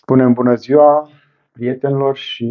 Spunem bună ziua prietenilor și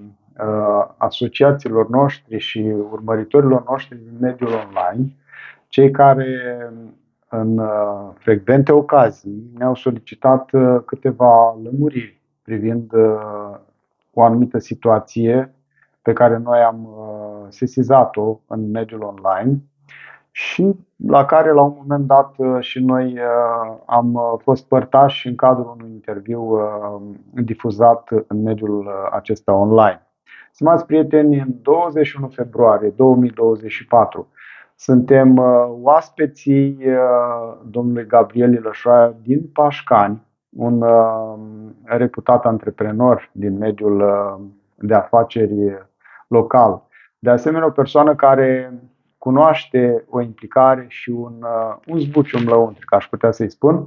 asociațiilor noștri și urmăritorilor noștri din mediul online, cei care în frecvente ocazii ne-au solicitat câteva lămuriri privind o anumită situație pe care noi am sesizat-o în mediul online și la care la un moment dat și noi am fost părtași în cadrul unui interviu difuzat în mediul acesta online. Stimați prieteni, în 21 februarie 2024 suntem oaspeții domnului Gabriel Ilășoaia din Pașcani, un reputat antreprenor din mediul de afaceri local. De asemenea, o persoană care cunoaște o implicare și un zbucium lăuntric, aș putea să-i spun,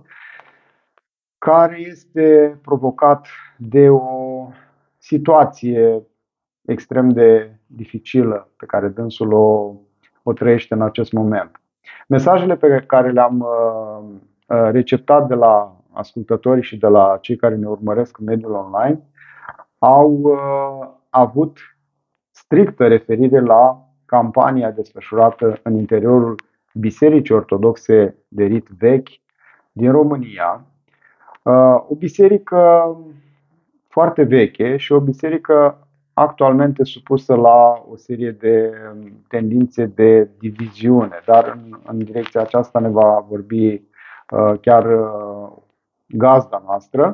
care este provocat de o situație extrem de dificilă pe care dânsul o trăiește în acest moment. Mesajele pe care le-am receptat de la ascultătorii și de la cei care ne urmăresc în mediul online au avut strictă referire la campania desfășurată în interiorul Bisericii Ortodoxe de Rit Vechi din România. O biserică foarte veche și o biserică actualmente supusă la o serie de tendințe de diviziune, dar în direcția aceasta ne va vorbi chiar gazda noastră.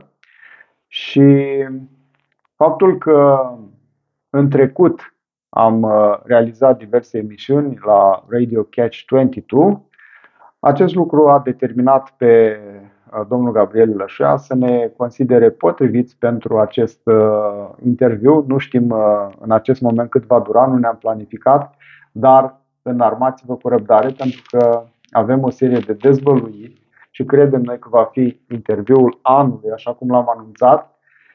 Și faptul că în trecut am realizat diverse emisiuni la Radio Catch 22, acest lucru a determinat pe domnul Gabriel Ilășoaia să ne considere potriviți pentru acest interviu. Nu știm în acest moment cât va dura, nu ne-am planificat, dar înarmați-vă cu răbdare pentru că avem o serie de dezvăluiri și credem noi că va fi interviul anului, așa cum l-am anunțat.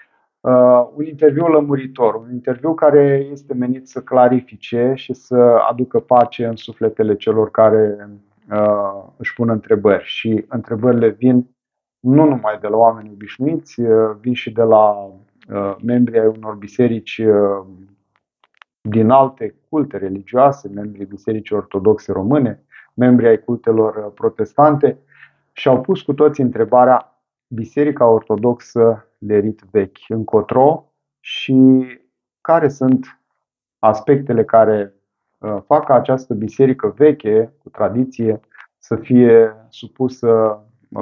Un interviu lămuritor, un interviu care este menit să clarifice și să aducă pace în sufletele celor care își pun întrebări. Și întrebările vin nu numai de la oameni obișnuiți, vin și de la membrii ai unor biserici din alte culte religioase, membrii Bisericii Ortodoxe Române, membrii ai cultelor protestante, și au pus cu toții întrebarea: Biserica Ortodoxă de Rit Vechi, încotro și care sunt aspectele care fac ca această biserică veche, cu tradiție, să fie supusă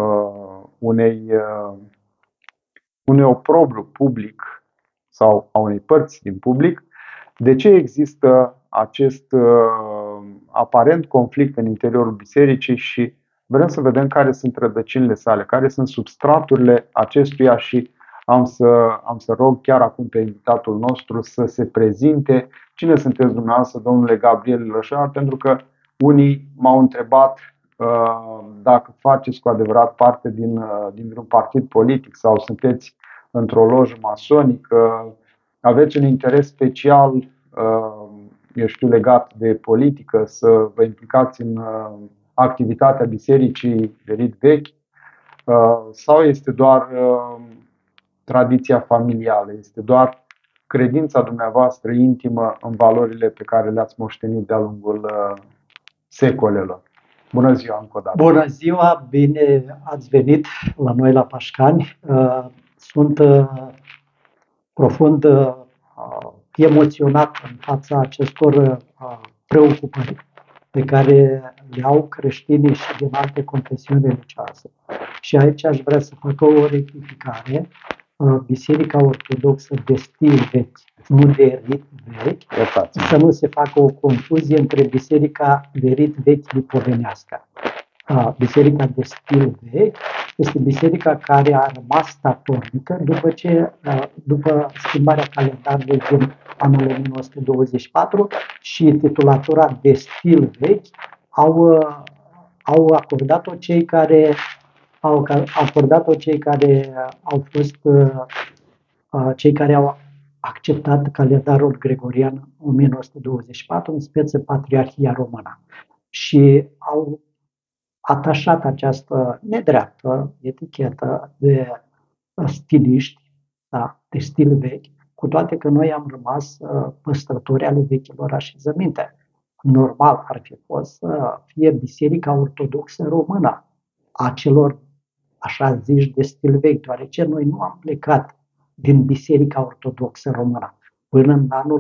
unui oprobriu public sau a unei părți din public. De ce există acest aparent conflict în interiorul bisericii și vrem să vedem care sunt rădăcinile sale, care sunt substraturile acestuia și am să rog chiar acum pe invitatul nostru să se prezinte. Cine sunteți dumneavoastră, domnule Gabriel Ilășoaia? Pentru că unii m-au întrebat dacă faceți cu adevărat parte din vreun partid politic sau sunteți într-o lojă masonică, aveți un interes special, eu știu, legat de politică, să vă implicați în activitatea Bisericii de Rit Vechi, sau este doar tradiția familială, este doar credința dumneavoastră intimă în valorile pe care le-ați moștenit de-a lungul secolelor. Bună ziua încă o dată! Bună ziua, bine ați venit la noi la Pașcani. Sunt profund emoționat în fața acestor preocupări pe care le au creștinii și din alte confesiuni religioase. Și aici aș vrea să fac o rectificare. Biserica Ortodoxă de stil vechi, nu de rit vechi, să nu se facă o confuzie între Biserica de Rit Vechi lipovenească. Biserica de stil vechi este biserica care a rămas statornică după schimbarea calendarului din anul 1924 și titulatura de stil vechi au acordat-o cei care au fost cei care au acceptat calendarul gregorian 1924, în speță Patriarhia Română, și au atașat această nedreaptă etichetă de stiliști da, de stil vechi, cu toate că noi am rămas păstrători ale vechilor așezăminte. Normal ar fi fost să fie Biserica Ortodoxă Română a celor, așa zici, de stil vechi, deoarece noi nu am plecat din Biserica Ortodoxă Română. Până în anul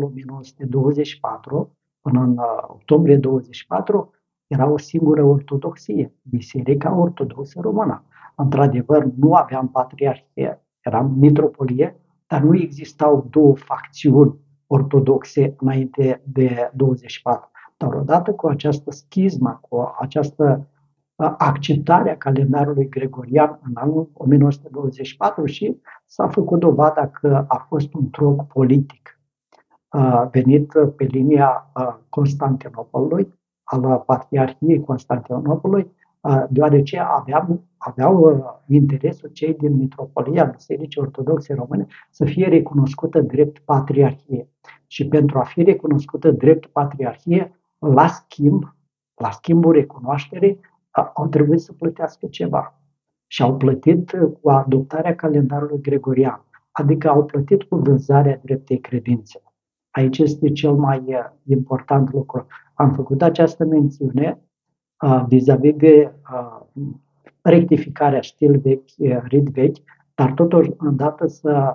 1924, până în octombrie 24, era o singură ortodoxie, Biserica Ortodoxă Română. Într-adevăr, nu aveam patriarhie, eram mitropolie, dar nu existau două facțiuni ortodoxe înainte de 24. Dar odată cu această schismă, cu această acceptare a calendarului gregorian în anul 1924 și s-a făcut dovada că a fost un troc politic venit pe linia Constantinopolului, al Patriarhiei Constantinopolului, deoarece aveau interesul cei din Mitropolia Bisericii Ortodoxe Române să fie recunoscută drept patriarhie. Și pentru a fi recunoscută drept patriarhie, la schimbul recunoașterii, au trebuit să plătească ceva. Și au plătit cu adoptarea calendarului gregorian, adică au plătit cu vânzarea dreptei credințe. Aici este cel mai important lucru. Am făcut această mențiune vis-a-vis de rectificarea stil vechi, rit vechi, dar totodată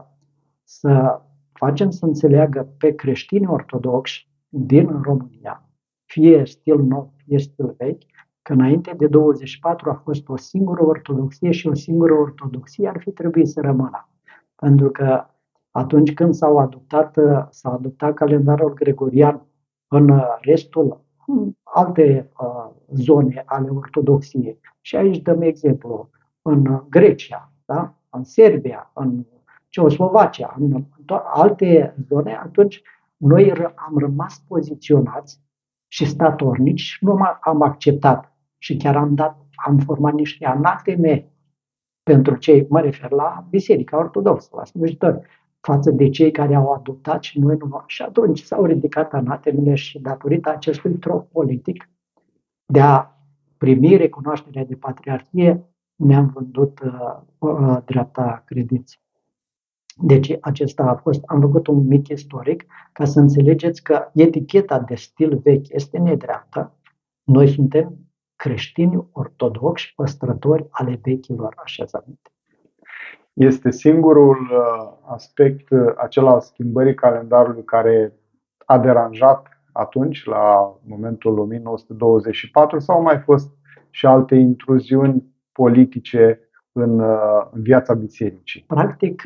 să facem să înțeleagă pe creștini ortodoxi din România, fie stil nou, fie stil vechi, că înainte de 24 a fost o singură ortodoxie și o singură ortodoxie ar fi trebuit să rămână. Pentru că atunci când s-a adoptat calendarul gregorian în restul, alte zone ale ortodoxiei, și aici dăm exemplu, în Grecia, da? În Serbia, în Ceoslovacia, în alte zone, atunci noi am rămas poziționați și statornici și nu am acceptat și chiar am format niște anateme pentru cei, mă refer la Biserica Ortodoxă, la slujitori, față de cei care au adoptat și noi nu. Și atunci s-au ridicat anatemele și datorită acestui troc politic de a primi recunoașterea de patriarhie, ne-am vândut dreapta credinței. Deci acesta a fost, am făcut un mic istoric ca să înțelegeți că eticheta de stil vechi este nedreaptă. Noi suntem creștini ortodoxi, păstrători ale vechilor așezăminte. Este singurul aspect acela al schimbării calendarului care a deranjat atunci, la momentul 1924, sau au mai fost și alte intruziuni politice în viața bisericii? Practic,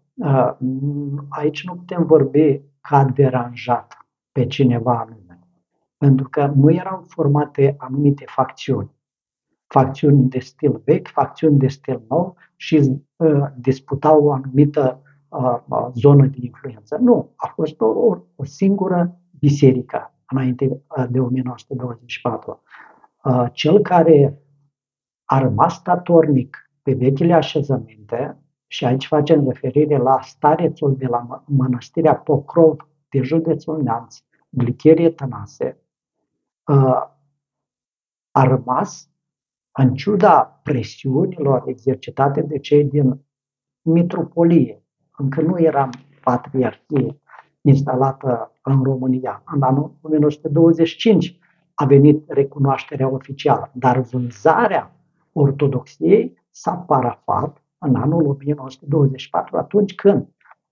aici nu putem vorbi că a deranjat pe cineva anume, pentru că nu erau formate anumite facțiuni. Facțiuni de stil vechi, facțiuni de stil nou și disputau o anumită zonă de influență. Nu, a fost o singură biserică înainte de 1924. Cel care a rămas statornic pe vechile așezăminte, și aici facem referire la starețul de la mănăstirea Pocrov de județul Neamț, Glicherie Tănase, a rămas în ciuda presiunilor exercitate de cei din mitropolie. Încă nu era patriarhie instalată în România. În anul 1925 a venit recunoașterea oficială, dar vânzarea ortodoxiei s-a parafat în anul 1924, atunci când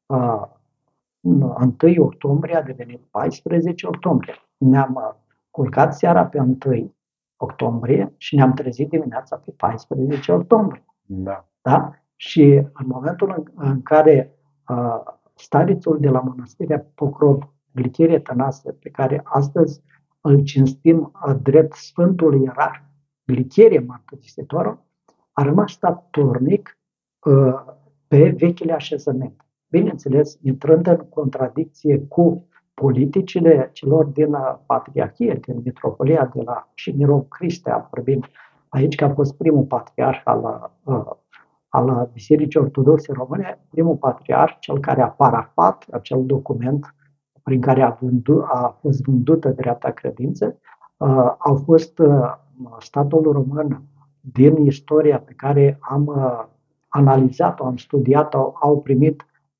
1 octombrie a devenit 14 octombrie. Ne-am culcat seara pe 1 octombrie și ne-am trezit dimineața pe 14 octombrie. Da. Da? Și în momentul în care starețul de la mănăstirea Pocrov, Glicherie Tănase, pe care astăzi îl cinstim drept Sfântul Ierarh, Glicherie Mărturisitorul, a rămas statornic pe vechile așezămente. Bineînțeles, intrând în contradicție cu politicile celor din Patriarhie, din Mitropolia de la Șimirov Cristea, vorbim aici că a fost primul patriarh al Bisericii Ortodoxe Române, primul patriarh, cel care a parafat acel document prin care a fost vândută dreapta credință, au fost statul român din istoria pe care am analizat-o, am studiat-o, au primit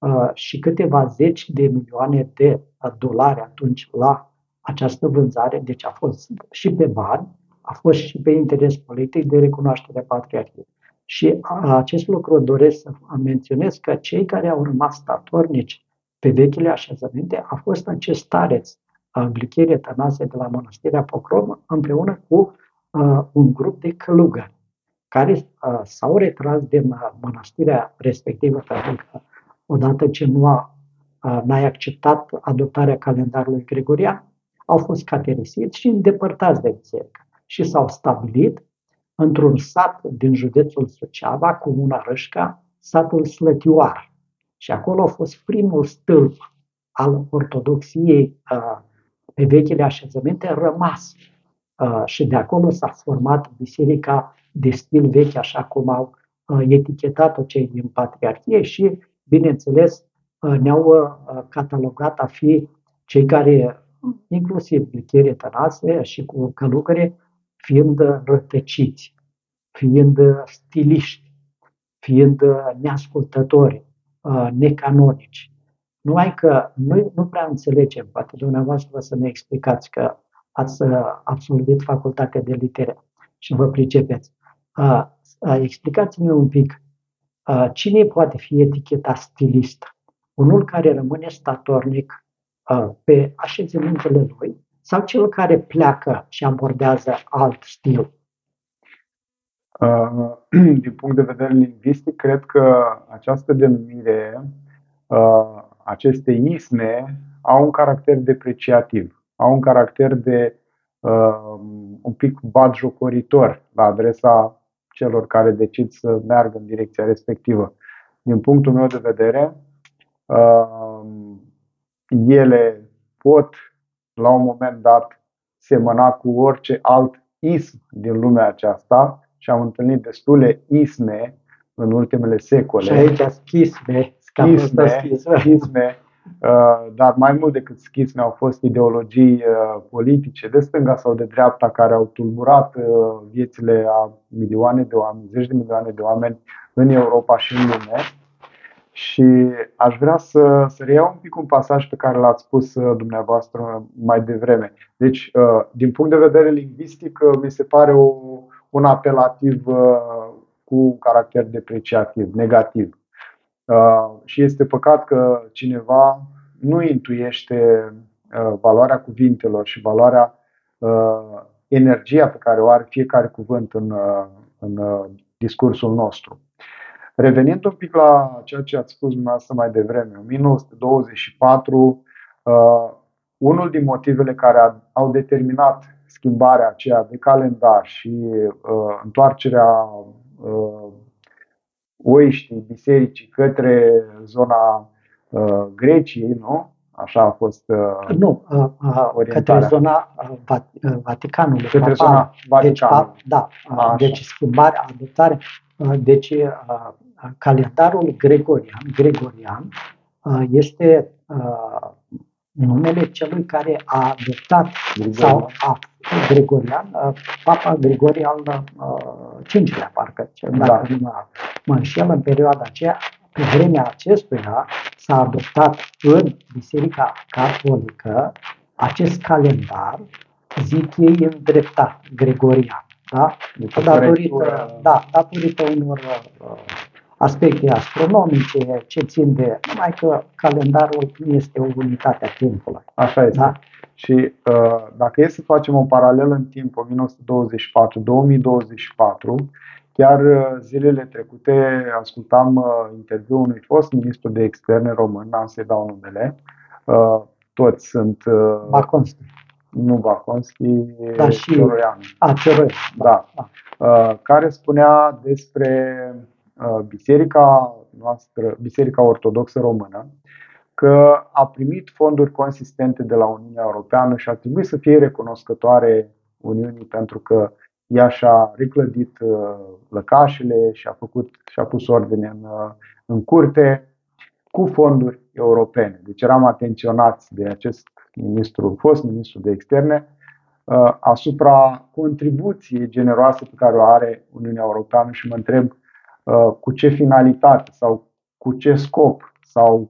și câteva zeci de milioane de dolari atunci la această vânzare, deci a fost și pe bani, a fost și pe interes politic de recunoaștere a patriarhiei. Și acest lucru doresc să menționez că cei care au rămas statornici pe vechile așezăminte a fost acest stareț Glicherie Tănase de la Mănăstirea Pocrom împreună cu un grup de călugări care s-au retras din mănăstirea respectivă pentru că odată ce n-ai acceptat adoptarea calendarului gregorian, au fost caterisiți și îndepărtați de biserică și s-au stabilit într-un sat din județul Suceava, comuna Râșca, satul Slătioar. Și acolo a fost primul stâlp al ortodoxiei pe vechile așezăminte rămas. Și de acolo s-a format biserica de stil vechi, așa cum au etichetat-o cei din Patriarhie și, bineînțeles, ne-au catalogat a fi cei care, inclusiv Glicherie Tănase și cu călugări, fiind rătăciți, fiind stiliști, fiind neascultători, necanonici. Numai că noi nu prea înțelegem, poate dumneavoastră să ne explicați că ați absolvit facultatea de litere și vă pricepeți. Explicați-mi un pic, cine poate fi etichetat stilist? Unul care rămâne statornic pe așezămintele lui sau cel care pleacă și abordează alt stil? Din punct de vedere lingvistic, cred că această denumire, aceste isme, au un caracter depreciativ, au un caracter de un pic batjocoritor la adresa celor care decid să meargă în direcția respectivă. Din punctul meu de vedere, ele pot, la un moment dat, semăna cu orice alt ism din lumea aceasta și am întâlnit destule isme în ultimele secole. Și aici schisme, dar mai mult decât schisme au fost ideologii politice de stânga sau de dreapta care au tulburat viețile a milioane de oameni, zeci de milioane de oameni în Europa și în lume. Și aș vrea să reiau un pic un pasaj pe care l-ați spus dumneavoastră mai devreme. Deci, din punct de vedere lingvistic, mi se pare un apelativ cu caracter depreciativ, negativ. Și este păcat că cineva nu intuiește valoarea cuvintelor și valoarea, energia pe care o are fiecare cuvânt în discursul nostru. Revenind un pic la ceea ce ați spus dumneavoastră mai devreme, în 1924, unul din motivele care au determinat schimbarea aceea de calendar și întoarcerea oiștii bisericii către zona Greciei, nu? Așa a fost nu, către zona Vaticanului. Către zona Vaticanului. Deci schimbarea, adoptarea. Deci calendarul gregorian este numele celui care a adoptat sau Gregorian, Papa Grigori al V-lea, parcă, dacă nu mă înșel, în perioada aceea, pe vremea acestuia s-a adoptat în Biserica Catolică acest calendar, zic ei, îndreptat, gregorian. Da? Datorită unor aspecte astronomice ce țin de, numai că calendarul nu este o unitate a timpului. Așa este. Da? Și dacă e să facem o paralelă în timp, 1924-2024, chiar zilele trecute ascultam interviul unui fost ministru de externe român, n-am să-i dau numele, toți sunt... Baconski. Nu Baconski, Cioroian. Da. Care spunea despre biserica noastră, Biserica Ortodoxă Română, că a primit fonduri consistente de la Uniunea Europeană și ar trebui să fie recunoscătoare Uniunii pentru că ea și-a reclădit lăcașele și a pus ordine în curte cu fonduri europene. Deci eram atenționați de acest fost ministru de externe, asupra contribuției generoase pe care o are Uniunea Europeană și mă întreb cu ce finalitate sau cu ce scop sau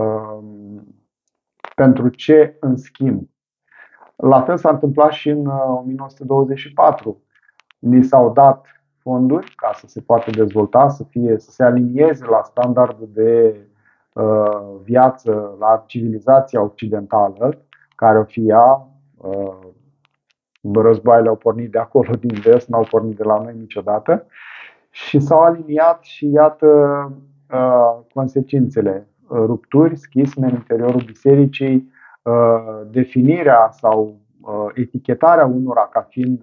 pentru ce în schimb. La fel s-a întâmplat și în 1924. Li s-au dat fonduri ca să se poată dezvolta, să se alinieze la standardul de viață, la civilizația occidentală, care o fi ea. Războaiele au pornit de acolo, din vest, n-au pornit de la noi niciodată. Și s-au aliniat și iată consecințele. Rupturi, schisme în interiorul bisericii, definirea sau etichetarea unora ca fiind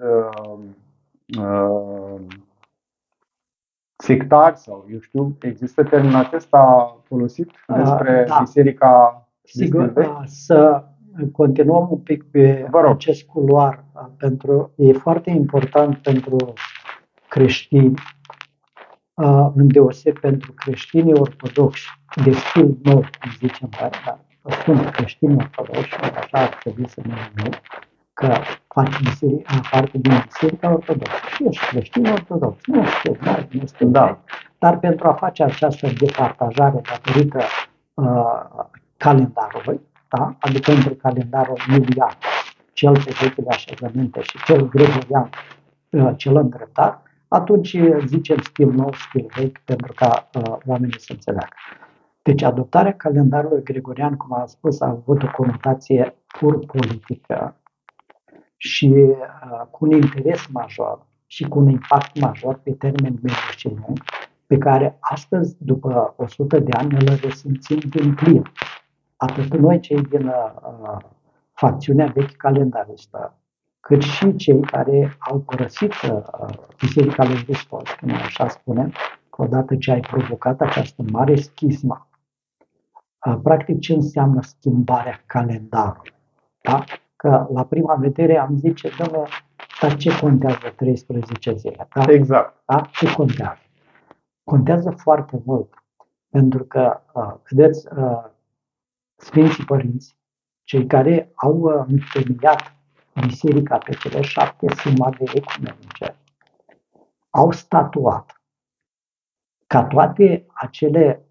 sectari sau, eu știu, există termenul acesta folosit despre biserica. Sigur, să continuăm un pic pe acest culoar, e foarte important pentru creștini, îndeoseb pentru creștinii ortodoxi, de stil nou, cum zicem, dar spun creștini ortodoxi, așa ar trebui să ne numim, că fac parte din biserica ortodoxă. Și ești creștin ortodox, nu știu, nu este dar pentru a face această departajare datorită calendarului, da? Adică între calendarul iulian, cel pe vechile așezăminte și cel gregorian, cel îndreptat, atunci zicem stil nou, stil vechi, pentru ca oamenii să înțeleagă. Deci adoptarea calendarului gregorian, cum am spus, a avut o conotație pur politică și cu un interes major și cu un impact major pe termen mediu și lung, pe care astăzi, după 100 de ani, îl resimțim din plin. Atât noi, cei din facțiunea vechi calendaristă, cât și cei care au părăsit Biserica lui Hristos, când așa spunem, că odată ce ai provocat această mare schismă, practic ce înseamnă schimbarea calendarului? Da? Că la prima vedere am zice, dom'le, dar ce contează 13 zile? Da? Exact. Da? Ce contează? Contează foarte mult, pentru că, vedeți, Sfinții Părinți, cei care au întemeiat biserica pe cele 7 sinoade ecumenice, au statuat ca toate acele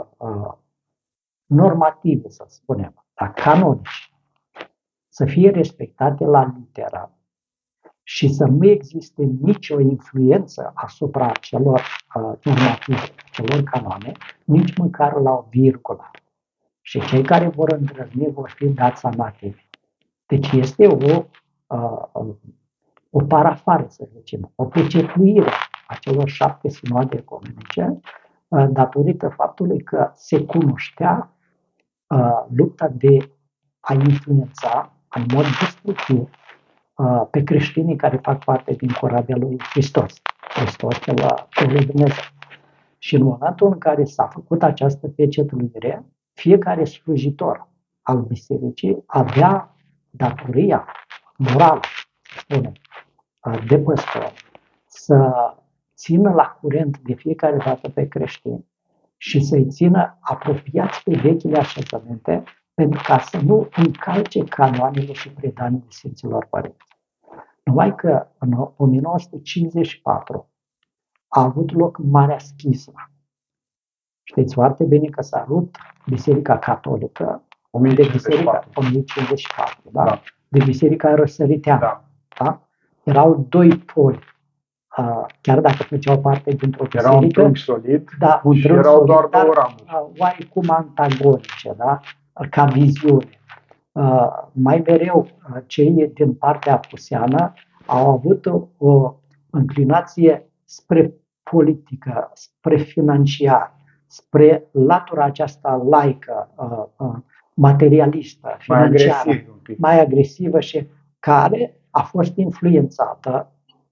normative, să spunem, canonice, să fie respectate la literă și să nu existe nicio influență asupra celor normative, celor canoane, nici măcar la o virgulă. Și cei care vor îndrăzni vor fi dați anatemi. Deci este o parafare, să zicem, o pecetuire a celor 7 sinoade ecumenice, datorită faptului că se cunoștea lupta de a influența în mod destructiv pe creștinii care fac parte din corabia lui Hristos. Hristos cel lui Dumnezeu. Și în momentul în care s-a făcut această pecetuire, fiecare slujitor al bisericii avea datoria morală, spune, de păstor, să țină la curent de fiecare dată pe creștini și să-i țină apropiați pe vechile așezămente, pentru ca să nu încalce canoanele și predaniile Sfinților Părinți. Numai că în 1954 a avut loc Marea Schismă. Știți foarte bine că s-a rupt Biserica Catolică, 1054, da? De Biserica Răsăriteană. Da? Erau 2 poli, chiar dacă făceau parte dintr-o biserică. Era un trunchi solid, da, și erau doar 2 ramuri. Oarecum antagonice, da? Ca viziune. Mai mereu, cei din partea apuseană au avut o înclinație spre politică, spre financiar, spre latura aceasta laică, materialistă, financiară, mai agresivă și care a fost influențată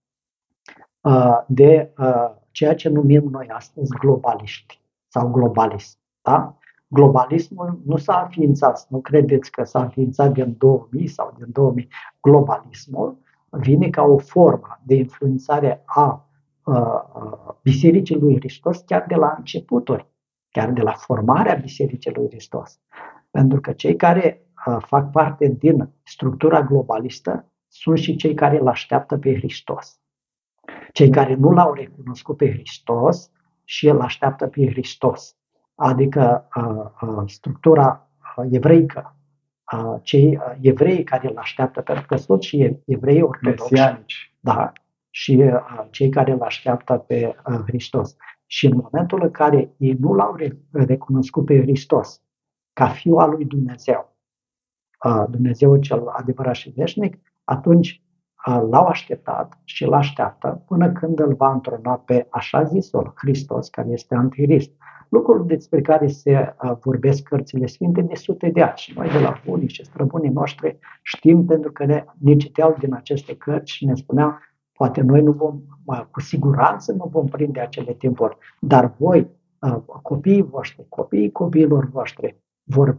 de ceea ce numim noi astăzi globaliști sau globalism. Da? Globalismul nu s-a înființat, nu credeți că s-a înființat din 2000 sau din 2000. Globalismul vine ca o formă de influențare a Bisericii lui Hristos chiar de la începuturi, chiar de la formarea Bisericii lui Hristos. Pentru că cei care fac parte din structura globalistă sunt și cei care îl așteaptă pe Hristos. Cei care nu l-au recunoscut pe Hristos și îl așteaptă pe Hristos adică structura evreică, cei evrei care îl așteaptă, pentru că sunt și evrei ortodoxi, Mesianici. da, și cei care îl așteaptă pe Hristos. Și în momentul în care ei nu l-au recunoscut pe Hristos ca Fiul al lui Dumnezeu, Dumnezeu cel adevărat și veșnic, atunci l-au așteptat și îl așteaptă până când îl va întrona pe așa zisul Hristos, care este Antichrist. Lucruri despre care se vorbesc cărțile sfinte de sute de ani. Și noi de la bunii și străbunii noștri știm, pentru că ne citeau din aceste cărți și ne spuneau, poate noi nu vom, cu siguranță nu vom prinde acele timpuri, dar voi, copiii voștri, copiii copiilor voștri, vor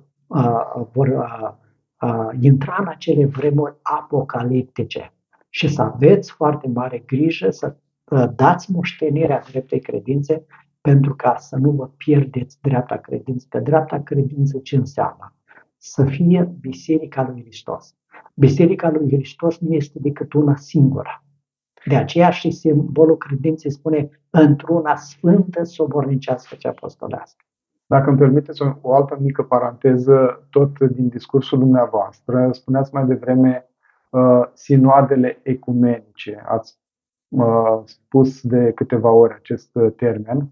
intra în acele vremuri apocaliptice și să aveți foarte mare grijă să dați moștenirea dreptei credințe pentru ca să nu vă pierdeți dreapta credință. Că dreapta credință ce înseamnă? Să fie Biserica lui Hristos. Biserica lui Hristos nu este decât una singură. De aceea și simbolul credinței spune într-una sfântă, sobornicească și apostolească. Dacă îmi permiteți o altă mică paranteză, tot din discursul dumneavoastră, spuneați mai devreme sinoadele ecumenice. Ați spus de câteva ori acest termen.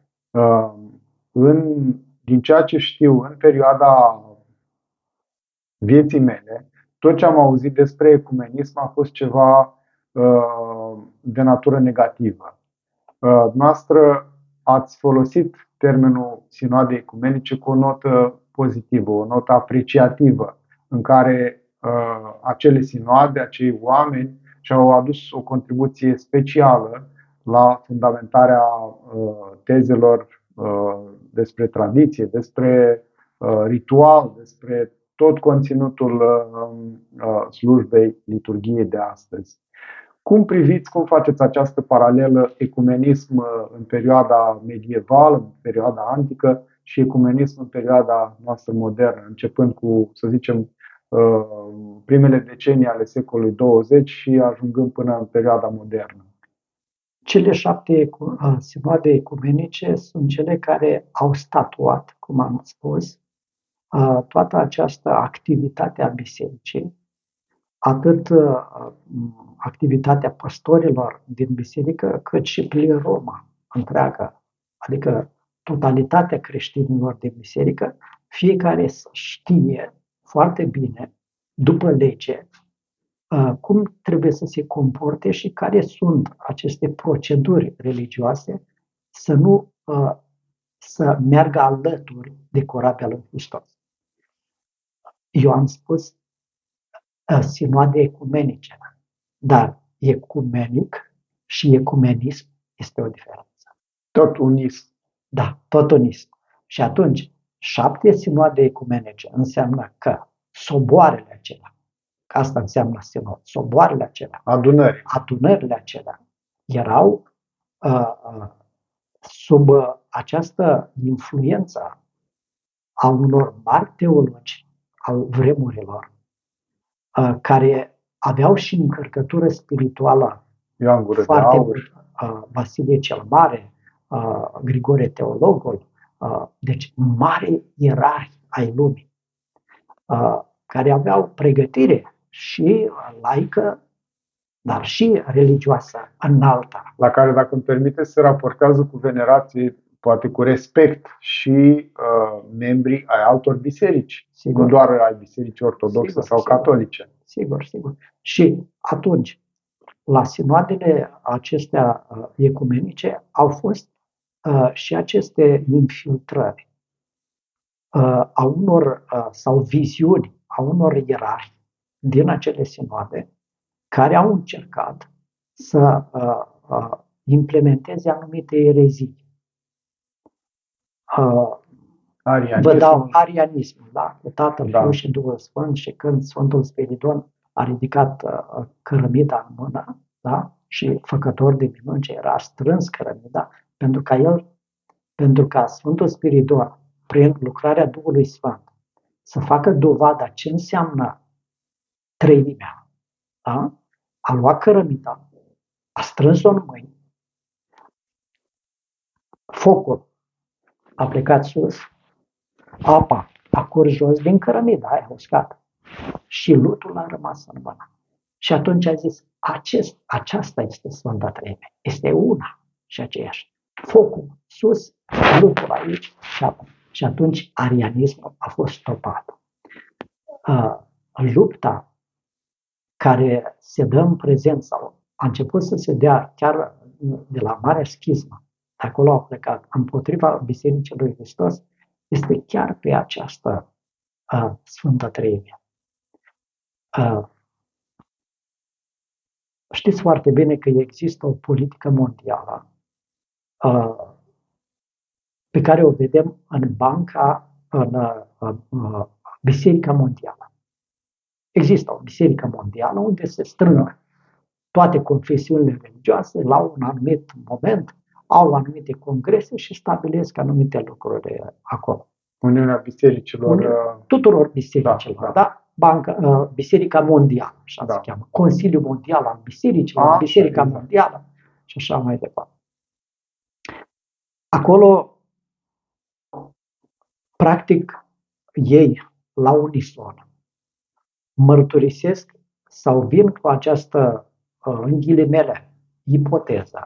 Din ceea ce știu, în perioada vieții mele, tot ce am auzit despre ecumenism a fost ceva de natură negativă. Noastră ați folosit termenul sinoade ecumenice cu o notă pozitivă, o notă apreciativă, în care acele sinoade, acei oameni și-au adus o contribuție specială la fundamentarea tezelor despre tradiție, despre ritual, despre tot conținutul slujbei liturghiei de astăzi. Cum priviți, cum faceți această paralelă ecumenism în perioada medievală, în perioada antică și ecumenism în perioada noastră modernă, începând cu, să zicem, primele decenii ale secolului 20 și ajungând până în perioada modernă? Cele 7 sinoade ecumenice sunt cele care au statuat, cum am spus, toată această activitate a bisericii, atât activitatea păstorilor din biserică, cât și pleroma întreagă, adică totalitatea creștinilor din biserică, fiecare să știe foarte bine, după lege, cum trebuie să se comporte și care sunt aceste proceduri religioase să meargă alături de corabia lui Hristos. Eu am spus sinoade ecumenice, dar ecumenic și ecumenism este o diferență. Tot unism. Da, tot unism. Și atunci, 7 sinoade ecumenice înseamnă că soboarele acelea, că asta înseamnă sinod, soboarele acelea, adunările acelea, erau sub această influență a unor mari teologi al vremurilor, care aveau și încărcătură spirituală foarte mult. Vasilie cel Mare, Grigore Teologul, deci mari ierarhi ai lumii, care aveau pregătire și laică, dar și religioasă înaltă. La care, dacă îmi permite, se raportează cu venerație, poate cu respect și membrii ai altor biserici, sigur. Nu doar ai bisericii ortodoxe, sigur, sau catolice. Sigur, sigur. Și atunci, la sinoadele acestea ecumenice au fost și aceste infiltrări a unor, sau viziuni a unor ierarhi din acele sinoade care au încercat să implementeze anumite erezii. Vă dau arianismul, da? Cu Tatăl, Fiul și Duhul Sfânt, și când Sfântul Spiridon a ridicat cărămida în mână, da? Și făcător de minuni ce era strâns cărămida, pentru ca Sfântul Spiridon, prin lucrarea Duhului Sfânt, să facă dovada ce înseamnă treimea, da? A luat cărămida, a strâns-o în mâini, focul a plecat sus, apa a curs jos din cărămidă, aia uscată, și lutul a rămas în mână. Și atunci a zis, aceasta este Sfânta Treime, este una și aceeași. Focul sus, lutul aici și apa. Și atunci arianismul a fost stopat. Lupta care se dă în prezent sau a început să se dea chiar de la Marea Schismă, de acolo a plecat, împotriva Bisericii lui Hristos, este chiar pe această Sfântă Treime. Știți foarte bine că există o politică mondială pe care o vedem în Biserica Mondială. Există o biserică mondială unde se strâng toate confesiunile religioase la un anumit moment, au anumite congrese și stabilesc anumite lucruri acolo. Uniunea Bisericilor. Tuturor bisericilor, da? Biserica Mondială, așa se cheamă. Consiliul Mondial al Bisericilor, Biserica Mondială și așa mai departe. Acolo, practic, ei, la unison, mărturisesc sau vin cu această, în ghilimele, ipoteză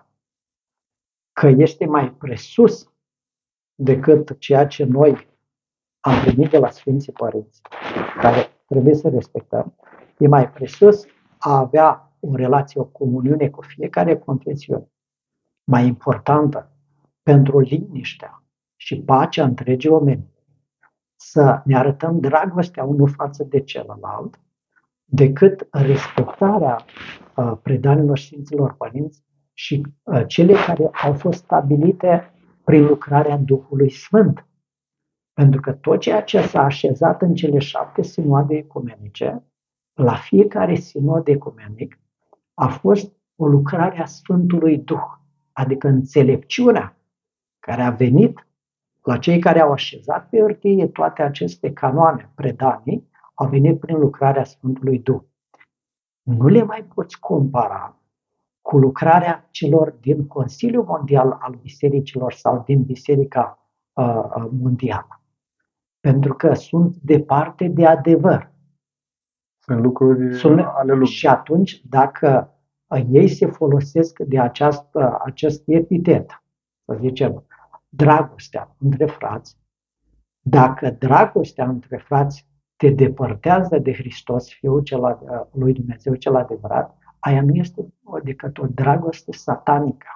că este mai presus decât ceea ce noi am primit de la Sfinții Părinți, care trebuie să respectăm, e mai presus a avea o relație, o comuniune cu fiecare confesiune. Mai importantă pentru liniștea și pacea întregii omeniri, să ne arătăm dragostea unul față de celălalt, decât respectarea predanilor Sfinților Părinți și cele care au fost stabilite prin lucrarea Duhului Sfânt. Pentru că tot ceea ce s-a așezat în cele 7 sinoade ecumenice, la fiecare sinod ecumenic, a fost o lucrare a Sfântului Duh, adică înțelepciunea care a venit la cei care au așezat pe hârtie toate aceste canoane, predanii, au venit prin lucrarea Sfântului Duh. Nu le mai poți compara cu lucrarea celor din Consiliul Mondial al Bisericilor sau din Biserica Mondială. Pentru că sunt departe de adevăr. Sunt lucruri ale lumii. Și atunci, dacă ei se folosesc de acest epitet, să zicem, dragostea între frați, dacă dragostea între frați te depărtează de Hristos, Fiul lui Dumnezeu cel adevărat, aia nu este decât o dragoste satanică.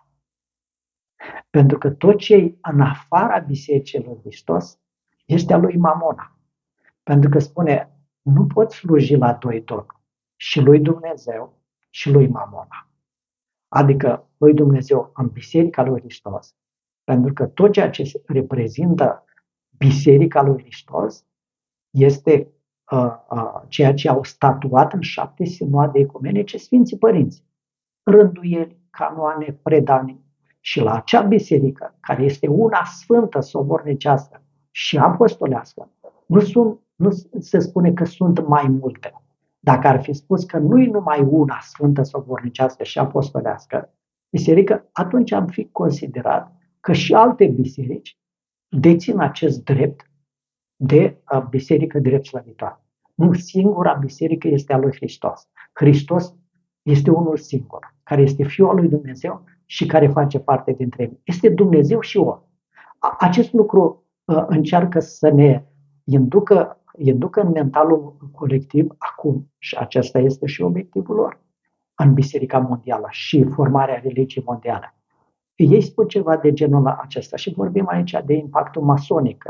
Pentru că tot ce e în afara Bisericii lui Hristos este a lui Mamona. Pentru că spune, nu poți sluji la doi domni, și lui Dumnezeu și lui Mamona. Adică lui Dumnezeu în Biserica lui Hristos, pentru că tot ceea ce reprezintă Biserica lui Hristos este ceea ce au statuat în 7 sinoade ecumenice Sfinții Părinți. Rânduieli, canoane, predanii. Și la acea biserică, care este una sfântă, sobornicească și apostolească, nu se spune că sunt mai multe. Dacă ar fi spus că nu e numai una sfântă, sobornicească și apostolească biserică, atunci am fi considerat că și alte biserici dețin acest drept de biserică drept slăvitoare. Nu, singura biserică este a lui Hristos. Hristos este unul singur, care este Fiul al lui Dumnezeu și care face parte dintre ei. Este Dumnezeu și om. Acest lucru încearcă să ne inducă în mentalul colectiv acum, și acesta este și obiectivul lor în Biserica Mondială și formarea religiei mondiale. Ei spun ceva de genul acesta și vorbim aici de impactul masonic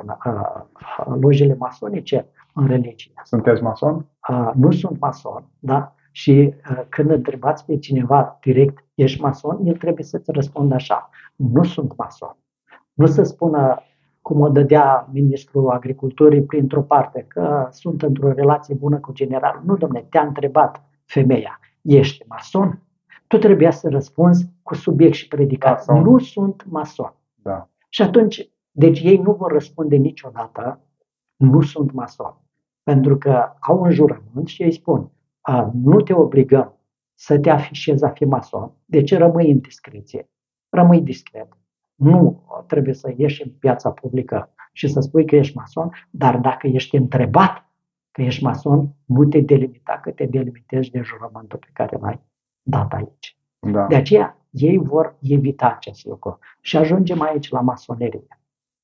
în lojile masonice în religie. Sunteți mason? Nu sunt mason, da? Și când întrebați pe cineva direct, ești mason, el trebuie să-ți răspundă așa, nu sunt mason. Nu să spună, cum o dădea ministrul agriculturii printr-o parte, că sunt într-o relație bună cu generalul. Nu, dom'le, te-a întrebat femeia, ești mason? Tu trebuia să răspunzi cu subiect și predicat. Da, nu sunt mason. Da. Și atunci, deci ei nu vor răspunde niciodată, nu sunt mason. Pentru că au un jurământ și ei spun, nu te obligăm să te afișezi a fi mason, deci rămâi în discreție, rămâi discret. Nu trebuie să ieși în piața publică și să spui că ești mason, dar dacă ești întrebat că ești mason, nu te delimita, că te delimitezi de jurământul pe care l-ai dat aici. Da. De aceea, ei vor evita acest lucru. Și ajungem aici la masonerie.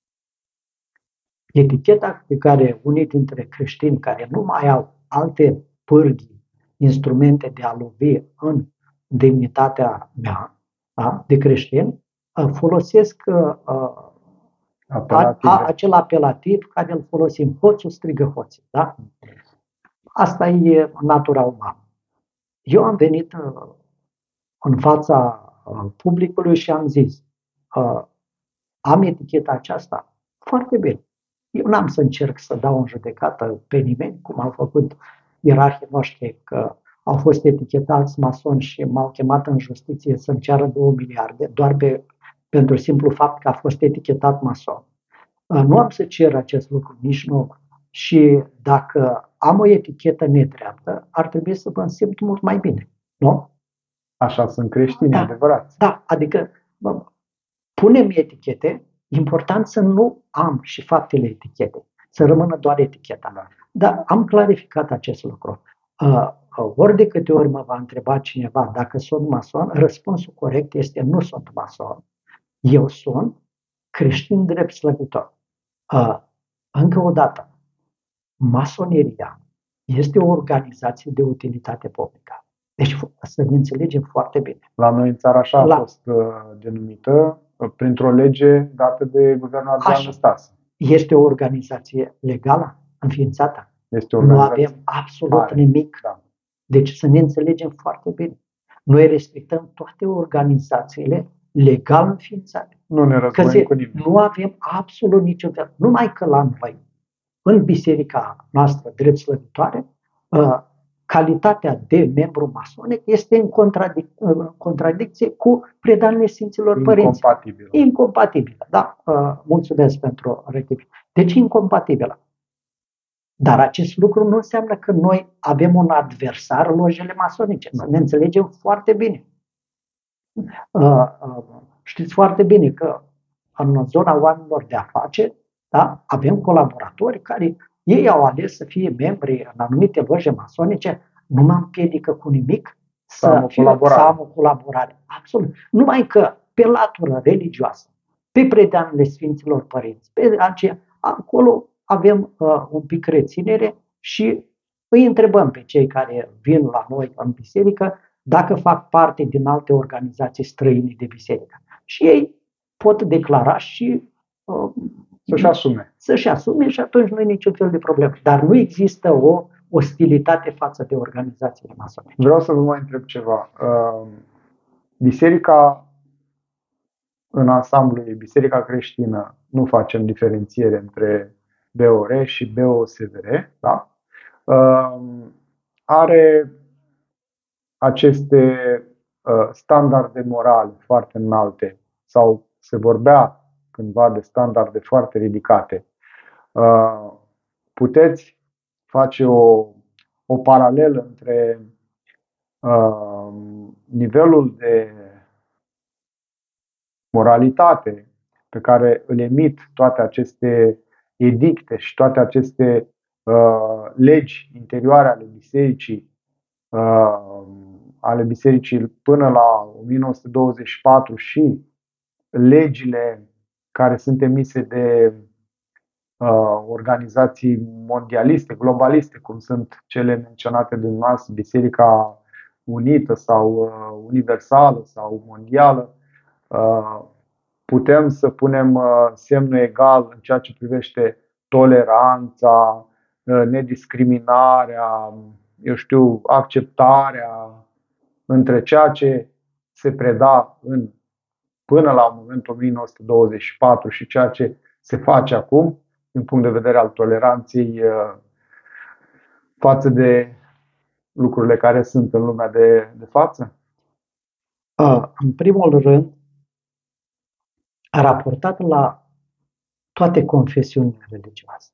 Eticheta pe care unii dintre creștini care nu mai au alte pârghii, instrumente de a lovi în demnitatea mea, da, de creștin, folosesc acel apelativ care îl folosim. Hoțul strigă hoții. Da? Asta e natura umană. Eu am venit în fața publicului și am zis, am eticheta aceasta, foarte bine. Eu n-am să încerc să dau în judecată pe nimeni, cum au făcut ierarhii noștri, că au fost etichetați masoni și m-au chemat în justiție să-mi ceară 2 miliarde, doar pentru simplu fapt că a fost etichetat mason. Nu am să cer acest lucru, nici nu. Și dacă am o etichetă nedreaptă, ar trebui să mă simt mult mai bine. Nu? Așa sunt creștini, adevărați. Da, adică punem etichete, important să nu am și faptele etichete, să rămână doar eticheta. Da. Dar am clarificat acest lucru. Ori de câte ori mă va întreba cineva dacă sunt mason, răspunsul corect este nu sunt mason. Eu sunt creștin drept slăvitor. Încă o dată, masoneria este o organizație de utilitate publică. Deci să ne înțelegem foarte bine. La noi în țară așa a fost denumită printr-o lege dată de guvernul Adrian Năstase. Este o organizație legală, înființată. Este o nu avem absolut nimic. Da. Deci să ne înțelegem foarte bine. Noi respectăm toate organizațiile legal înființate. Nu ne războim cu nimeni. Nu avem absolut niciun fel. Numai că la noi, în biserica noastră drept slăvitoare, calitatea de membru masonic este în contradicție cu predaniile Sfinților Părinți. Incompatibilă. Da. Mulțumesc pentru rectificare. Deci incompatibilă. Dar acest lucru nu înseamnă că noi avem un adversar în lojele masonice. Să ne înțelegem foarte bine. Știți foarte bine că în zona oamenilor de afaceri, da, avem colaboratori care ei au ales să fie membri în anumite loje masonice, nu mă împiedică cu nimic să am o colaborare. Absolut. Numai că pe latură religioasă, pe predaniile Sfinților Părinți, pe aceea, acolo avem un pic reținere și îi întrebăm pe cei care vin la noi în biserică dacă fac parte din alte organizații străine de biserică. Și ei pot declara și să-și asume și atunci nu e niciun fel de problemă. Dar nu există o ostilitate față de organizațiile masonice. Vreau să vă mai întreb ceva. Biserica, în ansamblu ei, biserica creștină, nu facem diferențiere între BOR și BOSVR, da? Are aceste standarde morale foarte înalte sau se vorbea cândva de standarde foarte ridicate. Puteți face o paralelă între nivelul de moralitate pe care îl emit toate aceste edicte și toate aceste legi interioare ale bisericii până la 1924 și legile care sunt emise de organizații mondialiste, globaliste, cum sunt cele menționate de dumneavoastră, Biserica Unită sau Universală sau Mondială, putem să punem semnul egal în ceea ce privește toleranța, nediscriminarea, acceptarea între ceea ce se preda până la momentul 1924 și ceea ce se face acum, din punct de vedere al toleranței față de lucrurile care sunt în lumea de față? În primul rând, raportat la toate confesiunile religioase.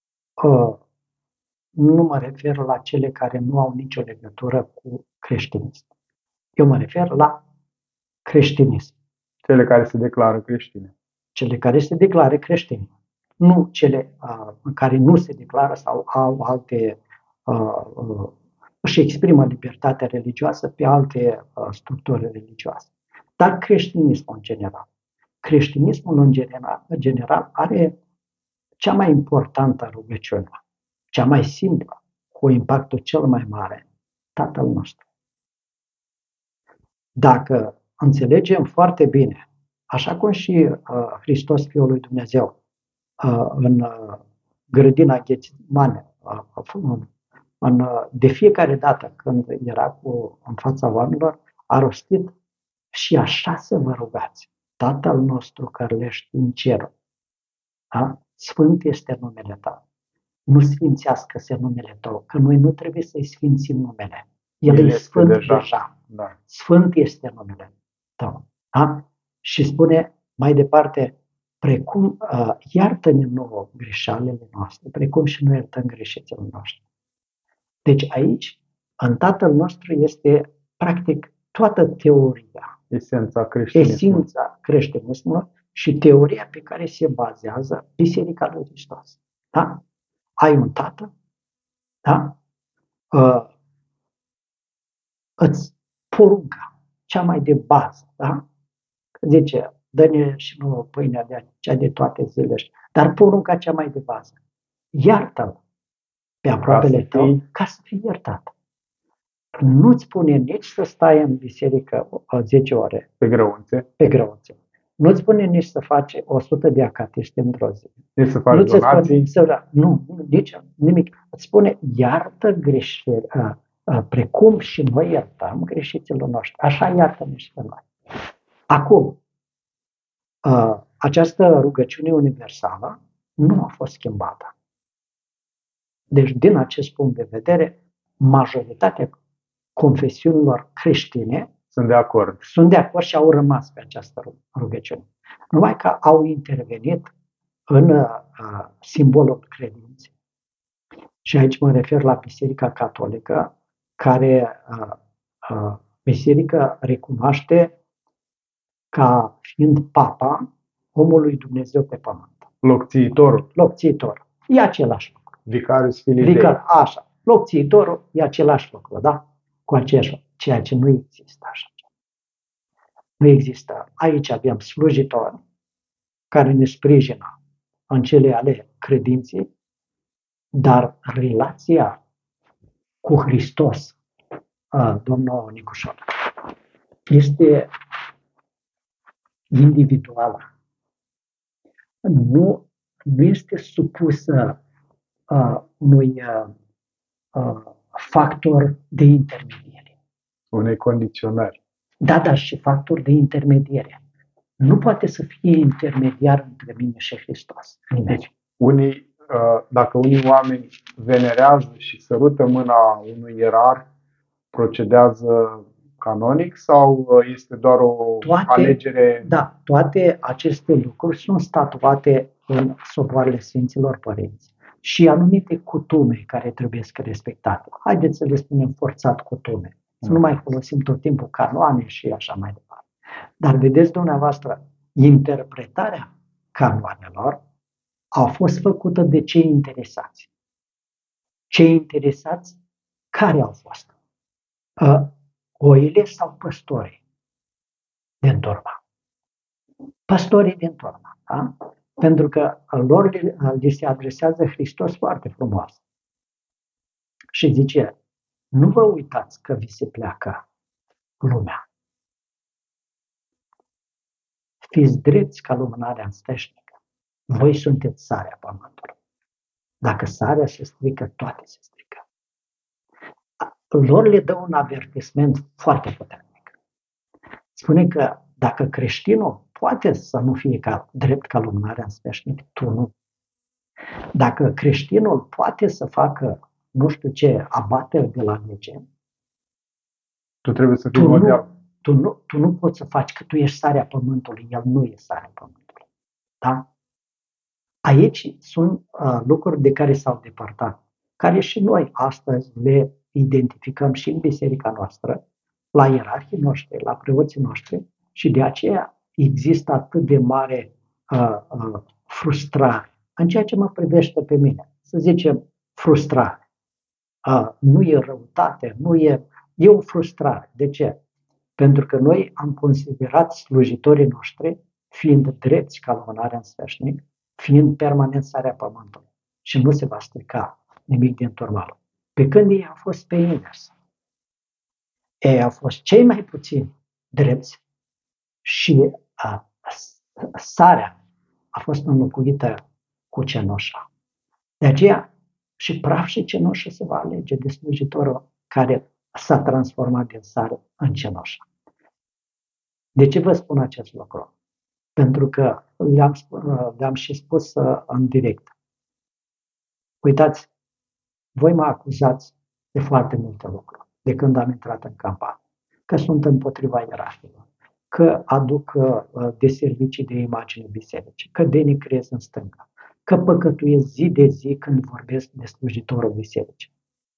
Nu mă refer la cele care nu au nicio legătură cu creștinism. Eu mă refer la creștinism. Cele care se declară creștine. cele care se declară creștini, nu cele care nu se declară sau au alte, își exprimă libertatea religioasă pe alte structuri religioase. Dar creștinismul în general. Creștinismul în general are cea mai importantă rugăciune, cea mai simplă, cu impactul cel mai mare, Tatăl nostru. Dacă înțelegem foarte bine, așa cum și Hristos, Fiul lui Dumnezeu, în grădina Ghețimane, de fiecare dată când era în fața oamenilor, a rostit: și așa să vă rugați, Tatăl nostru care ești în cer, da? Sfânt este numele Tău. Nu sfințească-se numele Tău, că noi nu trebuie să-i sfințim numele. El e sfânt deja. Da. Sfânt este numele Tău. Da? Și spune mai departe: precum iartă-ne nouă greșalele noastre, precum și noi iertăm greșeților noștri. Deci aici, în Tatăl nostru, este practic toată teoria, esența creștinismului și teoria pe care se bazează Biserica lui Hristos. Da? Ai un tată, da? Îți porunca cea mai de bază, da? Zice: dă-ne și nouă pâinea de cea de toate zilele. Dar porunca cea mai de bază: iartă-l pe aproapele tău ca să fii iertat. Nu-ți spune nici să stai în biserică 10 ore pe grăunțe. Nu-ți spune nici să faci 100 de acatiste într-o zi. Nici să faci donații. Nici nimic. Îți spune: iartă greșelile, precum și noi iertăm greșiților noștri. Așa iartă-ne și pe noi. Acum, această rugăciune universală nu a fost schimbată. Deci, din acest punct de vedere, majoritatea confesiunilor creștine sunt de acord și au rămas pe această rugăciune. Numai că au intervenit în simbolul credinței. Și aici mă refer la Biserica Catolică, care Biserica recunoaște ca fiind Papa omul lui Dumnezeu pe pământ. Locțiitorul. E același lucru. Vicarius Filii Dei. Așa. Locțiitorul e același lucru, da? Cu aceeași, ceea ce nu există așa. Nu există. Aici avem slujitori care ne sprijină în cele ale credinței, dar relația cu Hristos, domnul Nicușor, este individuală. Nu este supusă unui factor de intermediere. Unei condiționări. Da, și factor de intermediere. Nu poate să fie intermediar între mine și Hristos. Deci, dacă unii oameni venerează și sărută mâna unui ierar, procedează canonic sau este doar o alegere? Da, toate aceste lucruri sunt statuate în soboarele Sfinților Părinți și anumite cutume care trebuie să respectate. Haideți să le spunem forțat cutume. Să nu mai folosim tot timpul canoane și așa mai departe. Dar vedeți dumneavoastră, interpretarea canoanelor a fost făcută de cei interesați. Cei interesați care au fost? Oile sau păstorii din turma? Păstorii din turma, da? Pentru că lor li se adresează Hristos foarte frumos. Și zice: nu vă uitați că vi se pleacă lumea. Fiți drepți ca lumânarea însteșnică. Voi sunteți sarea pământului. Dacă sarea se strică, toate se strică. Lor le dă un avertisment foarte puternic. Spune că dacă creștinul poate să nu fie drept ca lumânarea însteșnică, tu nu. Dacă creștinul poate să facă nu știu ce abateri de la lege, tu trebuie să fii model. Tu nu poți să faci, că tu ești sarea pământului, el nu e sarea pământului. Da? Aici sunt lucruri de care s-au depărtat, care și noi astăzi le identificăm și în biserica noastră, la ierarhii noștri, la preoții noștri, și de aceea există atât de mare frustrare. În ceea ce mă privește pe mine, să zicem frustrare. Nu e răutate, e o frustrare. De ce? Pentru că noi am considerat slujitorii noștri, fiind drepți ca lumânarea în sfeșnic, fiind permanent sarea pământului și nu se va strica nimic din turmalul. Pe când ei au fost pe invers. Ei au fost cei mai puțini drepți și sarea a fost înlocuită cu cenușa. De aceea și praf și cenușă se va alege de slujitorul care s-a transformat din sare în cenușă. De ce vă spun acest lucru? Pentru că le-am și spus în direct. Uitați, voi mă acuzați de foarte multe lucruri de când am intrat în campanie. Că sunt împotriva ierarhilor, că aduc deservicii de imagine bisericii, că denigrez în stânga, că păcătuiesc zi de zi când vorbesc de slujitorul bisericii.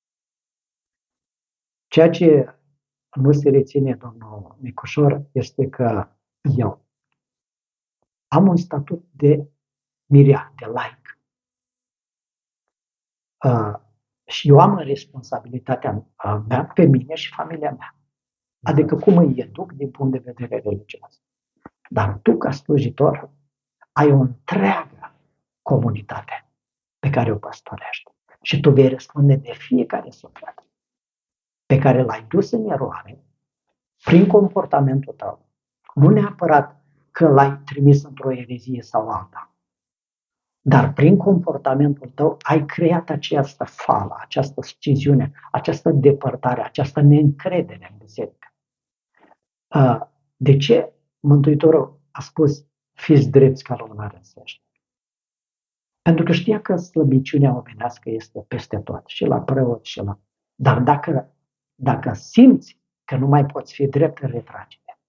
Ceea ce nu se reține, domnul Nicușor, este că eu am un statut de mirean, de laic. Și eu am responsabilitatea mea pe mine și familia mea. Adică cum îi educ din punct de vedere religios. Dar tu, ca slujitor, ai o întreagă comunitate pe care o păstorești. Și tu vei răspunde de fiecare suflet pe care l-ai dus în eroare prin comportamentul tău. Nu neapărat că l-ai trimis într-o erezie sau alta, dar prin comportamentul tău ai creat această fală, această sciziune, această depărtare, această neîncredere în biserică. De ce Mântuitorul a spus fiți drepți ca lumânarea în sfeșnic? Pentru că știa că slăbiciunea omenească este peste tot, și la preot, și la... Dar dacă simți că nu mai poți fi drept, retrage-te.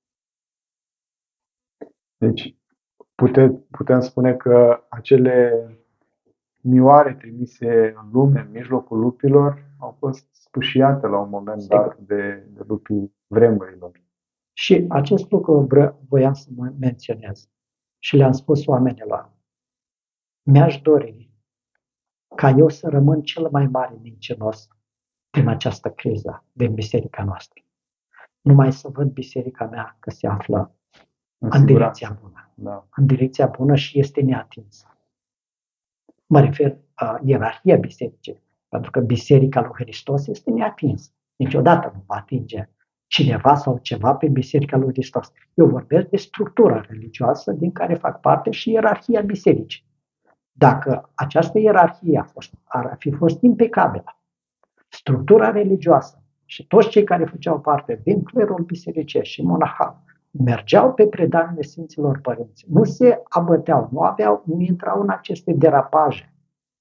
Deci putem spune că acele mioare trimise în lume, în mijlocul lupilor, au fost spâșiate la un moment dat de lupii vremurilor. Și acest lucru voiam să menționez și le-am spus oamenilor. Mi-aș dori ca eu să rămân cel mai mare mincinos din această criză din biserica noastră. Numai să văd biserica mea că se află în direcția bună. Da. În direcția bună și este neatinsă. Mă refer la ierarhia bisericii, pentru că biserica lui Hristos este neatinsă. Niciodată nu va atinge cineva sau ceva pe biserica lui Hristos. Eu vorbesc de structura religioasă din care fac parte și ierarhia bisericii. Dacă această ierarhie ar fi fost impecabilă, structura religioasă și toți cei care făceau parte din clerul bisericesc și monahal mergeau pe predaniile Sfinților Părinți, nu se abăteau, nu intrau în aceste derapaje,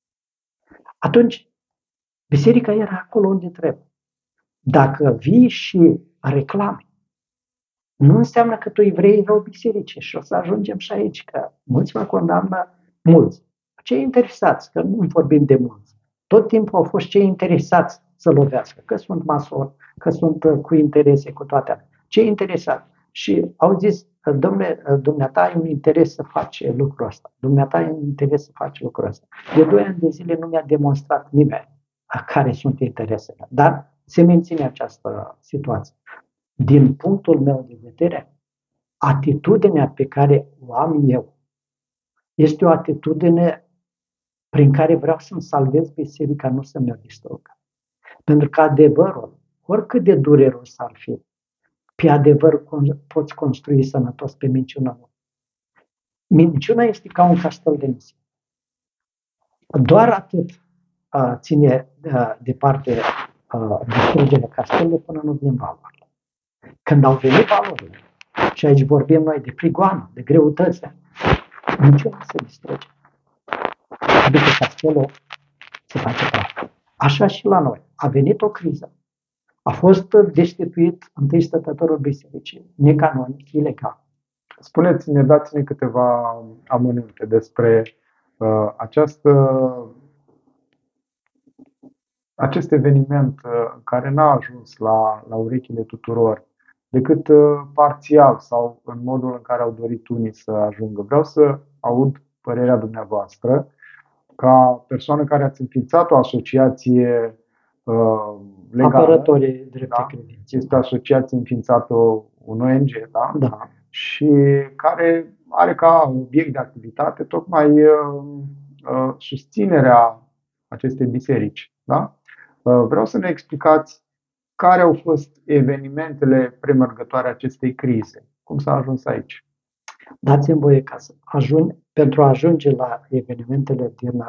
atunci biserica era acolo unde trebuie. Dacă vii și reclami, nu înseamnă că tu vrei rău bisericii și o să ajungem și aici, că mulți mă condamnă, mulți. Cei interesați, că nu vorbim de mulți, tot timpul au fost cei interesați să lovească, că sunt masoni, că sunt cu interese, cu toate alea. Cei interesați. Și au zis, domnule, dumneata ai un interes să faci lucrul ăsta. Dumneata ai un interes să faci lucrul ăsta. De 2 ani de zile nu mi-a demonstrat nimeni care sunt interesele. Dar se menține această situație. Din punctul meu de vedere, atitudinea pe care o am eu este o atitudine prin care vreau să-mi salvez biserica, nu să mi-o distrug. Pentru că adevărul, oricât de dureros ar fi, pe adevăr poți construi sănătos, pe minciună nu. Minciuna este ca un castel de nisip. Doar atât ține departe distrugere castelului până nu vin valurile. Când au venit valurile, și aici vorbim noi de prigoană, de greutăți, minciuna se distruge. Adică castelul se face praf. Așa și la noi. A venit o criză. A fost destituit întâi stătătorul bisericii, necanonic, ilegal. Spuneți-ne, dați-ne câteva amănunte despre acest eveniment care n-a ajuns la urechile tuturor, decât parțial sau în modul în care au dorit unii să ajungă. Vreau să aud părerea dumneavoastră ca persoană care ați înființat o asociație legală. Apărătorii dreptei credinței. Este o asociație înființată, un ONG, da? Da. Și care are ca obiect de activitate tocmai susținerea acestei biserici. Da? Vreau să ne explicați care au fost evenimentele premergătoare acestei crize. Cum s-a ajuns aici? Dați-mi voie ca să pentru a ajunge la evenimentele din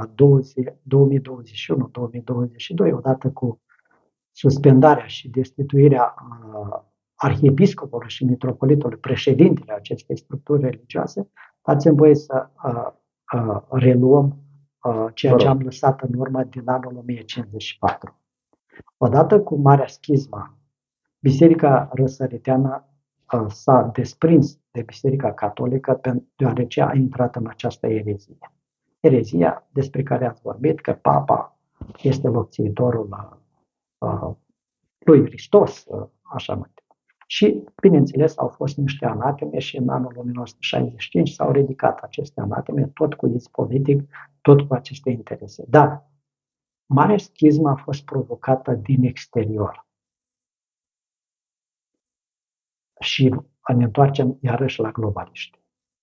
2021-2022, odată cu suspendarea și destituirea arhiepiscopului și mitropolitului, președintele acestei structuri religioase, dați-mi voie să reluăm ceea ce am lăsat în urmă din anul 1054. Odată cu Marea Schisma, Biserica Răsăriteană s-a desprins de Biserica Catolică deoarece a intrat în această erezie. Erezia despre care ați vorbit, că Papa este locțiitorul lui Hristos, așa mai departe. Și, bineînțeles, au fost niște anateme și în anul 1965 s-au ridicat aceste anateme, tot cu iz politic, tot cu aceste interese. Dar Marea Schismă a fost provocată din exterior. Și ne întoarcem iarăși la globaliști.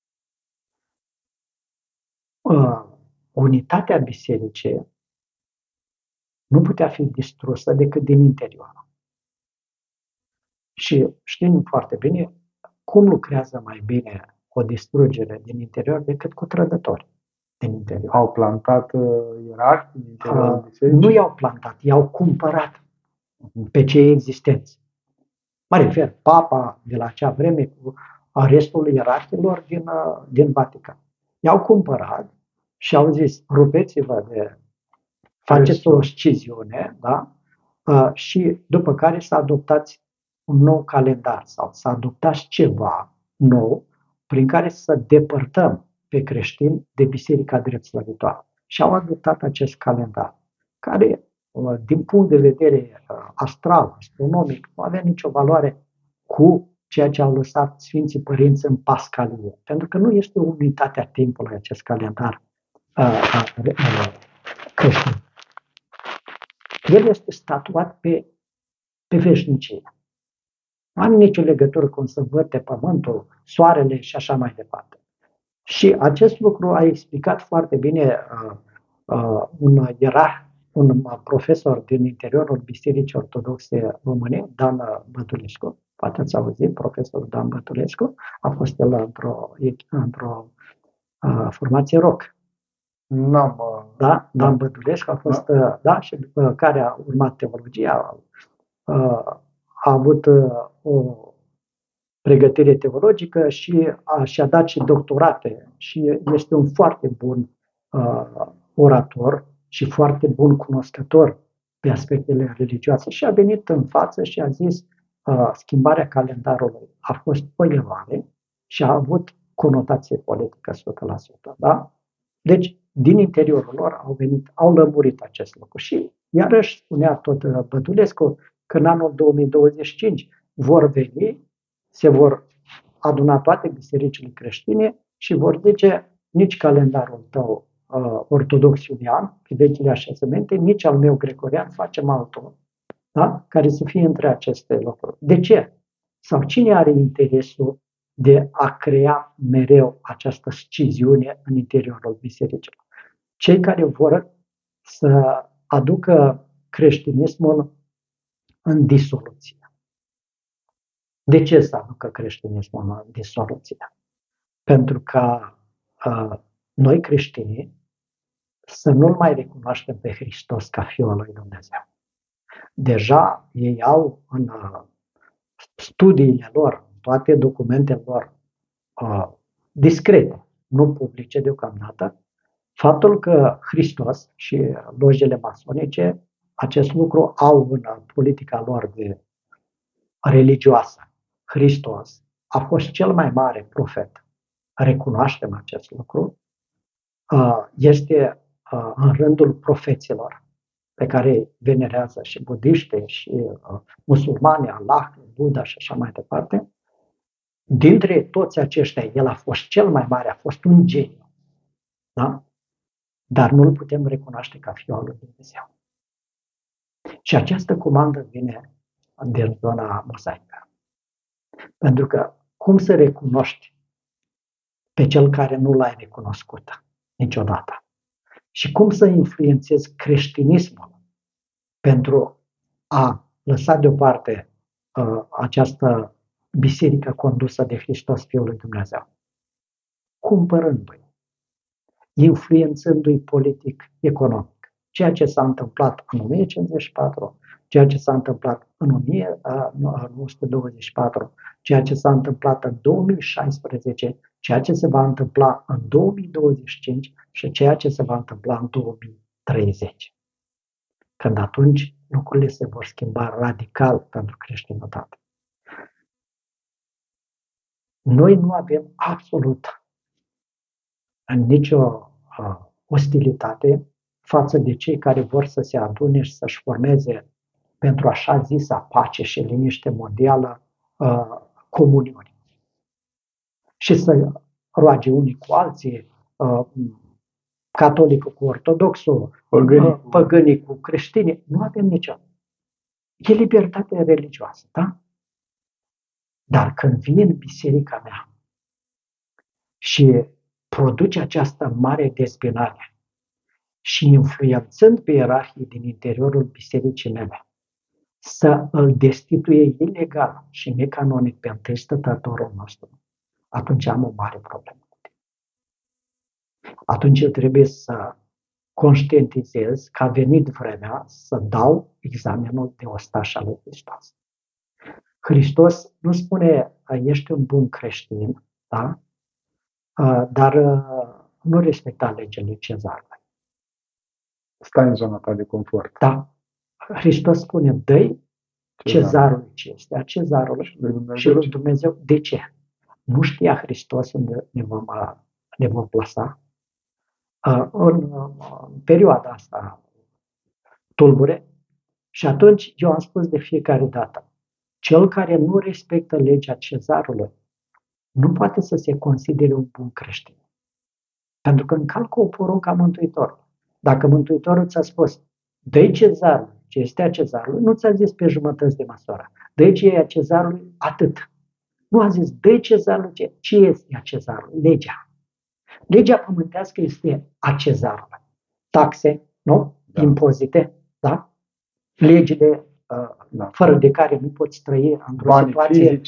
Unitatea bisericii nu putea fi distrusă decât din interior. Și știm foarte bine cum lucrează mai bine o distrugere din interior decât cu trădători din interior. Au plantat ierarhi din interiorul bisericii? Nu i-au plantat, i-au cumpărat pe cei existenți. Mă refer, Papa de la acea vreme cu restul ierarhilor din Vatican. I-au cumpărat și au zis, rupeți-vă faceți o sciziune, da? Și după care să adoptați un nou calendar sau să adoptați ceva nou prin care să depărtăm pe creștini de Biserica Drept Slăvitoare. Și au adoptat acest calendar, care, din punct de vedere astral, astronomic, nu avea nicio valoare cu ceea ce au lăsat Sfinții Părinți în Pascalie. Pentru că nu este o unitate a timpului acest calendar creștin. El este statuat pe veșnicie. Nu are nicio legătură cum se învârte pământul, soarele și așa mai departe. Și acest lucru a explicat foarte bine un profesor din interiorul Bisericii Ortodoxe Române, Dan Bătulescu. Poate ați auzit, profesorul Dan Bătulescu, a fost el într-o formație rock. Da, Dan Bătulescu a fost, și după care a urmat teologia, a avut o pregătire teologică și și-a dat și doctorate și este un foarte bun orator și foarte bun cunoscător pe aspectele religioase și a venit în față și a zis schimbarea calendarului a fost o eroare și a avut conotație politică 100%. Da? Deci, din interiorul lor au lămurit acest lucru. Și iarăși spunea tot Bătulescu că în anul 2025 vor veni, se vor aduna toate bisericile creștine și vor zice nici calendarul tău ortodox iulian, pe vechile așezămente, nici al meu gregorian, facem altul, da? Care să fie între aceste lucruri. De ce? Sau cine are interesul de a crea mereu această sciziune în interiorul bisericilor? Cei care vor să aducă creștinismul în disoluție. De ce să aducă creștinismul în disoluție? Pentru că noi creștinii să nu-L mai recunoaștem pe Hristos ca Fiul lui Dumnezeu. Deja ei au în studiile lor, toate documentele lor discrete, nu publice deocamdată, faptul că Hristos și lojele masonice acest lucru au în politica lor de religioasă. Hristos a fost cel mai mare profet. Recunoaștem acest lucru. Este în rândul profeților pe care venerează și budiște și musulmani, Allah, Buddha și așa mai departe. dintre toți aceștia, el a fost cel mai mare, a fost un geniu. Da? Dar nu îl putem recunoaște ca Fiul al lui Dumnezeu. Și această comandă vine din zona mozaică. Pentru că cum să recunoști pe cel care nu l-ai recunoscut niciodată? Și cum să influențezi creștinismul pentru a lăsa deoparte această biserică condusă de Hristos, Fiul lui Dumnezeu? Cumpărându-i, influențându-i politic, economic. Ceea ce s-a întâmplat în 1054, ceea ce s-a întâmplat în 1924, ceea ce s-a întâmplat în 2016, ceea ce se va întâmpla în 2025 și ceea ce se va întâmpla în 2030. Când atunci lucrurile se vor schimba radical pentru creștinătate. Noi nu avem absolut nicio ostilitate față de cei care vor să se adune și să-și formeze pentru așa zisa pace și liniște mondială comuniuni. Și să roage unii cu alții, catolicul cu ortodoxul, păgânii cu creștinii. Nu avem nicio. E libertate religioasă, da? Dar când vine în biserica mea și produce această mare dezbinare și influențând pe ierarhii din interiorul bisericii mele să îl destituie ilegal și necanonic pe întâi stătătorul nostru, atunci am o mare problemă. Atunci eu trebuie să conștientizez că a venit vremea să dau examenul de ostaș al lui Hristos. Hristos nu spune, ești un bun creștin, da? Dar nu respecta legile Cezarului. Stai în zona ta de confort. Da. Hristos spune, dă-i Cezarului ce este a Cezarului și lui Dumnezeu. De ce? Nu știa Hristos unde ne vom plasa? În perioada asta tulbure. Și atunci eu am spus de fiecare dată, cel care nu respectă legea Cezarului nu poate să se considere un bun creștin. Pentru că încalcă o poruncă a Mântuitorului. Dacă Mântuitorul ți-a spus, dă-i Cezarului ce este a Cezarului, nu ți-a zis pe jumătăți de măsură. Dă-i ce e a Cezarului, atât. Nu a zis, dă-i Cezarului ce este a Cezarului, legea. Legea pământească este a Cezarului. Taxe, nu? Da. Impozite, da? Legile fără de care nu poți trăi într-o situație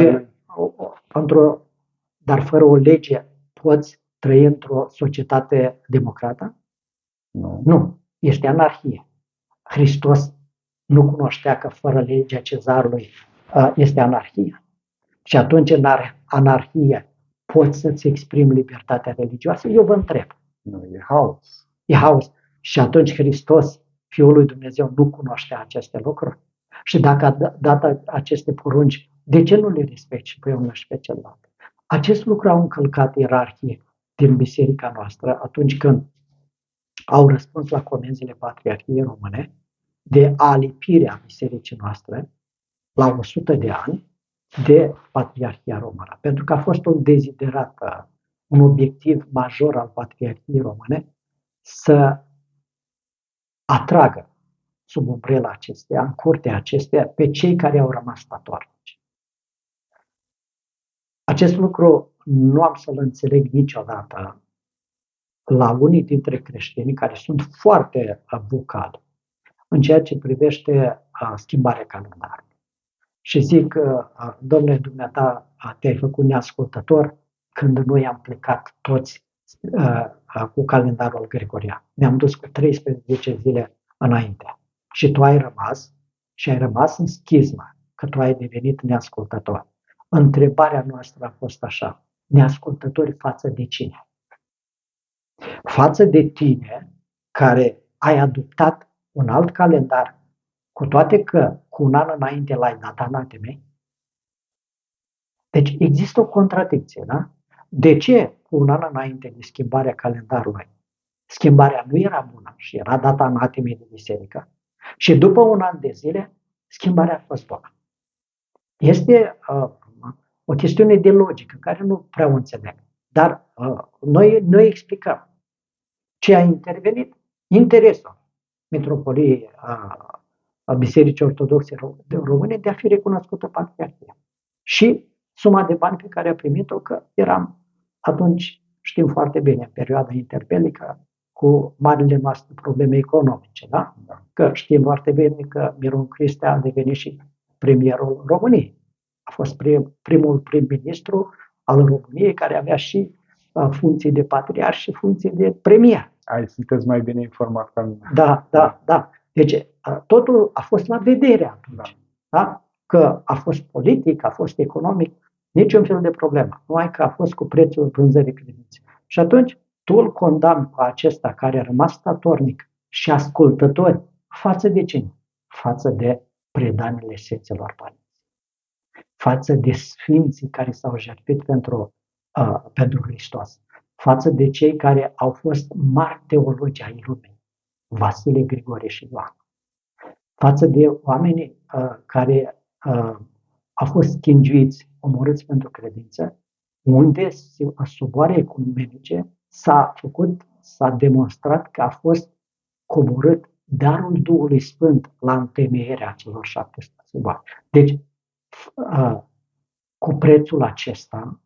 dar fără o lege poți trăi într-o societate democrată? Nu. Nu. Este anarhie. Hristos nu cunoștea că fără legea Cezarului este anarhie. Și atunci în anarhie poți să-ți exprimi libertatea religioasă? Eu vă întreb. Nu, e haos. E haos. Și atunci Hristos, Fiul lui Dumnezeu, nu cunoștea aceste lucruri? Și dacă a dat aceste porunci, de ce nu le respecti și pe unul și pe celălalt? Acest lucru au încălcat ierarhie din biserica noastră atunci când au răspuns la comenzile Patriarhiei Române de alipirea bisericii noastre la 100 de ani de Patriarhia Română. Pentru că a fost un deziderat, un obiectiv major al Patriarhiei Române să atragă sub umbrela acesteia, în curtea acesteia, pe cei care au rămas statornici. Acest lucru nu am să-l înțeleg niciodată la unii dintre creștini care sunt foarte vocali în ceea ce privește schimbarea calendarului. Și zic, domnule, dumneata, te-ai făcut neascultător când noi am plecat toți cu calendarul gregorian. Ne-am dus cu 13 zile înainte. Și tu ai rămas în schismă, că tu ai devenit neascultător. Întrebarea noastră a fost așa, neascultători față de cine? Față de tine, care ai adoptat un alt calendar, cu toate că cu un an înainte l-ai dat anatemei? Deci există o contradicție, da? De ce cu un an înainte de schimbarea calendarului, schimbarea nu era bună și era dată anatemei de biserică, și după un an de zile, schimbarea a fost bună? Este o chestiune de logică, care nu prea o înțeleg. Dar noi explicăm ce a intervenit, interesul Mitropoliei a Bisericii Ortodoxe Române de a fi recunoscută Patriarhia. Și suma de bani pe care a primit-o, că eram atunci, știm foarte bine, în perioada interbelică, cu marile noastre probleme economice, da? Că știm foarte bine că Miron Cristea a devenit și premierul României. A fost primul prim-ministru al României care avea și funcții de patriarh și funcții de premier. Sunteți mai bine informat ca mine. Da. Deci totul a fost la vedere atunci. Da? Că a fost politic, a fost economic, niciun fel de problemă. Numai că a fost cu prețul vânzării credinței. Și atunci tu îl condamni pe acesta care a rămas statornic și ascultător față de cine? Față de predanile Sfinților Părinți. Față de sfinții care s-au jertfit pentru Hristos. Față de cei care au fost mari teologi ai lumii, Vasile, Grigore și Ioan. Față de oamenii care au fost schingiuiți, omorâți pentru credință, unde sub oare ecumenice s-a demonstrat că a fost coborât darul Duhului Sfânt la întemeierea celor 7 săboare. Deci, cu prețul acesta,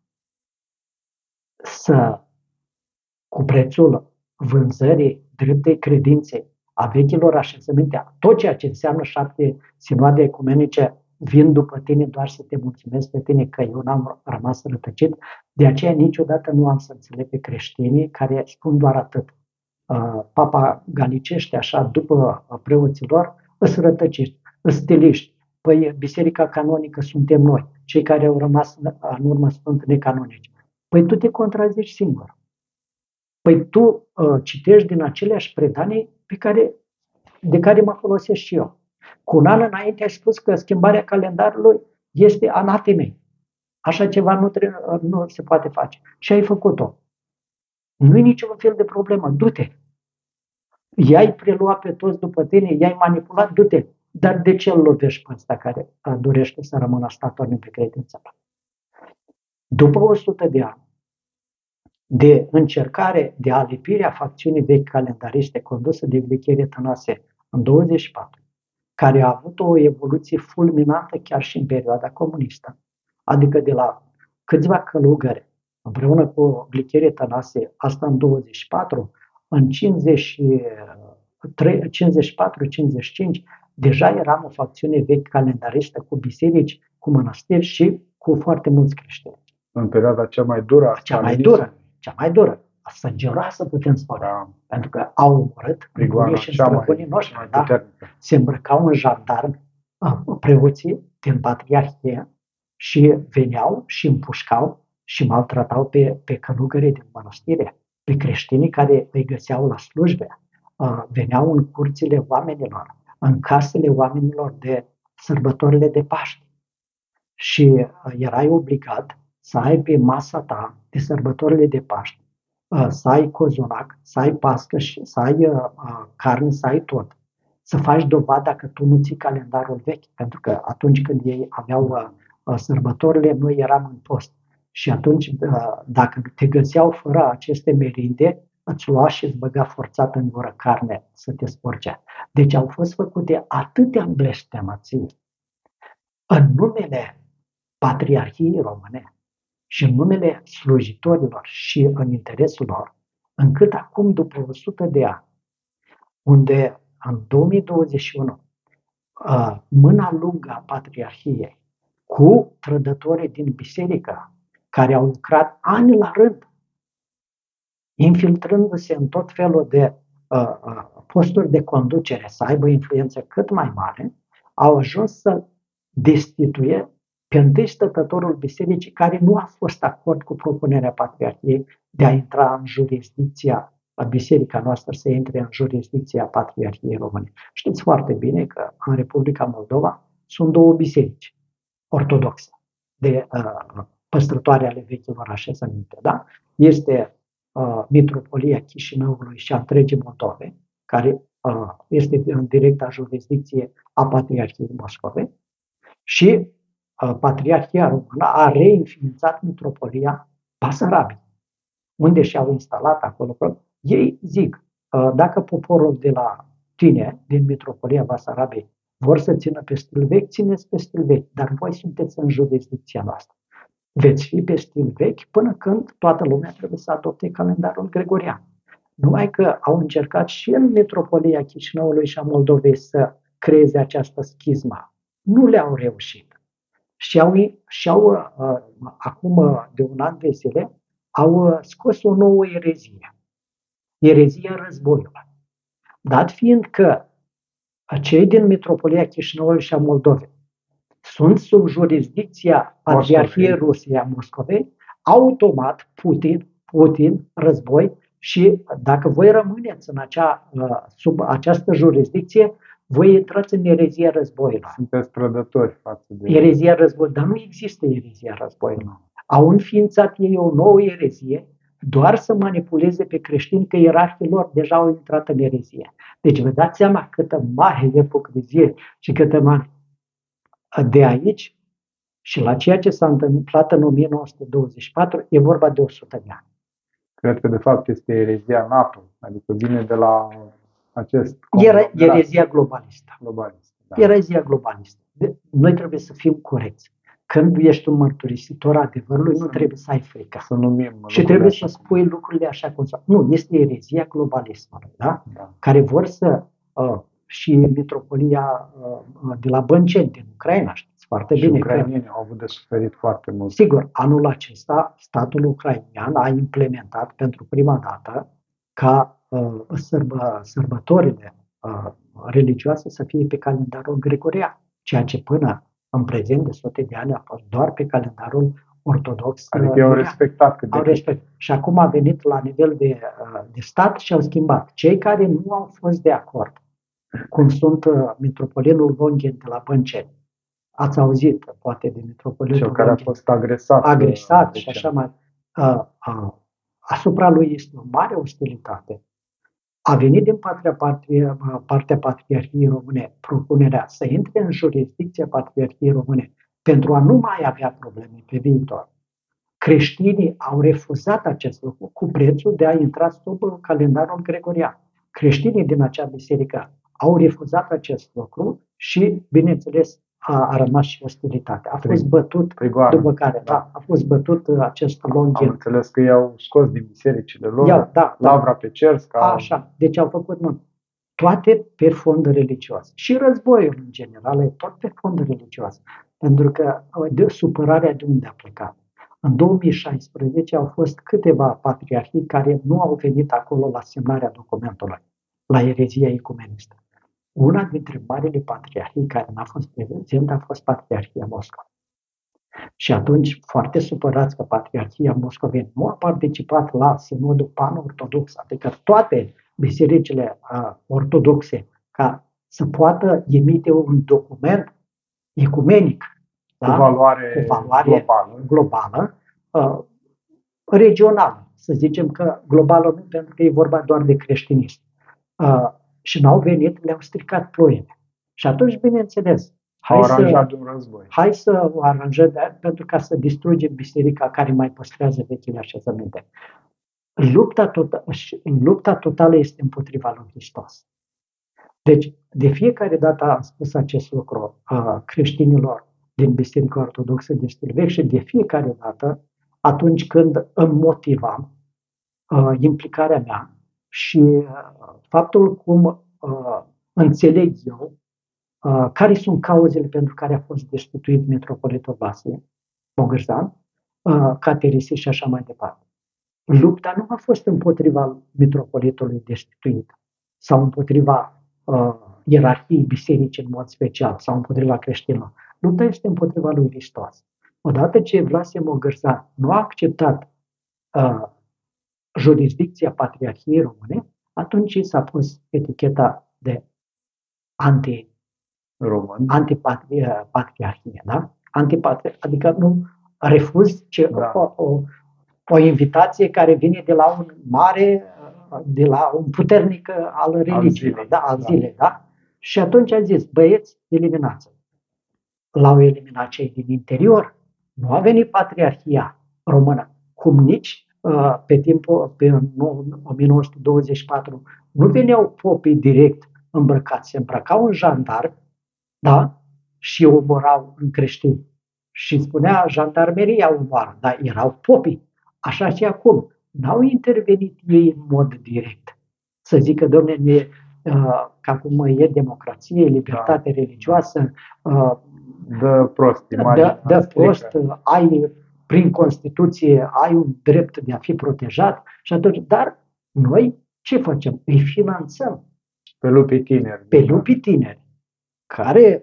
cu prețul vânzării dreptei credințe a vechilor așezăminte, tot ceea ce înseamnă 7 sinoade ecumenice, vin după tine doar să te mulțumesc pe tine că eu n-am rămas rătăcit. De aceea niciodată nu am să înțeleg pe creștinii care spun doar atât. Papa galicește așa după preoților, îs rătăciști, îs stiliști. Păi biserica canonică suntem noi, cei care au rămas în urmă sunt necanonici. Păi tu te contrazici singur. Păi tu citești din aceleași predanii de care mă folosesc și eu. Cu un an înainte ai spus că schimbarea calendarului este anatemei. Așa ceva nu se poate face. Și ai făcut-o. Nu e niciun fel de problemă. Du-te. I-ai preluat pe toți după tine, i-ai manipulat, du-te. Dar de ce îl lovești pe ăsta care dorește să rămână statornic pe credința ta? După 100 de ani de încercare de alipire a facțiunii vechi calendariste condusă de Glicherie Tănase în 24, care a avut o evoluție fulminantă chiar și în perioada comunistă, adică de la câțiva călugări împreună cu Glicherie Tănase, asta în 24, în 54-55, deja eram o facțiune vechi calendaristă cu biserici, cu mănăstiri și cu foarte mulți creștini. În perioada cea mai dură. Cea mai dură, sângeroasă putem spune, pentru că au omorât și străbunii noștri. Se îmbrăcau în jandarmi preoții din Patriarhie și veneau și împușcau și maltratau pe călugării din mănăstire, pe creștinii care îi găseau la slujbe. Veneau în curțile oamenilor, în casele oamenilor de sărbătorile de Paște. Și erai obligat să ai pe masa ta de sărbătorile de Paște, să ai cozonac, să ai pască și să ai carne, să ai tot. Să faci dovada că tu nu ții calendarul vechi, pentru că atunci când ei aveau sărbătorile, noi eram în post. Și atunci, dacă te găseau fără aceste merinde, îți lua și îți băga forțat în gură carne să te sporcea. Deci au fost făcute atâtea blestemății în numele Patriarhiei Române și în numele slujitorilor și în interesul lor, încât acum, după 100 de ani, unde în 2021 mâna lungă a Patriarhiei cu trădătorii din biserică care au lucrat ani la rând, infiltrându-se în tot felul de posturi de conducere, să aibă influență cât mai mare, au ajuns să destituie pe întâi stătătorul bisericii care nu a fost acord cu propunerea Patriarhiei de a intra în jurisdicția, biserica noastră să intre în jurisdicția Patriarhiei Române. Știți foarte bine că în Republica Moldova sunt două biserici ortodoxe de păstrătoare ale vechilor așezăminte. Da? Este Mitropolia Chișinăului și a întregii Moldove, care este în directa jurisdicție a Patriarhiei Moscovei, și Patriarhia Română a reînființat Mitropolia Basarabiei, unde și-au instalat acolo. Ei zic, dacă poporul de la tine, din Mitropolia Basarabiei, vor să țină pe stil vechi, țineți pe stil vechi, dar voi sunteți în jurisdicția noastră. Veți fi pe stil vechi până când toată lumea trebuie să adopte calendarul gregorian. Numai că au încercat și în Mitropolia Chișinăului și a Moldovei să creeze această schismă. Nu le-au reușit. Acum de un an de zile, au scos o nouă erezie. Erezia războiului. Dat fiind că cei din Mitropolia Chișinăului și a Moldovei sunt sub jurisdicția Patriarhiei Rusiei a Moscovei, automat Putin, război, și dacă voi rămâneți sub această jurisdicție, voi intrați în erezia războiului. Sunteți trădători față de erezia războiului, dar nu există erezia războiului. Au înființat ei o nouă erezie, doar să manipuleze pe creștini, că ierarhii lor deja au intrat în erezie. Deci vă dați seama câtă mare ipocrizie și câtă mare. De aici și la ceea ce s-a întâmplat în 1924 e vorba de 100 de ani. Cred că de fapt este erezia NATO, adică vine de la acest erezia globalistă. Da. Erezia globalistă. Noi trebuie să fim corecți. Când ești un mărturisitor adevărului, nu trebuie să ai frică. Să numim și trebuie să spui lucrurile așa cum sunt. Nu, este erezia globalismului, da? Care vor să și Mitropolia de la Bănceni din Ucraina, știți foarte bine. Ucrainienii au avut de suferit foarte mult. Sigur, anul acesta statul ucrainean a implementat pentru prima dată ca sărbătorile religioase să fie pe calendarul gregorian, ceea ce până în prezent de sute de ani a fost doar pe calendarul ortodox. Adică au respectat. Și acum a venit la nivel de stat și au schimbat. Cei care nu au fost de acord, cum sunt mitropolinul Longin de la Bănceni, ați auzit poate de mitropolinul Longin, care a fost agresat și așa mai. Asupra lui este o mare ostilitate. A venit din partea Patriarhiei Române propunerea să intre în jurisdicția Patriarhiei Române pentru a nu mai avea probleme pe viitor. Creștinii au refuzat acest lucru cu prețul de a intra sub calendarul gregorian. Creștinii din acea biserică au refuzat acest lucru și, bineînțeles, a rămas și ostilitatea. A fost bătut, după care a fost bătut acest Longin. Am înțeles că i-au scos din bisericile lor, Lavra Pecerska. Așa, deci au făcut toate pe fond religios. Și războiul, în general, e tot pe fond religios. Pentru că supărarea de unde a plecat. În 2016 au fost câteva patriarhii care nu au venit acolo la semnarea documentului, la erezia ecumenistă. Una dintre marile patriarhii care n-a fost prezentă a fost Patriarhia Moscovei. Și atunci, foarte supărați că Patriarhia Moscovei nu a participat la sinodul pan-ortodox, adică toate bisericile ortodoxe, ca să poată emite un document ecumenic, cu valoare globală, regională. Să zicem că globală nu, pentru că e vorba doar de creștinism. Și n-au venit, le-au stricat ploile. Și atunci, bineînțeles, hai să o aranjăm pentru ca să distrugem biserica care mai păstrează vechile așezăminte. Lupta totală este împotriva lui Hristos. Deci, de fiecare dată am spus acest lucru creștinilor din Biserica Ortodoxă de stil vechi și de fiecare dată, atunci când îmi motivam implicarea mea și faptul cum înțeleg eu care sunt cauzele pentru care a fost destituit Mitropolitul Vasile Bogârzan, Caterisie și așa mai departe. Lupta nu a fost împotriva mitropolitului destituit sau împotriva ierarhiei bisericii în mod special sau împotriva creștinilor. Lupta este împotriva lui Hristos. Odată ce Vlasie Bogârzan nu a acceptat jurisdicția Patriarhiei Române, atunci s-a pus eticheta de antipatriarhie, da? Adică nu refuz o invitație care vine de la un mare, de la un puternic al religiei, al zilei, da? Și atunci a zis, băieți, eliminați-o. l-au eliminat cei din interior. Nu a venit Patriarhia Română, cum nici pe 1924 nu veneau popii direct îmbrăcați, se îmbrăcau în jandar, da? Și omorau în creștini. Și spunea jandarmeria omoară, dar erau popii. Așa și acum. N-au intervenit ei în mod direct. Să zică, domnule, că acum e democrație, libertate religioasă, dă prost, dă prost, ai prin Constituție, ai un drept de a fi protejat. Și atunci, dar noi ce facem? Îi finanțăm. Pe lupii tineri. Pe lupii tineri, care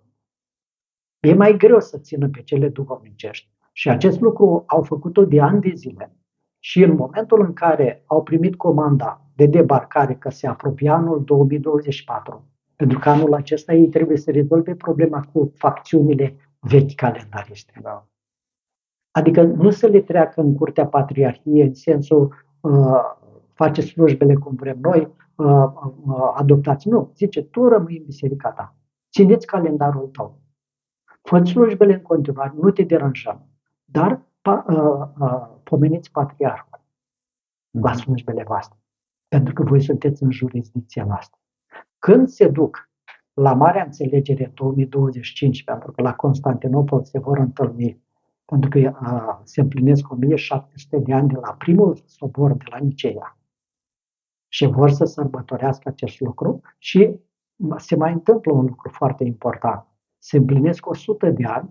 e mai greu să țină pe cele duhovnicești. Și acest lucru au făcut-o de ani de zile. Și în momentul în care au primit comanda de debarcare, că se apropia anul 2024, pentru că anul acesta ei trebuie să rezolve problema cu facțiunile vechi calendariste. Da. Adică nu să le treacă în curtea Patriarhiei în sensul faceți slujbele cum vrem noi, adoptați. Nu, zice, tu rămâi în biserica ta, țineți calendarul tău, fă-ți slujbele în continuare, nu te deranjăm, dar pomeniți Patriarhul la slujbele voastre, pentru că voi sunteți în jurisdicția noastră. Când se duc la Marea Înțelegere 2025, pentru că la Constantinopol se vor întâlni, pentru că se împlinesc 1700 de ani de la primul sobor de la Niceea și vor să sărbătorească acest lucru și se mai întâmplă un lucru foarte important. Se împlinesc 100 de ani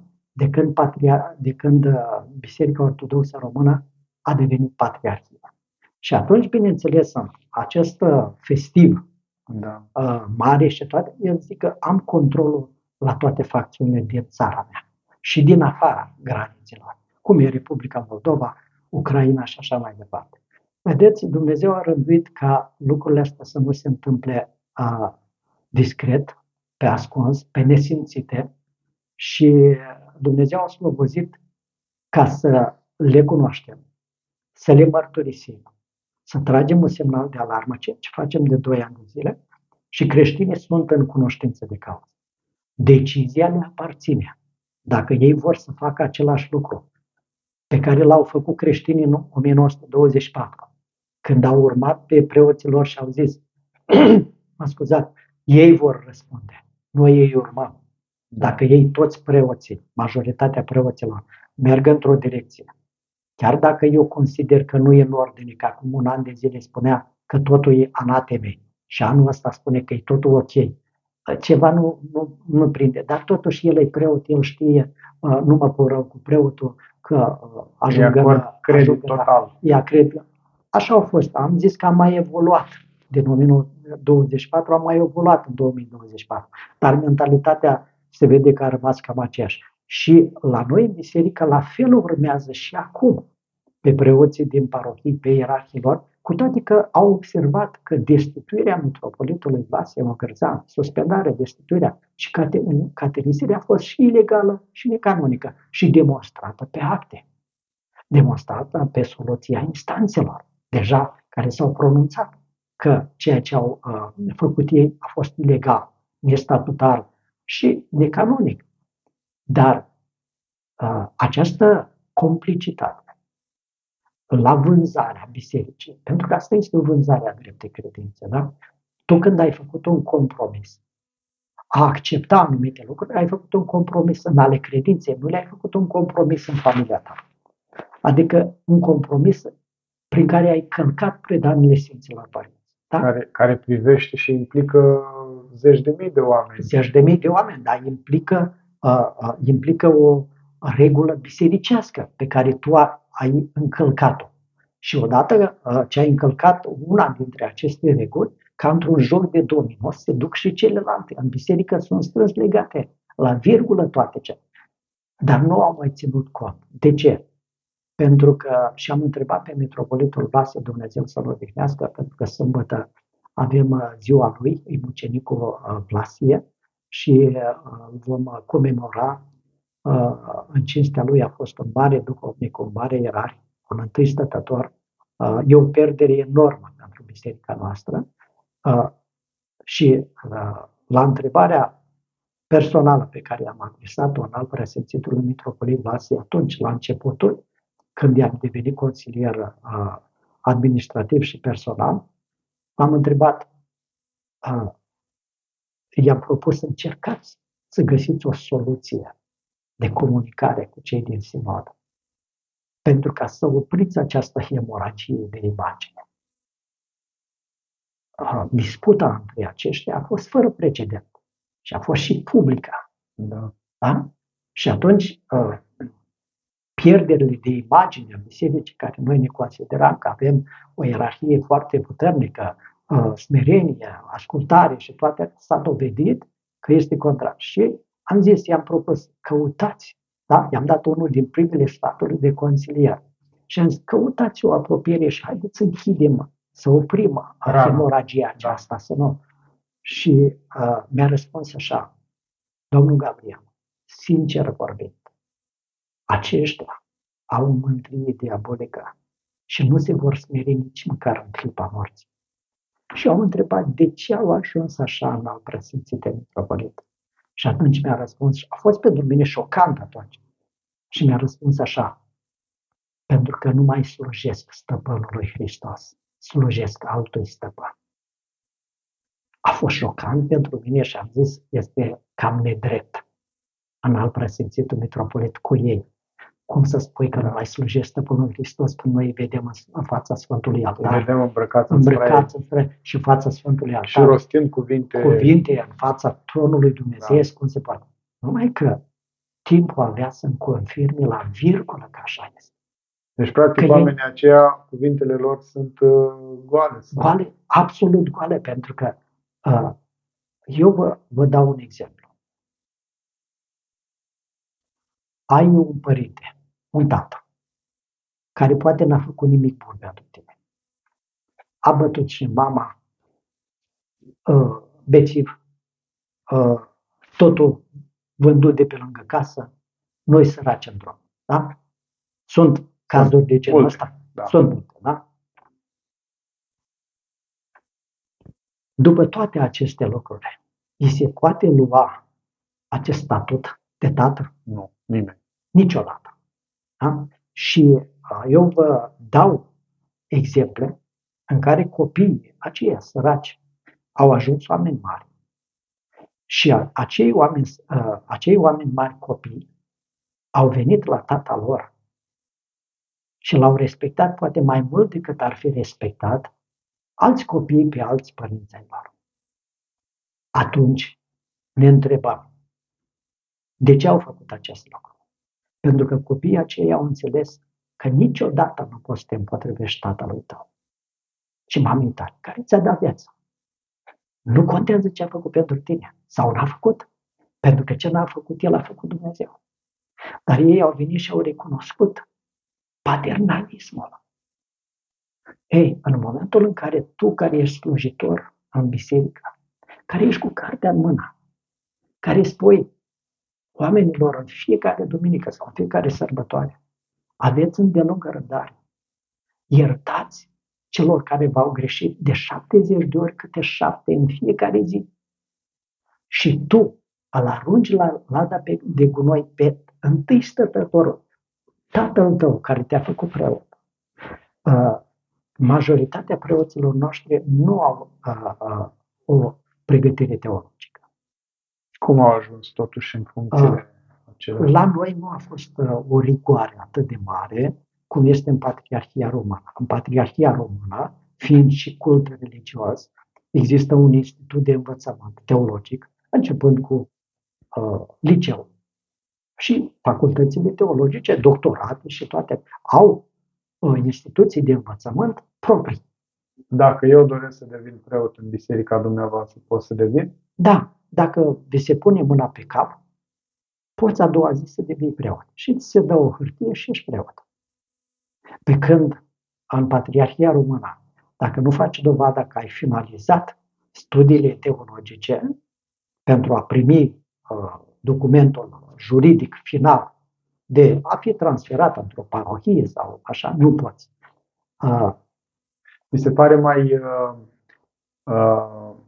de când Biserica Ortodoxă Română a devenit patriarhia. Și atunci, bineînțeles, în acest festiv mare și toate, eu zic că am controlul la toate facțiunile din țara mea și din afara granițelor, cum e Republica Moldova, Ucraina și așa mai departe. Vedeți, Dumnezeu a rânduit ca lucrurile astea să nu se întâmple discret, pe ascuns, pe nesimțite și Dumnezeu a slobozit ca să le cunoaștem, să le mărturisim, să tragem un semnal de alarmă, ce facem de 2 ani de zile și creștinii sunt în cunoștință de cauză. Decizia le aparține. Dacă ei vor să facă același lucru pe care l-au făcut creștinii în 1924, când au urmat pe preoții lor și au zis, mă scuzați, ei vor răspunde, noi ei urmăm. Dacă ei toți preoții, majoritatea preoților, merg într-o direcție, chiar dacă eu consider că nu e în ordine, că acum un an de zile spunea că totul e anateme și anul ăsta spune că e totul ok, ceva nu prinde, dar totuși el e preot, el știe, nu mă părău cu preotul, că ajungă total. Ia cred. Așa a fost. Am zis că am mai evoluat din 1924, am mai evoluat în 2024, dar mentalitatea se vede că a rămas cam aceeași. Și la noi în biserică la fel urmează și acum pe preoții din parohii, pe ierarhilor, cu toate că au observat că destituirea mitropolitului Vasile Mocărțean, suspendarea, destituirea și catechizirea a fost și ilegală și necanonică și demonstrată pe acte, demonstrată pe soluția instanțelor, deja care s-au pronunțat că ceea ce au făcut ei a fost ilegal, nestatutar și necanonic. Dar această complicitate la vânzarea bisericii, pentru că asta este o vânzare a dreptei credințe, da? Tu când ai făcut un compromis, a accepta anumite lucruri, ai făcut un compromis în ale credinței, nu le-ai făcut un compromis în familia ta. Adică un compromis prin care ai călcat predanile Sfinților Părinți. Da? Care privește și implică zeci de mii de oameni. Zeci de mii de oameni, dar implică o regulă bisericească pe care tu ai încălcat-o. Și odată ce ai încălcat una dintre aceste reguli, ca într-un joc de domino, se duc și celelalte. În biserică sunt strâns legate, la virgulă toate cele. Dar nu au mai ținut cont. De ce? Pentru că, și am întrebat pe mitropolitul Vasile, Dumnezeu să-l odihnească, pentru că sâmbătă avem ziua lui, e mucenicul Vlasie, și vom comemora în cinstea lui. A fost un mare duhovnic, un mare ierarh, un întâi stătător. E o pierdere enormă pentru biserica noastră. Și la întrebarea personală pe care am adresat-o în al preasfințitului mitropolit Vlasie atunci, la începutul, când i-am devenit consilier administrativ și personal, am întrebat, i-am propus să încercați să găsiți o soluție de comunicare cu cei din sinod, pentru ca să opriți această hemoragie de imagine. Disputa între aceștia a fost fără precedent și a fost și publică. Da. Da? Și atunci pierderile de imagine a bisericii, care noi ne consideram că avem o ierarhie foarte puternică, smerenie, ascultare și toate, s-a dovedit că este contrar. Și am zis, i-am propus, căutați, da? I-am dat unul din primele sfaturi de consilier. Și am zis, căutați o apropiere și haideți să închidem, să oprim hemoragia aceasta, să nu. Și mi-a răspuns așa, domnul Gabriel, sincer vorbind, aceștia au o mândrie diabolică și nu se vor smeri nici măcar în clipa morții. Și au întrebat de ce au ajuns așa în al preasfințite mitropolit. Și atunci mi-a răspuns, a fost pentru mine șocant atunci, și mi-a răspuns așa, pentru că nu mai slujesc stăpânului Hristos, slujesc altui stăpân. A fost șocant pentru mine și am zis, este cam nedrept în al preasfințitul mitropolit cu ei. Cum să spui că nu mai slujesc stăpânul Hristos când noi îi vedem în fața Sfântului Altar? Îi vedem îmbrăcați și în fața Sfântului Altar. Și rostind cuvinte în fața tronului Dumnezeu, da. Cum se poate. Numai că timpul avea să-mi confirme la virgulă că așa este. Deci, practic, oamenii aceia, cuvintele lor sunt goale. Goale, absolut goale, pentru că eu vă dau un exemplu. Ai un părinte, un tată, care poate n-a făcut nimic bun pentru tine. A bătut și mama, bețiv, totul vândut de pe lângă casă, noi săraci în drum. Da? Sunt cazuri de genul ăsta? Da. Sunt multe, da? După toate aceste lucruri, îi se poate lua acest statut de tată? Nu, nimeni. Niciodată. Da? Și eu vă dau exemple în care copiii aceia săraci au ajuns oameni mari. Și acei oameni mari copii au venit la tata lor și l-au respectat poate mai mult decât ar fi respectat alți copii pe alți părinți ai lor. Atunci ne întrebăm, de ce au făcut acest lucru? Pentru că copiii aceia au înțeles că niciodată nu poți să te împotrivești tatălui tău și mamei tale, care ți-a dat viața. Nu contează ce a făcut pentru tine sau n-a făcut, pentru că ce n-a făcut el a făcut Dumnezeu. Dar ei au venit și au recunoscut paternalismul. Ei, în momentul în care tu, care ești slujitor în biserică, care ești cu cartea în mână, care spui oamenilor în fiecare duminică sau în fiecare sărbătoare, aveți îndelungă răbdare, iertați celor care v-au greșit de 70 de ori câte 7 în fiecare zi. Și tu îl arunci la lada de gunoi pe întâi stătătorul, tatăl tău care te-a făcut preot. Majoritatea preoților noștri nu au o pregătire teologică. Cum au ajuns totuși în funcțiile acelea? La noi nu a fost o rigoare atât de mare cum este în Patriarhia Română. În Patriarhia Română, fiind și cult religios, există un institut de învățământ teologic, începând cu liceu. Și facultățile teologice, doctorate și toate, au instituții de învățământ proprii. Dacă eu doresc să devin preot în biserica dumneavoastră, pot să devin? Da, dacă vi se pune mâna pe cap, poți a doua zi să devii preot. Și ți se dă o hârtie și ești preot. Pe când în Patriarhia Română, dacă nu faci dovada că ai finalizat studiile teologice pentru a primi documentul juridic final de a fi transferat într-o parohie sau așa, nu poți. Mi se pare mai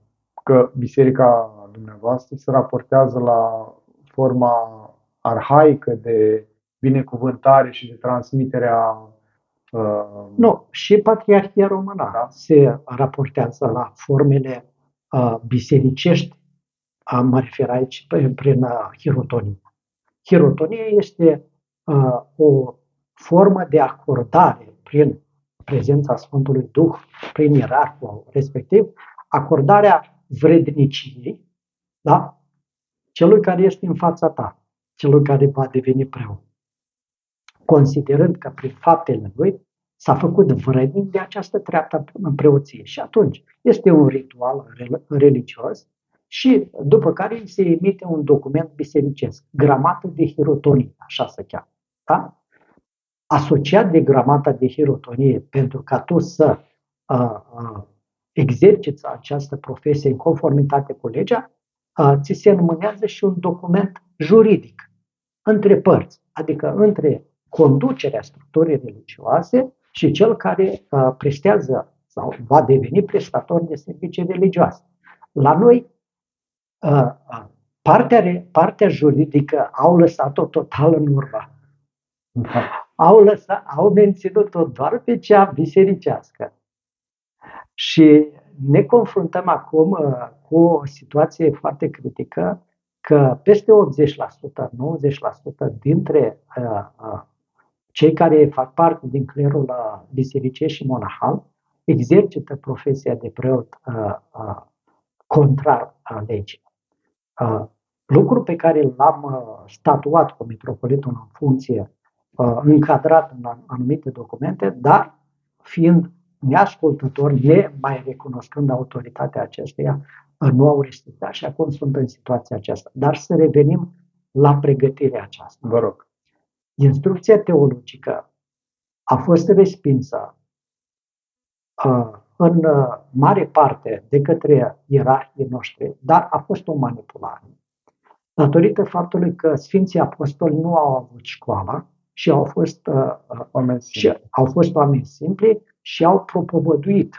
că biserica dumneavoastră se raportează la forma arhaică de binecuvântare și de transmiterea. Nu, și Patriarhia Română se raportează la formele bisericești, mă refer aici prin hirotonie. Hirotonia este o formă de acordare prin prezența Sfântului Duh, prin ierarhul respectiv, acordarea vredniciei, da? Celui care este în fața ta, celui care va deveni preot, considerând că prin faptele lui s-a făcut vrednic de această treaptă în preoție. Și atunci este un ritual religios și după care îi se emite un document bisericesc, gramată de hirotonie, așa se cheamă. Da? Asociat de gramata de hirotonie, pentru ca tu să exerciți această profesie în conformitate cu legea, ți se înmânează și un document juridic între părți, adică între conducerea structurii religioase și cel care prestează sau va deveni prestator de servicii religioase. La noi, partea juridică au lăsat-o total în urmă. Au menținut-o doar pe cea bisericească. Și ne confruntăm acum cu o situație foarte critică, că peste 80%, 90% dintre cei care fac parte din clerul bisericesc și monahal exercită profesia de preot contrar legii. Lucru pe care l-am statuat cu mitropolitul în funcție, încadrat în anumite documente, dar fiind neascultător, nemai recunoscând autoritatea acesteia, nu au respectat și acum sunt în situația aceasta. Dar să revenim la pregătirea aceasta. Vă rog. Instrucția teologică a fost respinsă în mare parte de către ierarhii noștri, dar a fost o manipulare. Datorită faptului că Sfinții Apostoli nu au avut școala și au fost oameni simpli și au propovăduit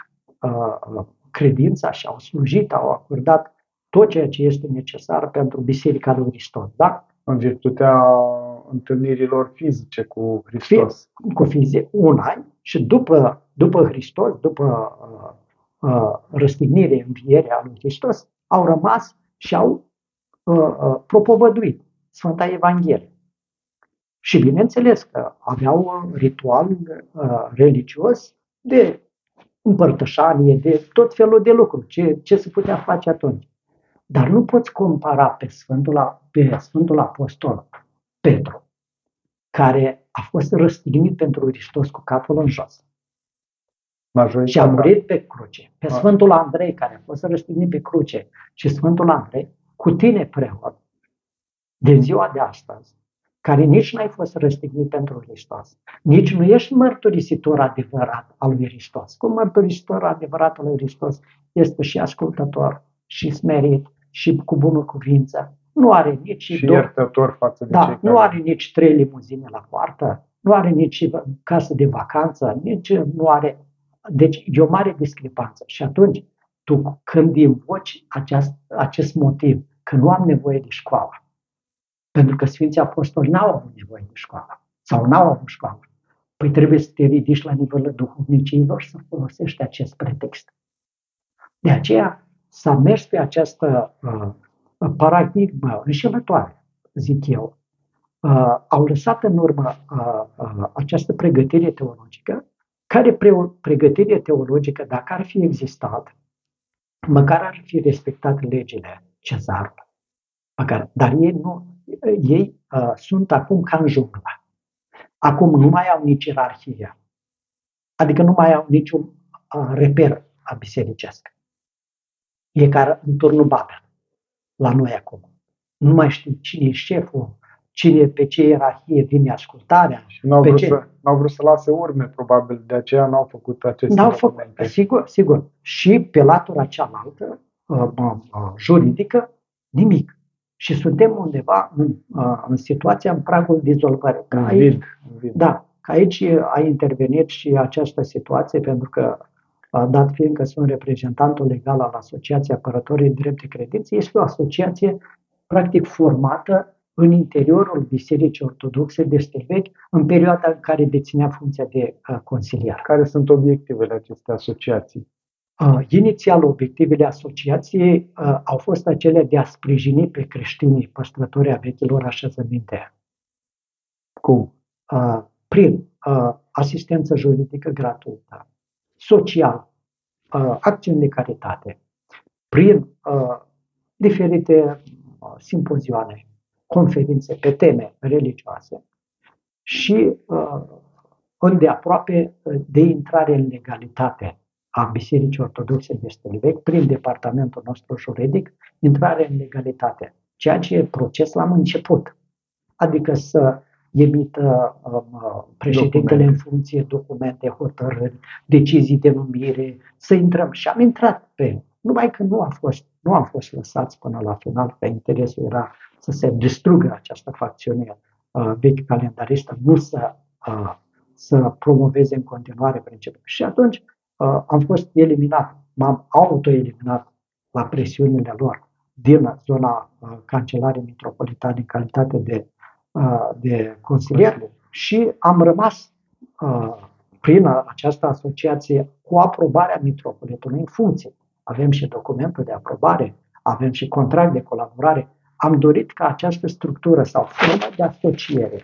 credința și au slujit, au acordat tot ceea ce este necesar pentru Biserica lui Hristos. Da? În virtutea întâlnirilor fizice cu Hristos. Cu fizice, un an și după Hristos, după răstignirea, învierea lui Hristos, au rămas și au propovăduit Sfânta Evanghelie. Și bineînțeles că aveau un ritual religios de împărtășanie, de tot felul de lucruri, ce se putea face atunci. Dar nu poți compara pe Sfântul Apostol Petru, care a fost răstignit pentru Hristos cu capul în jos. Și a murit pe cruce. Pe Sfântul Andrei, care a fost răstignit pe cruce, și Sfântul Andrei, cu tine preot, din ziua de astăzi, care nici n-ai fost răstignit pentru Hristos, nici nu ești mărturisitor adevărat al lui Hristos. Cum mărturisitor adevărat al lui Hristos este și ascultător, și smerit, și cu bună cuvință. Nu are nici și iertător față de cei nu are nici 3 limuzine la poartă, nu are nici casă de vacanță, nici nu are. Deci e o mare discrepanță. Și atunci, tu când invoci acest motiv, că nu am nevoie de școală, pentru că Sfinții Apostoli n-au avut nevoie de școală sau n-au avut școală, păi trebuie să te ridici la nivelul duhovnicilor să folosești acest pretext. De aceea s-a mers pe această paradigmă înșelătoare, zic eu. Au lăsat în urmă această pregătire teologică, care pregătire teologică, dacă ar fi existat, măcar ar fi respectat legile cezarului. Dar ei sunt acum ca în junglă. Acum nu mai au nici ierarhie, adică nu mai au niciun reper bisericesc. E ca în turnul Babel, la noi acum. Nu mai știu cine e șeful, pe ce ierarhie vine ascultarea. Și n-au vrut să lase urme, probabil, de aceea n-au făcut aceste documente. Sigur. Și pe latura cealaltă, juridică, nimic. Și suntem undeva în situația, în pragul dizolvării. Vid. Da, că aici a intervenit și această situație, pentru că dat fiind că sunt reprezentantul legal al Asociației Apărătorii Drept de Credință, este o asociație practic formată în interiorul Bisericii Ortodoxe de Stelvechi în perioada în care deținea funcția de consiliar. Care sunt obiectivele acestei asociații? Inițial, obiectivele asociației au fost acelea de a sprijini pe creștinii păstrători a vechilor așezăminte. Cum? Prin asistență juridică gratuită, social, acțiuni de caritate, prin diferite simpozioane, conferințe pe teme religioase și îndeaproape de intrare în legalitate a Bisericii Ortodoxe de Stelvechi, prin departamentul nostru juridic, intrare în legalitate, ceea ce e proces l-am început. Adică să emită președintele în funcție documente, hotărâri, decizii de numire, să intrăm. Și am intrat pe, numai că nu am fost lăsați până la final, că interesul era să se distrugă această facțiune vechi calendaristă, nu să promoveze în continuare principiul. Și atunci am fost eliminat, m-am autoeliminat la presiunile lor din zona Cancelariei Mitropolitane în calitate de consilier și am rămas prin această asociație cu aprobarea mitropolitului în funcție. Avem și documentul de aprobare, avem și contract de colaborare. Am dorit ca această structură sau formă de asociere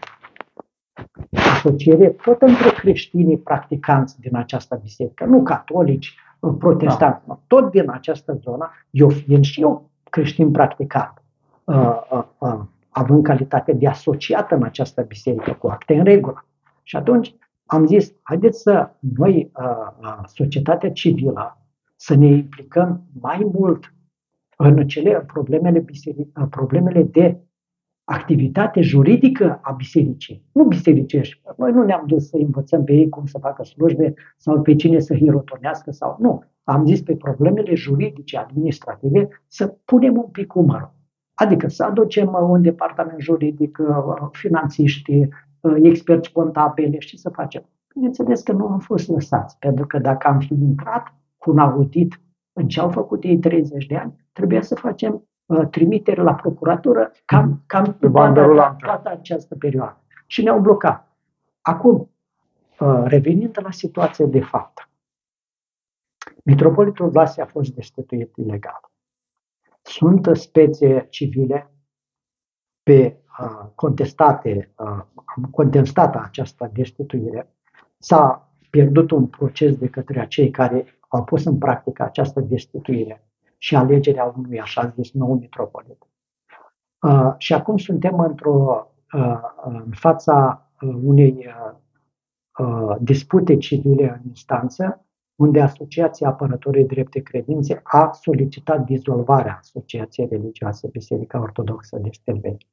tot între creștinii practicanți din această biserică, nu catolici, protestanți, tot din această zonă, eu fiind și eu creștin practicant, având calitate de asociat în această biserică cu acte în regulă. Și atunci am zis, haideți să noi, societatea civilă, să ne implicăm mai mult în problemele de activitate juridică a bisericii, nu bisericești. Noi nu ne-am dus să învățăm pe ei cum să facă slujbe sau pe cine să hirotonească sau nu. Am zis pe problemele juridice, administrative, să punem un pic umărul. Adică să aducem un departament juridic, finanțiști, experți contabili și să facem. Bineînțeles că nu am fost lăsați, pentru că dacă am fi intrat cu un audit în ce au făcut ei 30 de ani, trebuia să facem trimiteri la procuratură cam toată această perioadă. Și ne-au blocat. Acum, revenind la situația de fapt, mitropolitul Vlasie a fost destituit ilegal. Sunt spețe civile contestate, am contestat această destituire. S-a pierdut un proces de către acei care au pus în practică această destituire și alegerea unui așa zis nou mitropolit. Și acum suntem în fața unei dispute civile în instanță, unde Asociația Apărătorii Drepte Credințe a solicitat dizolvarea Asociației Religioase Biserica Ortodoxă de Stelvechi.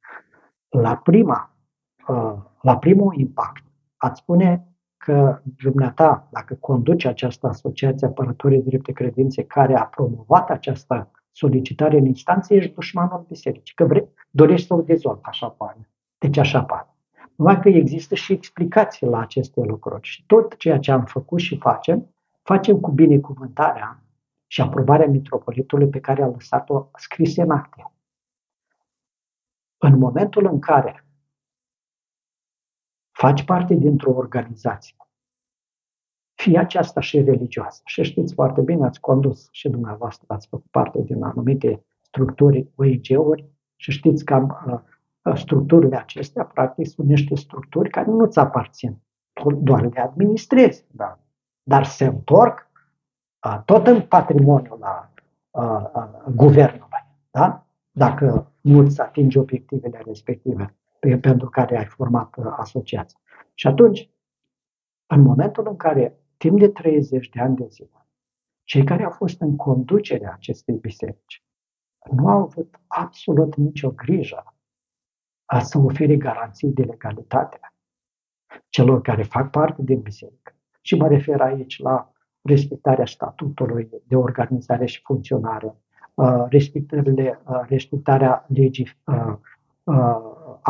La primul impact, ați spune că dumneata, dacă conduce această Asociație Apărătorii Drepte Credințe care a promovat această solicitare în instanță, ești dușmanul bisericii, că dorești să o dezolvi. Așa pare. Deci așa pare. Numai că există și explicații la aceste lucruri. Și tot ceea ce am făcut și facem cu binecuvântarea și aprobarea mitropolitului pe care a lăsat-o scrisă în acte. În momentul în care faci parte dintr-o organizație, fie aceasta și religioasă, și știți foarte bine, ați condus și dumneavoastră, ați făcut parte din anumite structuri, ONG-uri, și știți că structurile acestea, practic, sunt niște structuri care nu-ți aparțin, doar le administrezi, da. Dar se întorc tot în patrimoniul guvernului, da? Dacă nu îți atingi obiectivele respective pentru care ai format asociația. Și atunci, în momentul în care, timp de 30 de ani de zile, cei care au fost în conducerea acestei biserici nu au avut absolut nicio grijă să ofere garanții de legalitate celor care fac parte din biserică. Și mă refer aici la respectarea statutului de organizare și funcționare, respectarea legii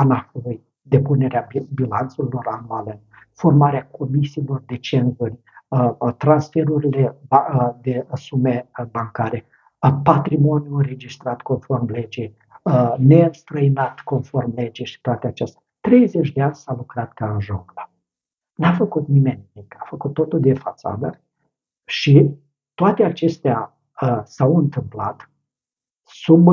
ANAF-ului, depunerea bilanțurilor anuale, formarea comisiilor de cenzuri, transferurile de sume bancare, patrimoniul înregistrat conform legii, neînstrăinat conform legii și toate acestea. 30 de ani s-a lucrat ca în junglă. N-a făcut nimeni nimic, a făcut totul de fațadă și toate acestea s-au întâmplat sub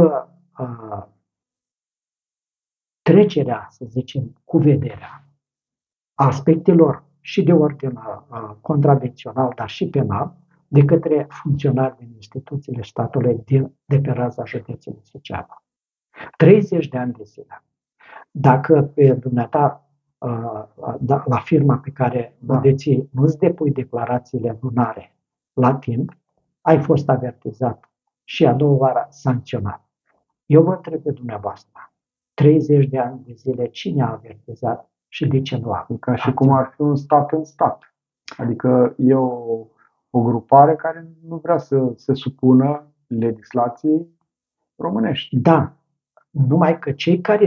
trecerea, să zicem, cu vederea aspectelor și de ordin contravențional, dar și penal, de către funcționari din instituțiile statului de pe raza județului Suceava. 30 de ani de zile. Dacă pe dumneata, la firma pe care o deții, nu-ți depui declarațiile lunare la timp, ai fost avertizat și a doua oară sancționat. Eu vă întreb pe dumneavoastră, 30 de ani de zile, cine a avertizat și de ce nu a? Ca și cum ar fi un stat în stat. Adică e o grupare care nu vrea să se supună legislației românești. Da, numai că cei care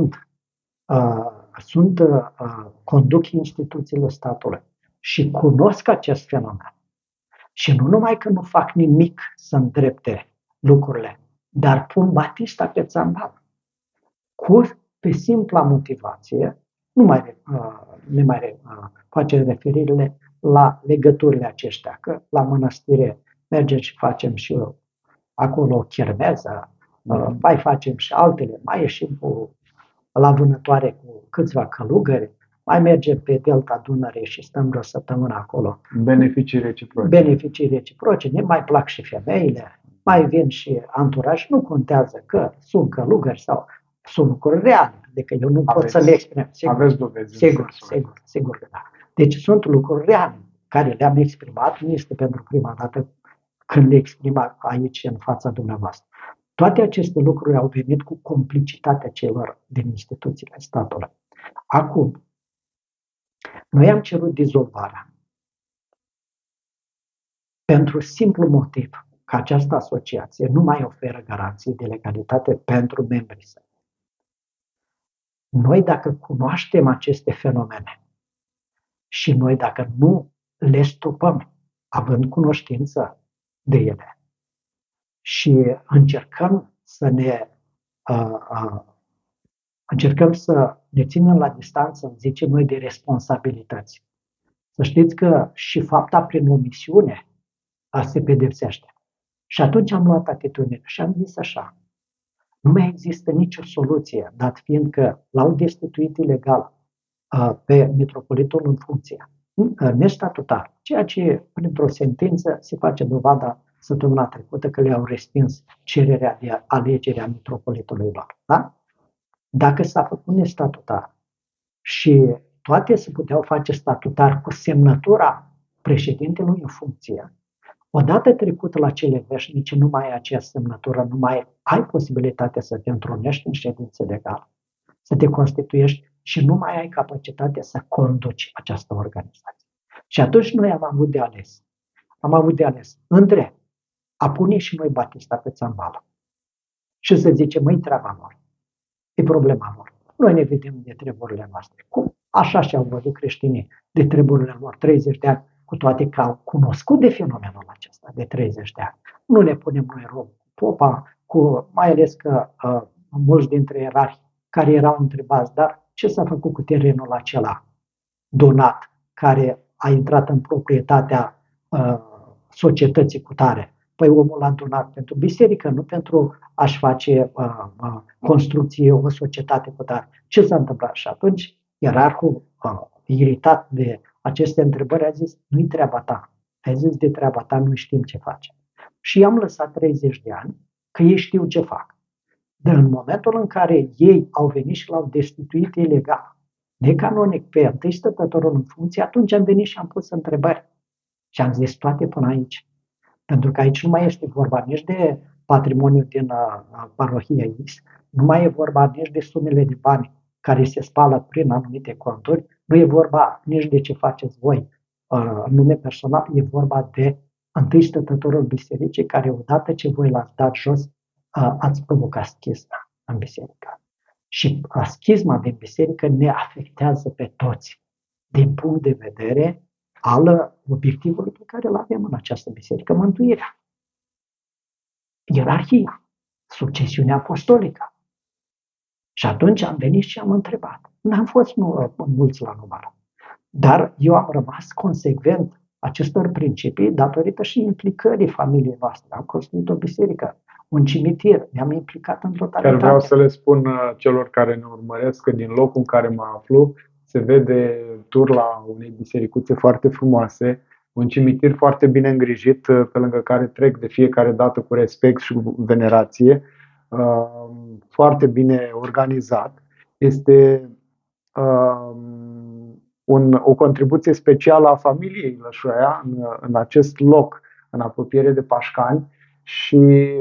conduc instituțiile statului și cunosc acest fenomen și nu numai că nu fac nimic să îndrepte lucrurile, dar pun batista pe țambal. Pe simpla motivație, nu mai face referirile la legăturile aceștia, că la mănăstire mergem și facem și acolo o chermeză, mai facem și altele, mai ieșim la vânătoare cu câțiva călugări, mai mergem pe delta Dunării și stăm de o săptămână acolo. Beneficii reciproce. Beneficii reciproce, ne mai plac și femeile, mai vin și anturaj, nu contează că sunt călugări sau sunt lucruri reale, adică eu nu pot să le exprim. Aveți dovezi? Sigur că da. Deci sunt lucruri reale care le-am exprimat, nu este pentru prima dată când le exprim aici în fața dumneavoastră. Toate aceste lucruri au venit cu complicitatea celor din instituțiile statului. Acum, noi am cerut dizolvarea pentru simplu motiv că această asociație nu mai oferă garanții de legalitate pentru membrii săi. Noi, dacă cunoaștem aceste fenomene și noi, dacă nu le stopăm, având cunoștință de ele și încercăm să ne ținem la distanță, zicem noi, de responsabilități. Să știți că și fapta prin omisiune se pedepsește. Și atunci am luat atitudine și am zis așa: nu mai există nicio soluție, dat fiind că l-au destituit ilegal pe mitropolitul în funcție, nestatutar, ceea ce printr-o sentință se face dovada săptămâna trecută că le-au respins cererea de alegere a mitropolitului lor. Da? Dacă s-a făcut nestatutar și toate se puteau face statutar cu semnătura președintelui în funcție, odată trecut la cele veșnice, nu mai ai aceeași semnătură, nu mai ai posibilitatea să te întrunești în ședințe legale, să te constituiești și nu mai ai capacitatea să conduci această organizație. Și atunci noi am avut de ales. Am avut de ales între a pune și noi batista pe țambală și să zicem, măi, treaba lor, e problema lor. Noi ne vedem de treburile noastre. Cum? Așa și-au văzut creștinii de treburile lor 30 de ani, cu toate că au cunoscut de fenomenul acesta de 30 de ani. Nu le punem noi rog cu popa, mai ales că mulți dintre ierarhi care erau întrebați, dar ce s-a făcut cu terenul acela donat, care a intrat în proprietatea societății cutare? Păi omul l-a donat pentru biserică, nu pentru a-și face construcție o societate cutare. Ce s-a întâmplat? Și atunci ierarhul, iritat de aceste întrebări, a zis, nu-i treaba ta. Ai zis de treaba ta, nu știm ce facem. Și i-am lăsat 30 de ani, că ei știu ce fac. Dar în momentul în care ei au venit și l-au destituit ilegal, necanonic pe întâi stătătorul în funcție, atunci am venit și am pus întrebări. Și am zis toate până aici. Pentru că aici nu mai este vorba nici de patrimoniul din parohia X, nu mai e vorba nici de sumele de bani care se spală prin anumite conturi, nu e vorba nici de ce faceți voi în nume personal, e vorba de întâi stătătorul bisericii, care odată ce voi l-ați dat jos, ați provocat schisma în biserică. Și schisma din biserică ne afectează pe toți, din punct de vedere al obiectivului pe care îl avem în această biserică, mântuirea, ierarhia, succesiunea apostolică. Și atunci am venit și am întrebat. N-am fost mulți la număr, dar eu am rămas consecvent acestor principii datorită și implicării familiei noastre. Am construit o biserică, un cimitir, ne-am implicat în totalitate. Chiar vreau să le spun celor care ne urmăresc că din locul în care mă aflu se vede turla unei bisericuțe foarte frumoase, un cimitir foarte bine îngrijit, pe lângă care trec de fiecare dată cu respect și cu venerație, foarte bine organizat. Este o contribuție specială a familiei Lășoia în acest loc, în apropiere de Pașcani, și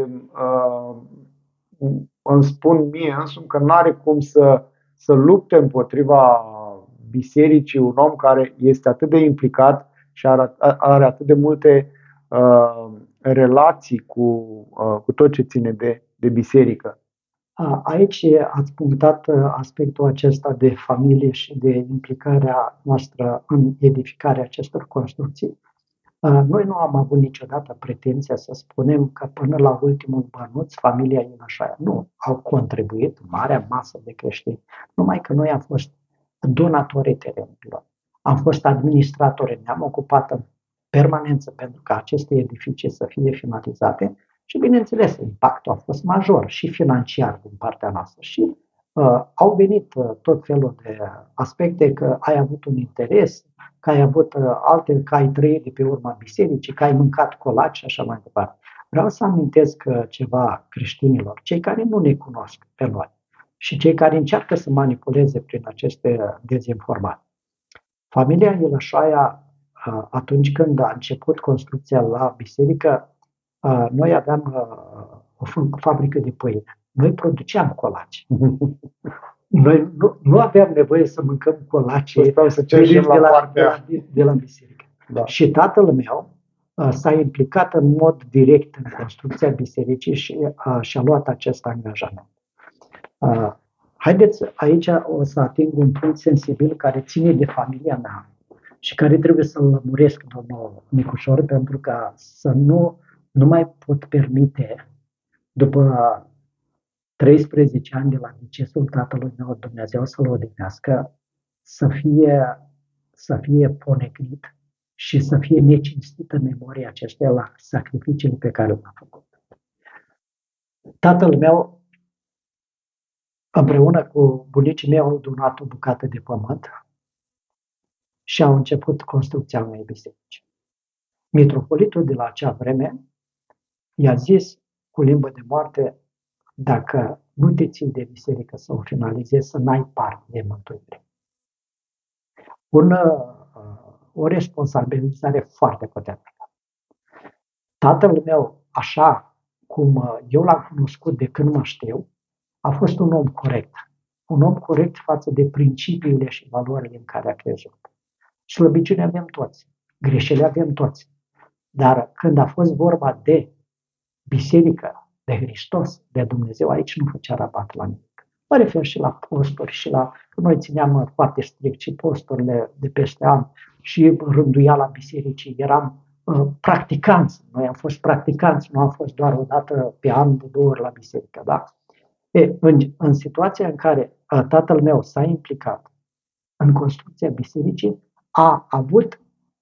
îmi spun mie însumi că nu are cum să lupte împotriva bisericii un om care este atât de implicat și are atât de multe relații cu tot ce ține de biserică. Aici ați punctat aspectul acesta de familie și de implicarea noastră în edificarea acestor construcții. Noi nu am avut niciodată pretenția să spunem că până la ultimul bănuț familia Iunașaia nu au contribuit marea masă de creștini, numai că noi am fost donatorii terenurilor, am fost administratori, ne-am ocupat în permanență pentru ca aceste edificii să fie finalizate și, bineînțeles, impactul a fost major și financiar din partea noastră și au venit tot felul de aspecte, că ai avut un interes, că ai avut alte, că ai trăit de pe urma bisericii, că ai mâncat colaci și așa mai departe. Vreau să amintesc ceva creștinilor, cei care nu ne cunosc pe noi și cei care încearcă să manipuleze prin aceste dezinformări. Familia Ielășoaia, atunci când a început construcția la biserică, noi aveam o fabrică de pâine. Noi produceam colaci. Noi nu aveam nevoie să mâncăm colaci de la biserică. Da. Și tatăl meu s-a implicat în mod direct în construcția bisericii și și-a luat acest angajament. Haideți, aici o să ating un punct sensibil care ține de familia mea și care trebuie să-l lămuresc, domnul Nicușor, pentru că să nu mai pot permite, după 13 ani de la decesul tatălui meu, Dumnezeu să-l odihnească, să fie poneclit și să fie necinstită memoria acestuia la sacrificiile pe care le-a făcut. Tatăl meu, împreună cu bunicii mei, au donat o bucată de pământ și au început construcția unei biserici. Mitropolitul de la acea vreme i-a zis cu limbă de moarte: dacă nu te ții de biserică să o finalizezi, să n-ai parte de mântuire. O responsabilizare foarte puternică. Tatăl meu, așa cum eu l-am cunoscut de când mă știu, a fost un om corect. Un om corect față de principiile și valorile în care a crezut. Slăbiciuni avem toți, greșeli avem toți. Dar când a fost vorba de biserică, de Hristos, de Dumnezeu, aici nu făcea rabat la nimic. Mă refer și la posturi și la... Noi țineam foarte strict și posturile de peste an și rânduiala bisericii. Eram practicanți. Noi am fost practicanți, nu am fost doar o dată pe an, de 2 ori la biserică. Da? În situația în care tatăl meu s-a implicat în construcția bisericii, a avut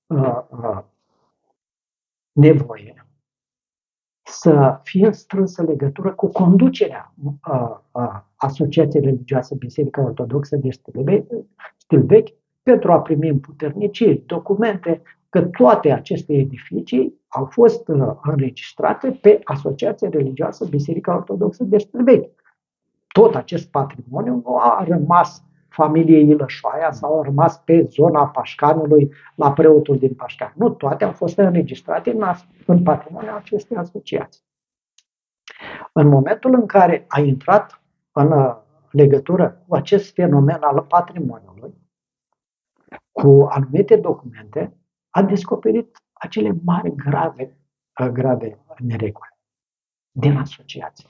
nevoie să fie strânsă legătură cu conducerea Asociației Religioase Biserica Ortodoxă de Stil Vechi pentru a primi împuterniciri, documente, că toate aceste edificii au fost înregistrate pe Asociația Religioasă Biserica Ortodoxă de Stil Vechi. Tot acest patrimoniu nu a rămas familiei Ilășoaia sau a rămas pe zona Pașcanului la preotul din Pașcan. Nu, toate au fost înregistrate în patrimoniul acestei asociații. În momentul în care a intrat în legătură cu acest fenomen al patrimoniului, cu anumite documente, a descoperit acele mari grave nereguli din asociație.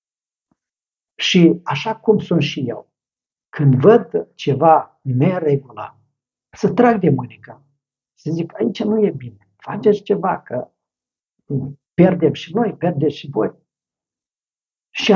Și așa cum sunt și eu, când văd ceva neregulă, să trag de mânecă, să zic, aici nu e bine, faceți ceva, că pierdem și noi, pierdeți și voi. Și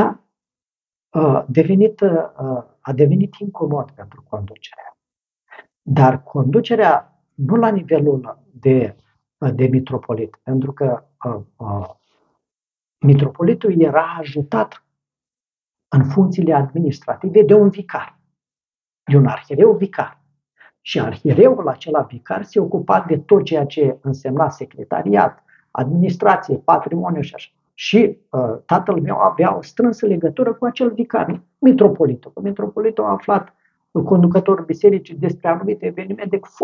a devenit incomod pentru conducerea. Dar conducerea nu la nivelul de mitropolit, pentru că mitropolitul era ajutat în funcțiile administrative de un vicar, de un arhiereu vicar. Și arhiereul acela vicar se ocupa de tot ceea ce însemna secretariat, administrație, patrimoniu și așa. Și tatăl meu avea o strânsă legătură cu acel vicar, mitropolitul. Mitropolitul a aflat, conducătorul bisericii, despre anumite evenimente cu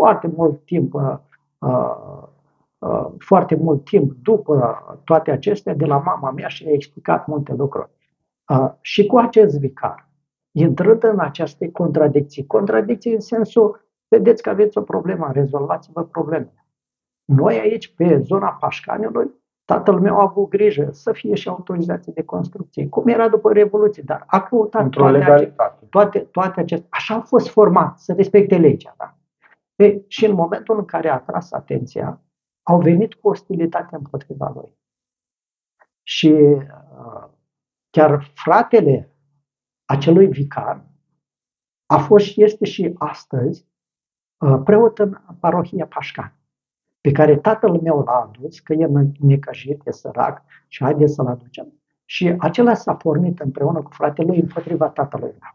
foarte mult timp după toate acestea de la mama mea și i-a explicat multe lucruri. Și cu acest vicar, intrând în aceste contradicții în sensul, vedeți că aveți o problemă, rezolvați-vă problemele. Noi aici, pe zona Pașcanului, tatăl meu a avut grijă să fie și autorizație de construcție, cum era după Revoluție, dar a căutat toate acestea. Așa a fost format, să respecte legea. Da? Și în momentul în care a atras atenția, au venit cu ostilitate împotriva lui. Și chiar fratele acelui vicar a fost și este și astăzi preot în parohia Pașcan, pe care tatăl meu l-a adus, că e necăjit, e sărac și haideți să-l aducem. Și acela s-a pornit împreună cu fratele lui împotriva tatălui meu.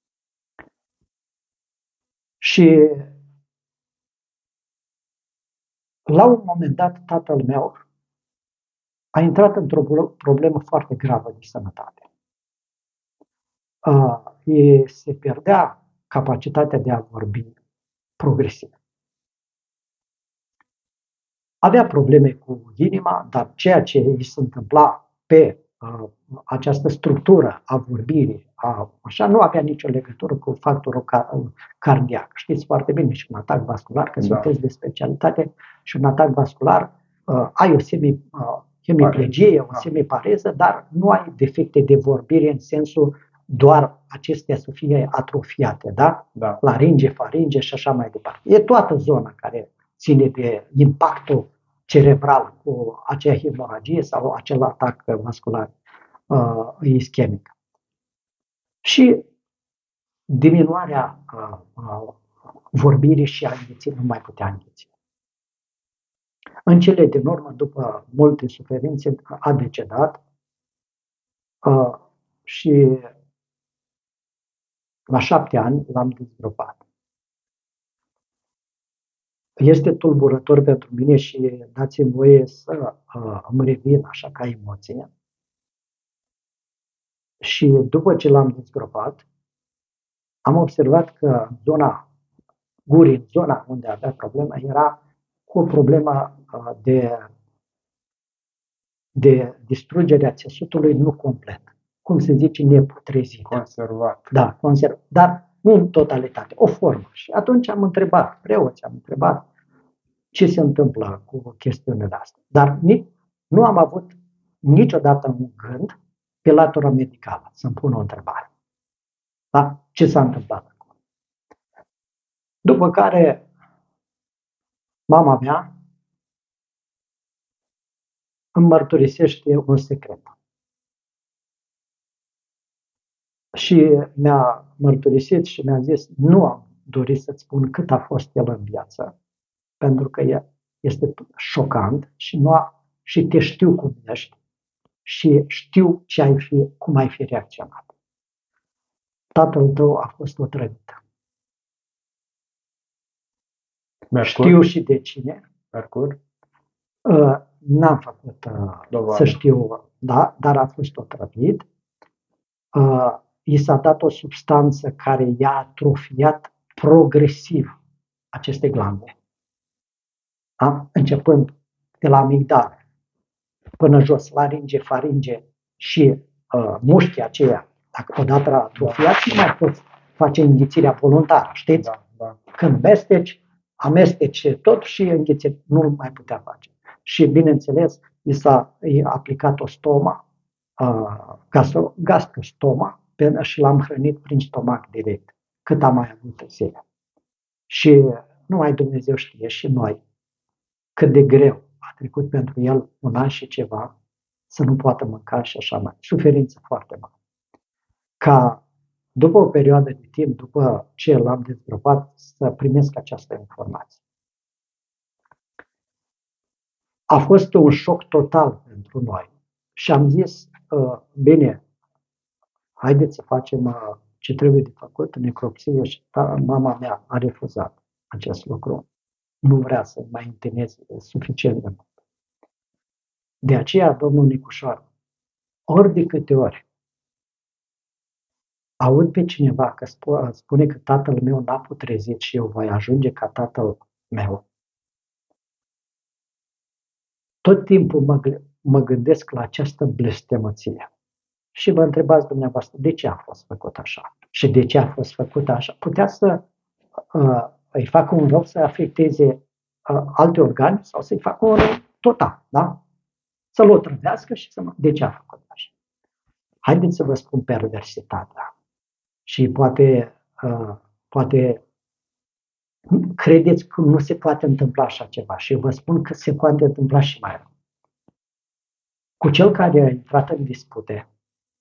Și la un moment dat tatăl meu a intrat într-o problemă foarte gravă de sănătate. Se pierdea capacitatea de a vorbi progresiv. Avea probleme cu inima, dar ceea ce îi se întâmpla pe această structură a vorbirii, așa, nu avea nicio legătură cu factorul cardiac. Știți foarte bine, și un atac vascular, că sunteți de specialitate, și un atac vascular, ai o hemiplegie, o semipareză, dar nu ai defecte de vorbire în sensul doar acestea să fie atrofiate, da? Laringe, faringe și așa mai departe. E toată zona care ține de impactul cerebral cu acea hemoragie sau acel atac vascular ischemic. Și diminuarea vorbirii și a înghiții, nu mai putea înghiți. În cele din urmă, după multe suferințe, a decedat și la 7 ani l-am dezgropat. Este tulburător pentru mine și dați-mi voie să îmi revin așa ca emoție. Și după ce l-am dezgropat, am observat că în zona gurii, în zona unde avea problemă, era cu o problemă de distrugerea țesutului nu complet. Cum se zice, neputrezit. Conservat. Da, conservat. Dar nu în totalitate, o formă. Și atunci am întrebat, preoții, am întrebat ce se întâmplă cu chestiunile astea. Dar nu am avut niciodată un gând pe latura medicală să-mi pun o întrebare. Da? Ce s-a întâmplat acum? După care mama mea îmi mărturisește un secret. Și mi-a mărturisit și mi-a zis, nu am dorit să-ți spun cât a fost el în viață, pentru că este șocant și te știu cum ești și știu cum ai fi reacționat. Tatăl tău a fost otrăvit. Știu și de cine. Mercur? N-am făcut să știu, da, dar a fost otrăvit. I s-a dat o substanță care i-a atrofiat progresiv aceste glande. Da? Începând de la amigdale până jos, laringe, faringe și mușchii aceia. Dacă odată atrofiat, nu mai poți face înghițirea voluntară, știți? Da. Când amesteci tot și înghițiri, nu mai putea face. Și bineînțeles, i-a aplicat o stomă, gastrostoma, și l-am hrănit prin stomac direct, cât am mai avut zile. Și numai Dumnezeu știe și noi cât de greu a trecut pentru el un an și ceva să nu poată mânca și așa mai. Suferință foarte mare. Ca după o perioadă de timp, după ce l-am dezgropat, să primesc această informație. A fost un șoc total pentru noi și am zis, bine, haideți să facem ce trebuie de făcut, necropsie, și mama mea a refuzat acest lucru. Nu vrea să mai întâlnesc suficient de mult. De aceea, domnul Nicușor, ori de câte ori aud pe cineva că spune că tatăl meu n-a putrezit și eu voi ajunge ca tatăl meu, tot timpul mă gândesc la această blestemăție. Și vă întrebați dumneavoastră, de ce a fost făcut așa? Și de ce a fost făcut așa? Putea să îi facă un rău să afecteze alte organe sau să-i facă un rău total, da? Să-l otrăvească și să... De ce a făcut așa? Haideți să vă spun perversitatea. Și poate credeți că nu se poate întâmpla așa ceva. Și eu vă spun că se poate întâmpla și mai rău. Cu cel care a intrat în dispute,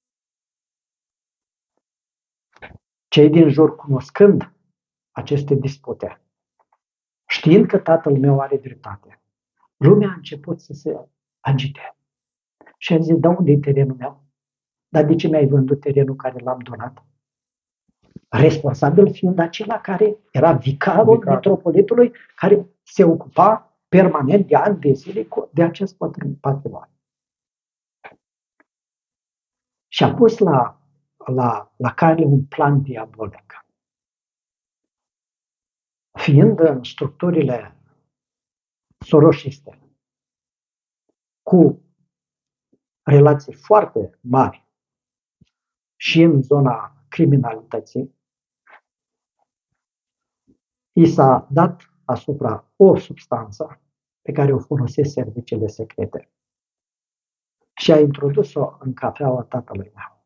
cei din jur, cunoscând aceste dispute, știind că tatăl meu are dreptate, lumea a început să se agite. Și a zis, da, unde e terenul meu? Dar de ce mi-ai vândut terenul care l-am donat? Responsabil fiind acela care era vicarul metropolitului, care se ocupa permanent de ani de zile de acest patrimoniu. Și a pus la cale un plan diabolic. Fiind în structurile soroșiste, cu relații foarte mari și în zona criminalității, i s-a dat asupra o substanță pe care o folosesc serviciile secrete și a introdus-o în cafeaua tatălui meu.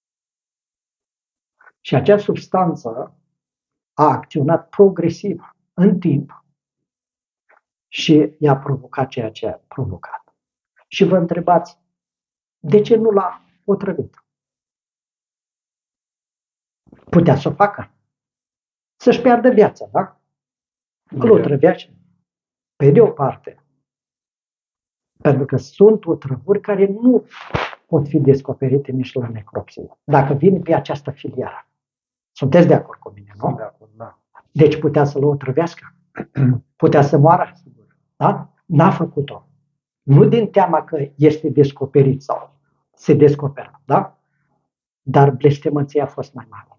Și acea substanță a acționat progresiv în timp și i-a provocat ceea ce a provocat. Și vă întrebați, de ce nu l-a otrăvit? Putea să o facă. Să-și piardă viața, da? Îl otrăvea pe de o parte. Pentru că sunt otrăvuri care nu pot fi descoperite nici la necropsie. Dacă vin pe această filiară. Sunteți de acord cu mine, nu? Sunt de acord, da. Deci putea să-l otrăvească. Putea să moară. Da? N-a făcut-o. Nu din teama că este descoperit sau se descoperă, da? Dar blestemăția a fost mai mare.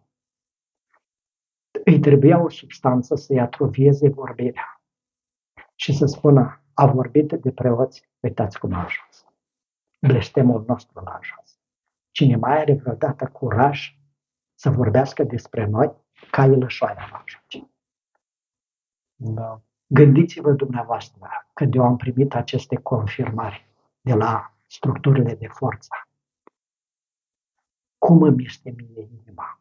Îi trebuia o substanță să-i atrofieze vorbirea și să spună, a vorbit de preoți, uitați cum a ajuns. Blestemul nostru l-a ajuns. Cine mai are vreodată curaj să vorbească despre noi, ca Ilășoaia l-a ajuns. Da. Gândiți-vă dumneavoastră când eu am primit aceste confirmări de la structurile de forță. Cum îmi este mie inima?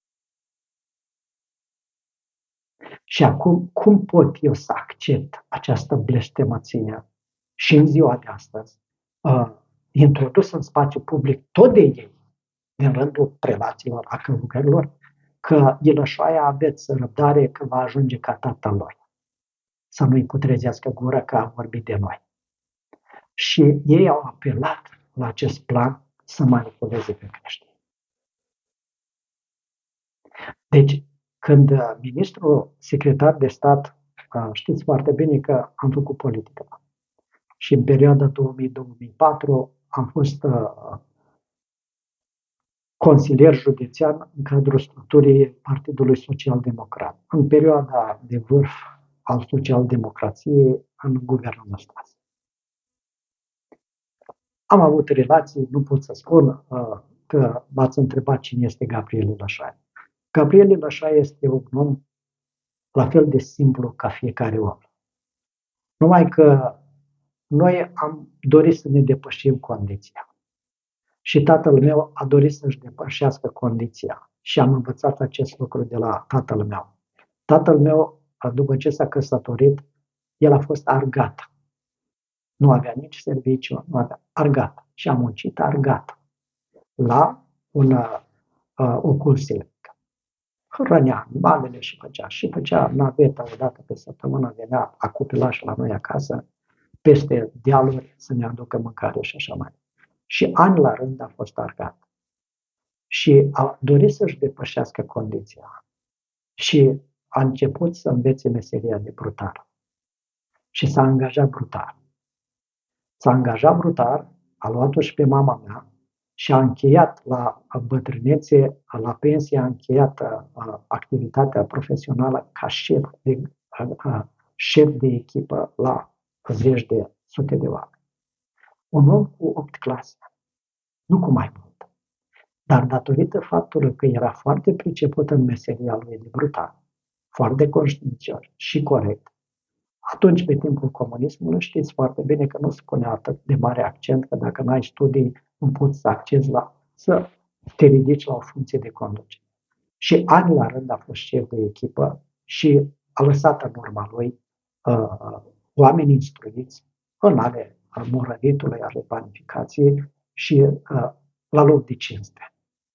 Și acum, cum pot eu să accept această blestemăție și în ziua de astăzi, introdus în spațiu public tot de ei, din rândul prelaților, a călugărilor, că Ilășoaia aveți răbdare că va ajunge ca tatăl lui. Să nu-i putrezească gura că a vorbit de noi. Și ei au apelat la acest plan să manipuleze pe creștini. Deci, când ministrul secretar de stat, știți foarte bine că am făcut politică. Și în perioada 2000-2004 am fost consilier județean în cadrul structurii Partidului Social-Democrat. În perioada de vârf al social-democrației în guvernul Năstase. Am avut relații, nu pot să spun că m-ați întrebat cine este Gabriel Ilășoaia. Gabriel Ilășoaia este un om la fel de simplu ca fiecare om. Numai că noi am dorit să ne depășim condiția. Și tatăl meu a dorit să-și depășească condiția. Și am învățat acest lucru de la tatăl meu. Tatăl meu, după ce s-a căsătorit, el a fost argat Nu avea nici serviciu, nu avea Argata. Și am muncit Argata la un ocul silvic. Hrănea animalele și făcea naveta o dată pe săptămână, venea acopilașul la noi acasă, peste dealuri să ne aducă mâncare și așa mai. Și ani la rând a fost Argat. Și a dorit să-și depășească condiția. Și a început să învețe meseria de brutar. Și s-a angajat brutar. S-a angajat brutar, a luat-o și pe mama mea și a încheiat la bătrânețe, la pensie, a încheiat activitatea profesională ca șef de echipă la zeci de sute de oameni. Un om cu 8 clase, nu cu mai mult. Dar datorită faptului că era foarte priceput în meseria lui de brutar, foarte conștiincios și corect, atunci, pe timpul comunismului, știți foarte bine că nu se punea atât de mare accent că dacă n-ai studii, nu poți să accezi să te ridici la o funcție de conducere. Și ani la rând a fost șef de echipă și a lăsat în urma lui oameni instruiți în ale morăritului, ale planificației și la loc de cinste.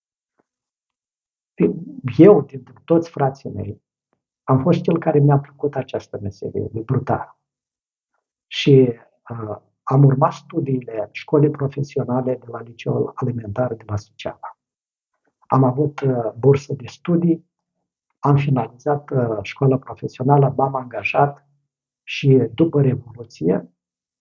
Eu, dintre toți frații mei, am fost cel care mi-a plăcut această meserie de brutar. Și am urmat studiile școlii profesionale de la Liceul Alimentar de la Suceava. Am avut bursă de studii, am finalizat școala profesională, m-am angajat și după Revoluție,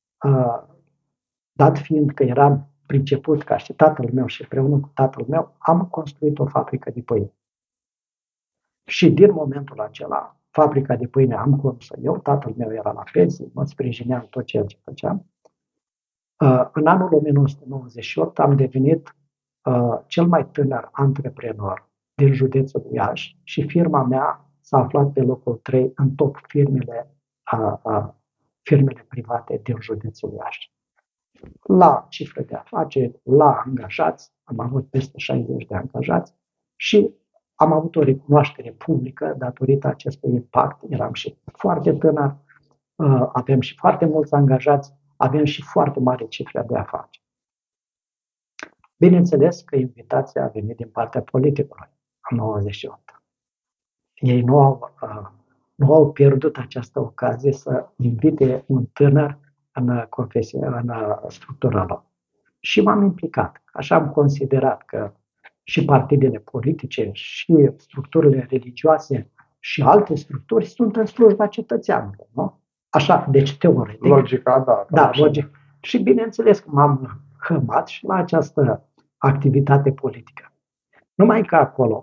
dat fiind că eram priceput ca și tatăl meu și împreună cu tatăl meu, am construit o fabrică de pâine. Și din momentul acela, fabrica de pâine am condus eu, tatăl meu era la pensie, mă sprijinea în tot ceea ce făceam. În anul 1998 am devenit cel mai tânăr antreprenor din județul Iași și firma mea s-a aflat pe locul 3 în top firmele private din județul Iași. La cifre de afaceri, la angajați, am avut peste 60 de angajați și am avut o recunoaștere publică datorită acestui impact. Eram și foarte tânăr, avem și foarte mulți angajați, avem și foarte mari cifre de afaceri. Bineînțeles că invitația a venit din partea politicului în 98. Ei nu au pierdut această ocazie să invite un tânăr în structura lor. Și m-am implicat. Așa am considerat că și partidele politice, și structurile religioase, și alte structuri sunt în slujba cetățeanului, nu? Așa, deci teoretic. Logica, da. Da, logic. Și bineînțeles că m-am hămat și la această activitate politică. Numai că acolo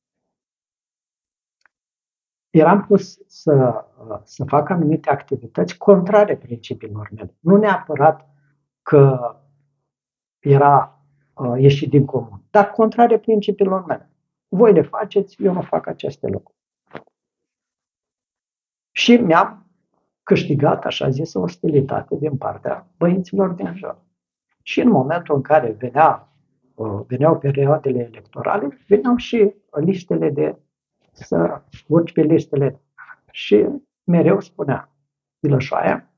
eram pus să fac anumite activități contrare principiilor mele. Nu neapărat că era ieșit din comun, dar contrare principiilor mele. Voi le faceți, eu nu fac aceste lucruri. Și mi-am câștigat, așa zis, ostilitate din partea băieților din jur. Și în momentul în care veneau perioadele electorale, veneau și listele să urci pe listele. Și mereu spunea Ilășoaia,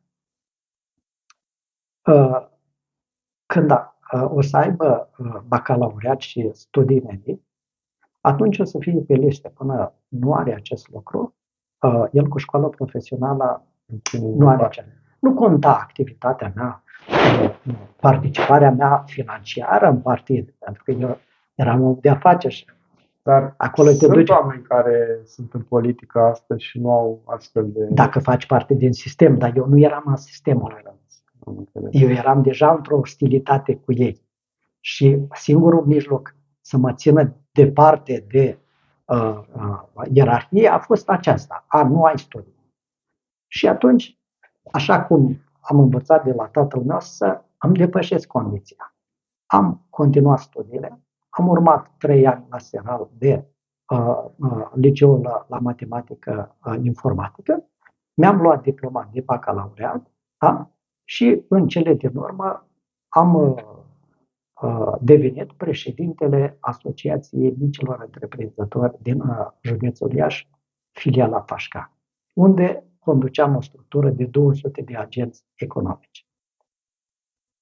când o să aibă bacalaureat și studii medii, atunci o să fie pe liste. Până nu are acest lucru, el cu școală profesională nu are ce. Nu conta activitatea mea, participarea mea financiară în partid, pentru că eu eram om de afaceri. Dar acolo sunt oameni care sunt în politică astăzi și nu au astfel de... Dacă faci parte din sistem, dar eu nu eram în sistemul ăla. Eu eram deja într-o ostilitate cu ei. Și singurul mijloc să mă țină departe de ierarhie a fost aceasta. Nu ai studii. Și atunci, așa cum am învățat de la tatăl meu, să îmi depășesc condiția. Am continuat studiile, am urmat 3 ani la Seral de liceul la matematică informatică, mi-am luat diploma de bacalaureat, da? Și în cele din urmă am devenit președintele Asociației Micilor Întreprinzători din județul Iași, filiala Pașca, unde conduceam o structură de 200 de agenți economici.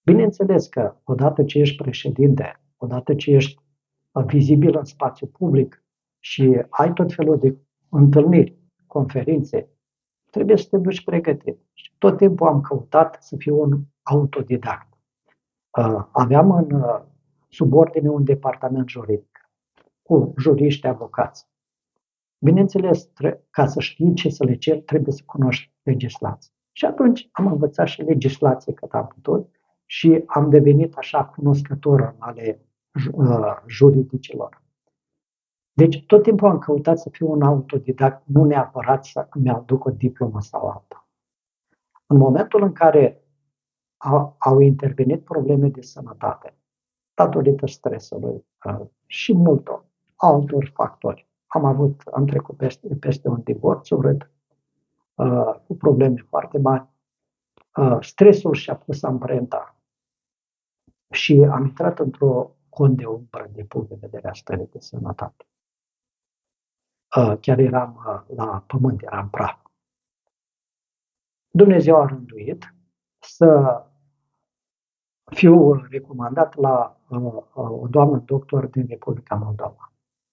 Bineînțeles că odată ce ești președinte, odată ce ești vizibil în spațiu public și ai tot felul de întâlniri, conferințe, trebuie să te duci pregătit. Și tot timpul am căutat să fiu un autodidact. Aveam în subordine un departament juridic cu juriști, avocați. Bineînțeles, ca să știi ce să le ceri, trebuie să cunoști legislație. Și atunci am învățat și legislație cât am putut și am devenit așa cunoscător ale juridicilor. Deci tot timpul am căutat să fiu un autodidact, nu neapărat să îmi aduc o diplomă sau alta. În momentul în care au intervenit probleme de sănătate, datorită stresului și multor altor factori, am trecut peste un divorț urât, cu probleme foarte mari. Stresul și-a pus amprenta și am intrat într-o cont de umbră din punct de vedere a stării de sănătate. Chiar eram la pământ, eram praf. Dumnezeu a rânduit să fiu recomandat la o doamnă doctor din Republica Moldova.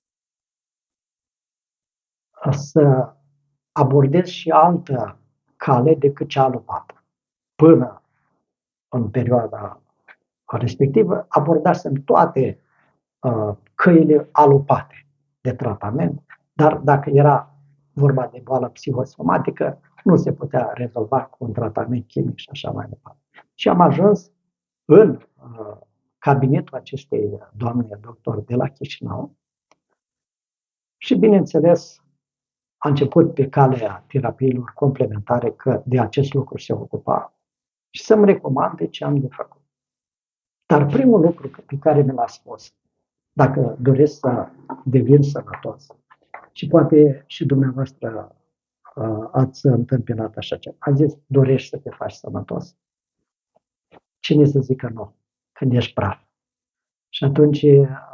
Să abordez și altă cale decât cea alopată. Până în perioada respectivă, abordasem toate căile alopate de tratament, dar dacă era vorba de boală psihosomatică, nu se putea rezolva cu un tratament chimic și așa mai departe. Și am ajuns în cabinetul acestei doamne doctor de la Chișinău și, bineînțeles, a început pe calea terapiilor complementare, că de acest lucru se ocupa, și să-mi recomande ce am de făcut. Dar primul lucru pe care mi l-a spus, dacă doresc să devin sănătos, și poate și dumneavoastră ați întâmpinat așa ceva, a zis, dorești să te faci sănătos? Cine să zică nu, când ești praf? Și atunci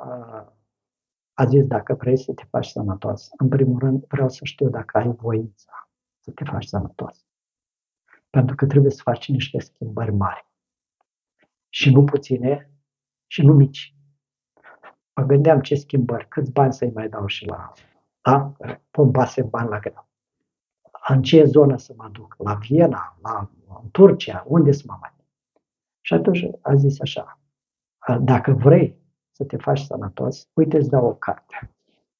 a zis, dacă vrei să te faci sănătos, în primul rând vreau să știu dacă ai voința să te faci sănătos. Pentru că trebuie să faci niște schimbări mari. Și nu puține, și nu mici. Mă gândeam ce schimbări, câți bani să-i mai dau și la... Da? Pompasem bani la greu. În ce zonă să mă duc? La Viena? În Turcia? Unde să mă mai duc? Și atunci a zis așa, dacă vrei să te faci sănătos, uite, îți dau o carte.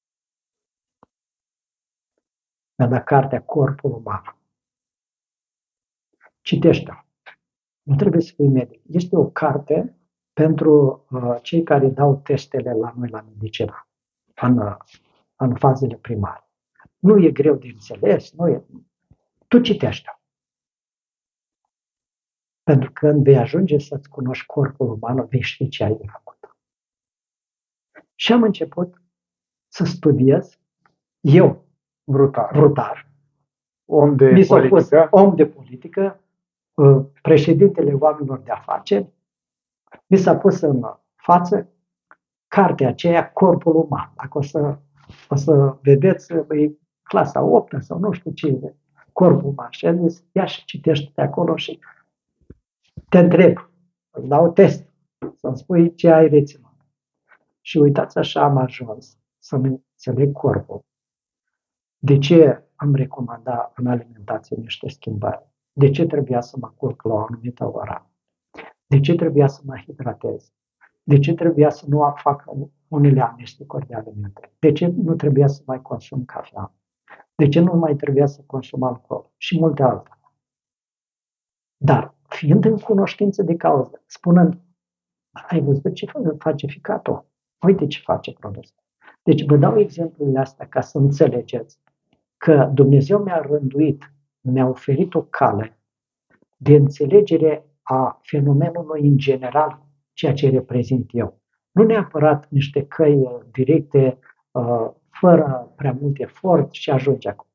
Mi-a dat cartea Corpul Uman. Citește-o. Nu trebuie să fii medic. Este o carte pentru cei care dau testele la noi la medicină, în fazele primare. Nu e greu de înțeles, nu e... Tu citește-o. Pentru că când vei ajunge să-ți cunoști corpul uman, vei ști ce ai de făcut. Și am început să studiez, eu, brutar, om de politică, președintele oamenilor de afaceri, mi s-a pus în față cartea aceea, Corpul Uman. Dacă o să vedeți, e clasa 8 sau nu știu ce, Corpul Uman. Și am zis, ia și citește de acolo și te întreb, îți dau test, să-mi spui ce ai reținut. Și uitați, așa am ajuns să-mi înțeleg corpul. De ce am recomandat în alimentație niște schimbări? De ce trebuia să mă culc la o anumită oră? De ce trebuia să mă hidratez? De ce trebuia să nu fac unele amestecuri de alimente? De ce nu trebuia să mai consum cafea? De ce nu mai trebuia să consum alcool? Și multe altele. Dar fiind în cunoștință de cauză, spunând, ai văzut ce face ficatul? Uite ce face produsul. Deci vă dau exemplele astea ca să înțelegeți că Dumnezeu mi-a rânduit, mi-a oferit o cale de înțelegere a fenomenului în general, ceea ce reprezint eu. Nu neapărat niște căi directe, fără prea mult efort și ajunge acolo.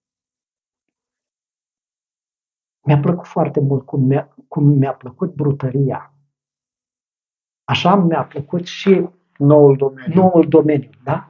Mi-a plăcut foarte mult cum mi-a plăcut brutăria. Așa mi-a plăcut și noul domeniu, da?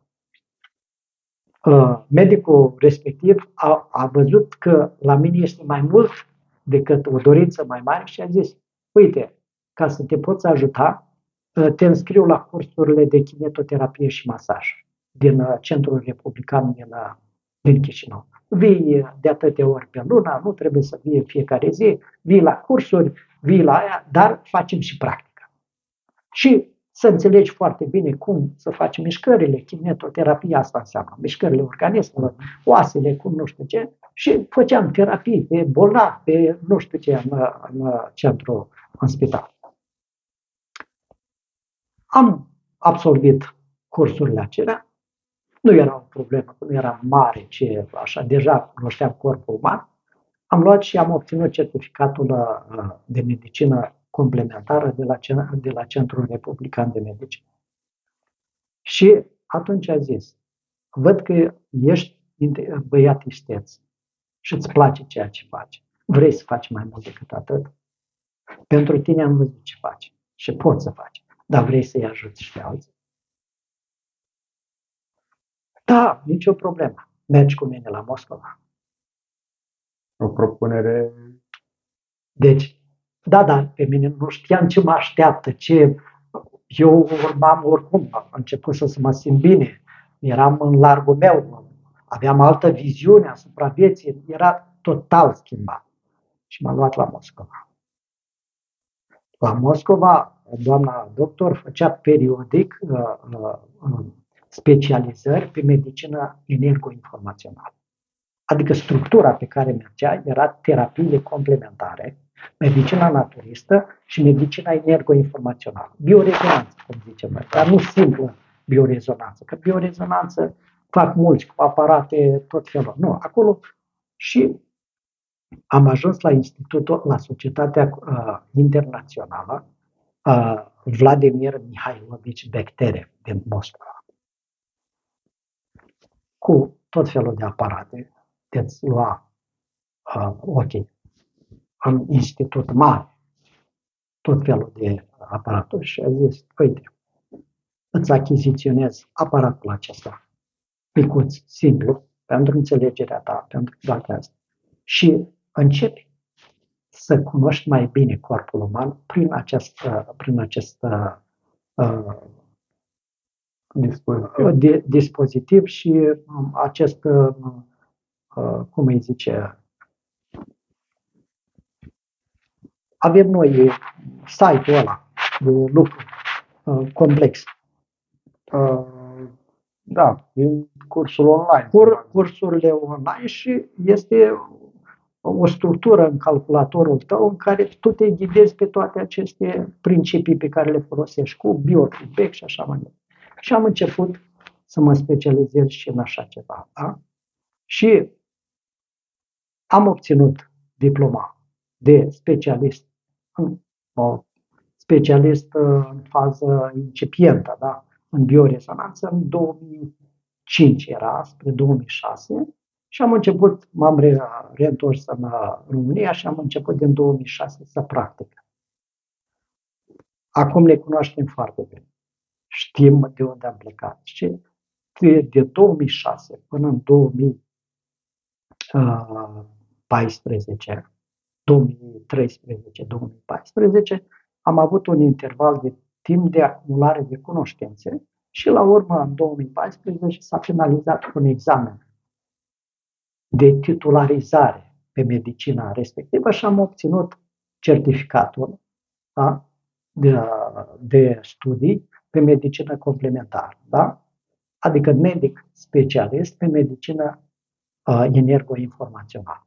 Medicul respectiv a văzut că la mine este mai mult decât o dorință mai mare și a zis, uite, ca să te poți ajuta, te înscriu la cursurile de kinetoterapie și masaj din Centrul Republican din Chișinău. Vii de atâtea ori pe lună, nu trebuie să vii în fiecare zi, vii la cursuri, vii la aia, dar facem și practică. Și să înțelegi foarte bine cum să faci mișcările, kinetoterapia asta înseamnă mișcările organismelor, oasele, cum nu știu ce, și făceam terapii pe bolnavi, pe nu știu ce în centru, în spital. Am absolvit cursurile acelea, nu era o problemă, nu era mare, ce așa, deja cunoșteam corpul uman. Am luat și am obținut certificatul de medicină complementară de la Centrul Republican de Medicină. Și atunci a zis, văd că ești băiat isteț și îți place ceea ce faci. Vrei să faci mai mult decât atât? Pentru tine am văzut ce faci și poți să faci, dar vrei să-i ajuți și pe alții? Da, nicio problemă. Mergi cu mine la Moscova. O propunere. Deci, da, pe mine nu știam ce mă așteaptă, ce eu urmam oricum, am început să mă simt bine, eram în largul meu, aveam altă viziune asupra vieții, era total schimbat. Și m-a luat la Moscova. La Moscova, doamna doctor făcea periodic specializări pe medicină energoinformațională. Adică structura pe care mergea era terapiile complementare, medicina naturistă și medicina energoinformațională. Biorezonanță, cum zicem noi, dar nu simplă biorezonanță, că biorezonanță fac mulți cu aparate tot felul. Nu, acolo și am ajuns la institutul, la Societatea Internațională Vladimir Mihailovici Bechterev din Moscova, cu tot felul de aparate, de-ți lua în institut mare, tot felul de aparaturi și a zis, uite, îți achiziționez aparatul acesta, micuț, simplu, pentru înțelegerea ta, pentru toate astea. Și începi să cunoști mai bine corpul uman prin acest dispozitiv și acest, cum îi zice, avem noi site-ul ăla de lucru complex. Da, din cursul online. Cursurile online și este o structură în calculatorul tău în care tu te ghidezi pe toate aceste principii pe care le folosești cu biofeedback și așa mai departe. Și am început să mă specializez și în așa ceva. Da? Și am obținut diploma de specialist în fază incipientă, da? În biorezonanță, în 2005 era, spre 2006, și am început, m-am reîntors în România și am început din 2006 să practic. Acum ne cunoaștem foarte bine. Știm de unde am plecat. Și de 2006 până în 2014, 2013-2014, am avut un interval de timp de acumulare de cunoștințe și la urmă, în 2014, s-a finalizat un examen de titularizare pe medicina respectivă și am obținut certificatul, da, de studii pe medicină complementară, da? Adică medic specialist pe medicină energoinformațională.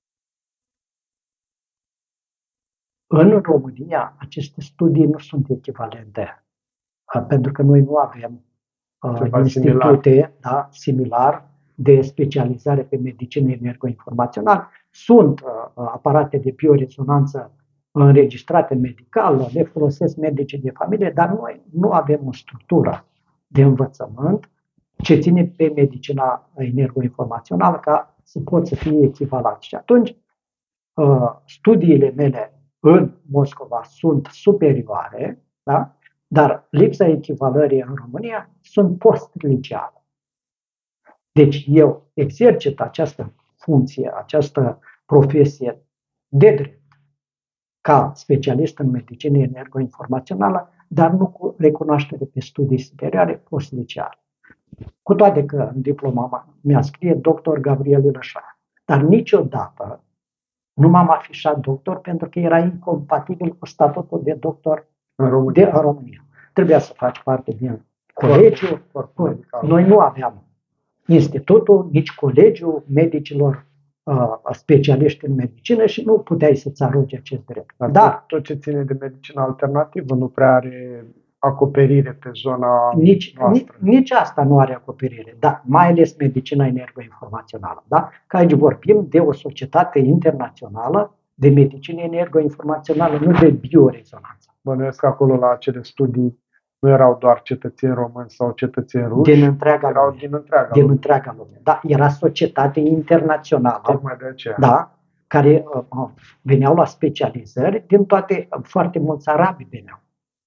În România, aceste studii nu sunt echivalente, pentru că noi nu avem institute similar de specializare pe medicină energoinformațională. Sunt aparate de biorezonanță înregistrate medical, le folosesc medicii de familie, dar noi nu avem o structură de învățământ ce ține pe medicina energoinformațională ca să pot să fie echivalat. Și atunci, studiile mele în Moscova sunt superioare, da? Dar lipsa echivalării în România sunt post-liceale. Deci eu exercit această funcție, această profesie de drept, ca specialist în medicină energoinformațională, dar nu cu recunoaștere pe studii superioare post-liceale. Cu toate că în diploma mea scrie doctor Gabriel Ilășar. Dar niciodată nu m-am afișat doctor pentru că era incompatibil cu statutul de doctor În România. în România. Trebuia să faci parte din colegiul. Noi nu aveam institutul, nici colegiul medicilor specialiști în medicină și nu puteai să-ți arogi acest drept. Dar tot ce ține de medicină alternativă nu prea are acoperire pe zona noastră. Nici asta nu are acoperire, dar mai ales medicina energoinformațională. Da? Că aici vorbim de o societate internațională de medicină energoinformațională, nu de biorezonanță. Bănuiesc că acolo la acele studii nu erau doar cetățeni români sau cetățeni ruși, din întreaga erau lume. din întreaga lume. Da, era societate internațională. Tocmai de aceea. Da, care veneau la specializări din toate, foarte mulți arabi veneau.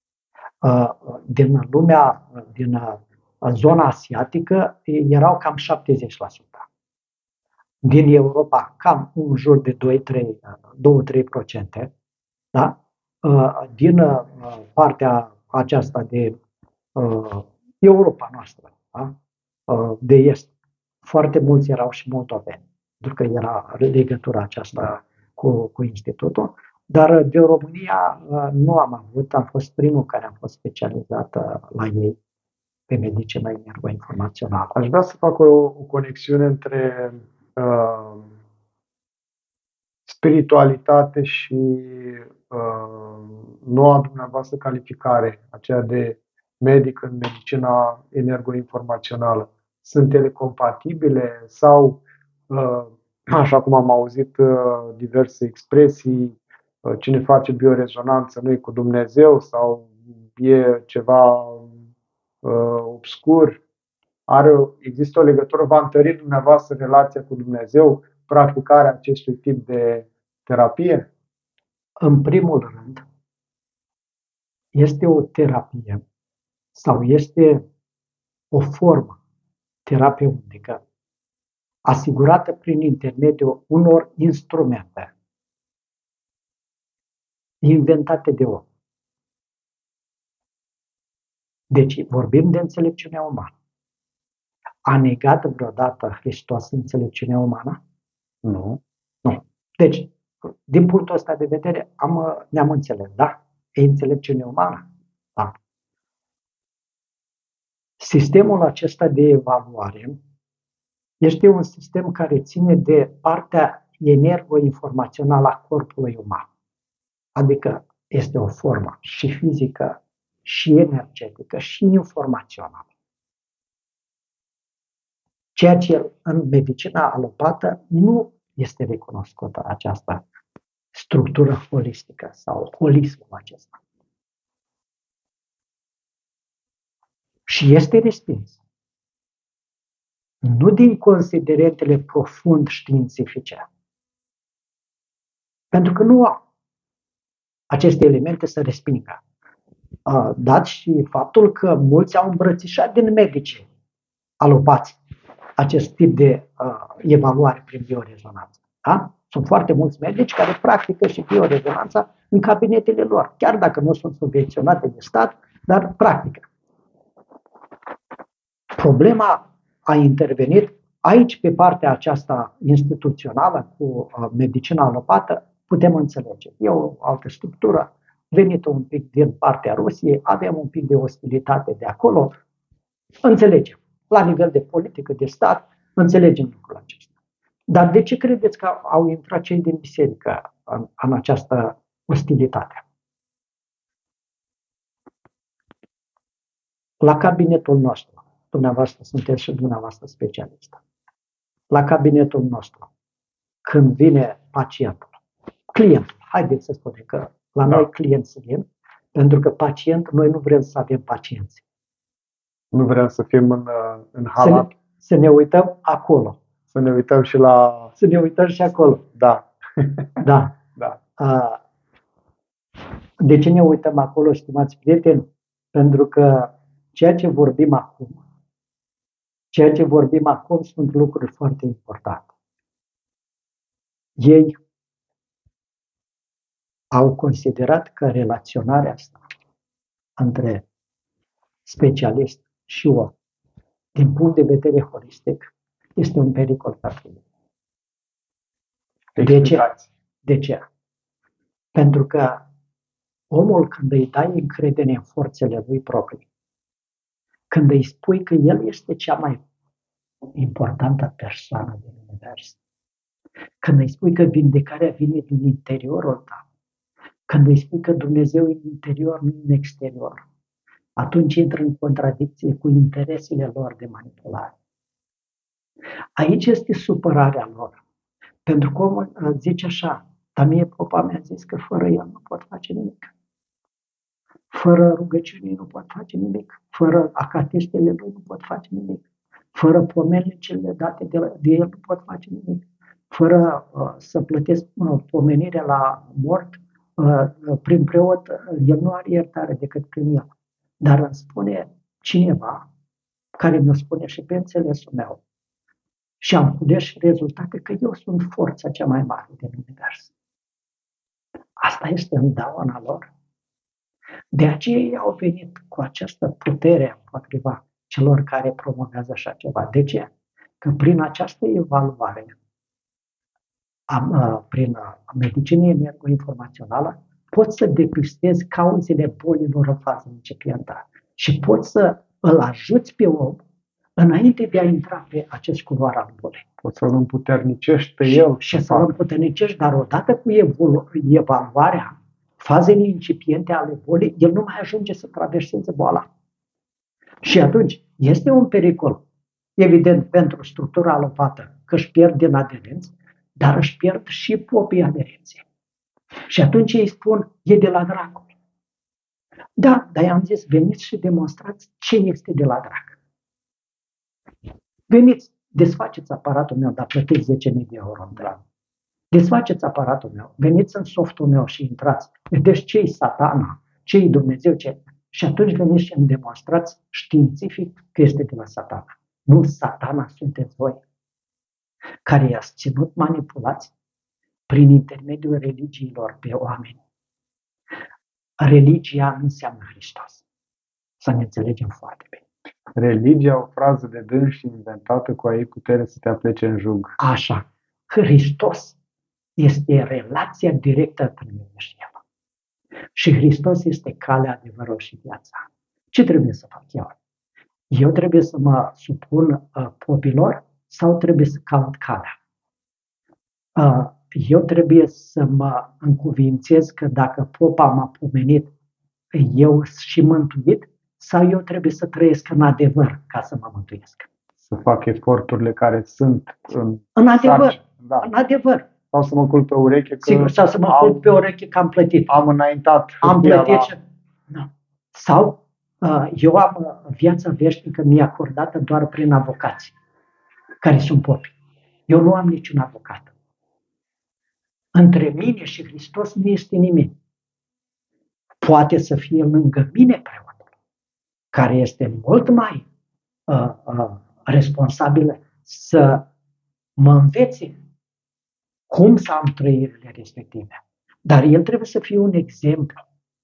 Din lumea, din zona asiatică, erau cam 70%. Din Europa, cam în jur de 2-3%. Da? Din partea aceasta de Europa noastră, da? De est, foarte mulți erau și moldoveni, pentru că era legătura aceasta cu institutul. Dar de România nu am avut, am fost primul care am fost specializat la ei pe medicină energoinformațională. Aș vrea să fac o conexiune între spiritualitate și noua dumneavoastră calificare, aceea de medic în medicina energoinformațională. Sunt ele compatibile sau, așa cum am auzit diverse expresii, cine face biorezonanță nu e cu Dumnezeu sau e ceva obscur? Există o legătură? Va întări dumneavoastră relația cu Dumnezeu, practicarea acestui tip de terapie? În primul rând, este o terapie sau este o formă terapeutică asigurată prin intermediul unor instrumente inventate de om. Deci vorbim de înțelepciunea umană. A negat vreodată Hristos înțelepciunea umană? Nu. Nu. Deci, din punctul ăsta de vedere, ne-am înțeles, da? E înțelepciune umană? Da. Sistemul acesta de evaluare este un sistem care ține de partea energoinformațională a corpului uman. Adică este o formă și fizică, și energetică, și informațională. Ceea ce în medicina alopată nu este recunoscută această structură holistică sau holismul acesta. Și este respins. Nu din considerentele profund științifice. Pentru că nu au aceste elemente să respingă. Dat și faptul că mulți au îmbrățișat din medici alopați acest tip de evaluare prin biorezonanță. Da? Sunt foarte mulți medici care practică și biorezonanța în cabinetele lor, chiar dacă nu sunt subvenționate de stat, dar practică. Problema a intervenit aici pe partea aceasta instituțională cu medicina alopată, putem înțelege. E o altă structură, venită un pic din partea Rusiei, avem un pic de ostilitate de acolo, înțelegem. La nivel de politică, de stat, înțelegem lucrul acesta. Dar de ce credeți că au intrat cei din biserică în această ostilitate? La cabinetul nostru, dumneavoastră sunteți și dumneavoastră specialistă, la cabinetul nostru, când vine pacientul, clientul, haideți să spunem că la noi clienți vin, pentru că pacient, noi nu vrem să avem pacienți. Nu vrem să fim în halat. Să ne uităm acolo. Să ne uităm și la... Să ne uităm și acolo. Da. Da. Da. De ce ne uităm acolo, stimați prieteni? Pentru că ceea ce vorbim acum sunt lucruri foarte importante. Ei au considerat că relaționarea asta între specialist și om, din punct de vedere holistic, este un pericol pentru ei. De ce? De ce? Pentru că omul, când îi dai încredere în forțele lui proprii, când îi spui că el este cea mai importantă persoană din univers, când îi spui că vindecarea vine din interiorul tău, când îi spui că Dumnezeu e în interior, nu în exterior, atunci intră în contradicție cu interesele lor de manipulare. Aici este supărarea lor. Pentru că omul zice așa, dar mie popa mi-a zis că fără el nu pot face nimic. Fără rugăciunii nu pot face nimic. Fără acatistele lui nu pot face nimic. Fără pomenile cele date de el nu pot face nimic. Fără să plătesc pomenirea la mort, prin preot, el nu are iertare decât prin el. Dar îmi spune cineva, care mi-o spune și pe înțelesul meu, și am cules și rezultate că eu sunt forța cea mai mare din univers. Asta este îndauna lor. De aceea ei au venit cu această putere împotriva celor care promovează așa ceva. De ce? Că prin această evaluare, prin medicină energoinformațională, poți să depistezi cauzele bolilor în fază incipientă și poți să îl ajuți pe om înainte de a intra pe acest culoar al bolii. Poți să-l împuternicești pe el. Și să-l împuternicești, dar odată cu evaluarea fazele incipiente ale bolii, el nu mai ajunge să traverseze boala. Și atunci este un pericol, evident, pentru structura alopată, că își pierd din aderenți, dar își pierd și popii aderenței. Și atunci ei spun, e de la dracu. Da, dar i-am zis, veniți și demonstrați ce este de la dracu. Veniți, desfaceți aparatul meu, dar plătiți 10.000 de euro. Da. Desfaceți aparatul meu, veniți în softul meu și intrați. Vedeți ce-i Satana, ce-i Dumnezeu, ce. Și atunci veniți și îmi demonstrați științific că este de la Satana. Nu Satana sunteți voi, care i-ați ținut manipulați prin intermediul religiilor pe oameni. Religia nu înseamnă Hristos. Să ne înțelegem foarte bine. Religia, o frază de dâns și inventată, cu a ei putere să te aplece în jug. Așa. Hristos este relația directă între mine și El. Și Hristos este calea, adevărul și viața. Ce trebuie să fac eu? Eu trebuie să mă supun popilor sau trebuie să caut calea? Eu trebuie să mă încuvințez că dacă popa m-a pomenit, eu și mântuit, sau eu trebuie să trăiesc în adevăr ca să mă mântuiesc? Să fac eforturile care sunt în adevăr. Da. În adevăr. Sau să mă culp pe ureche că sigur, sau să mă culp pe ureche că am plătit. Am înaintat. Am plătit. Da. Sau eu am viața veșnică mi-e acordată doar prin avocați, care sunt popi. Eu nu am niciun avocat. Între mine și Hristos nu este nimeni. Poate să fie lângă mine preotul, care este mult mai responsabil să mă învețe cum să am trăirile respective. Dar el trebuie să fie un exemplu.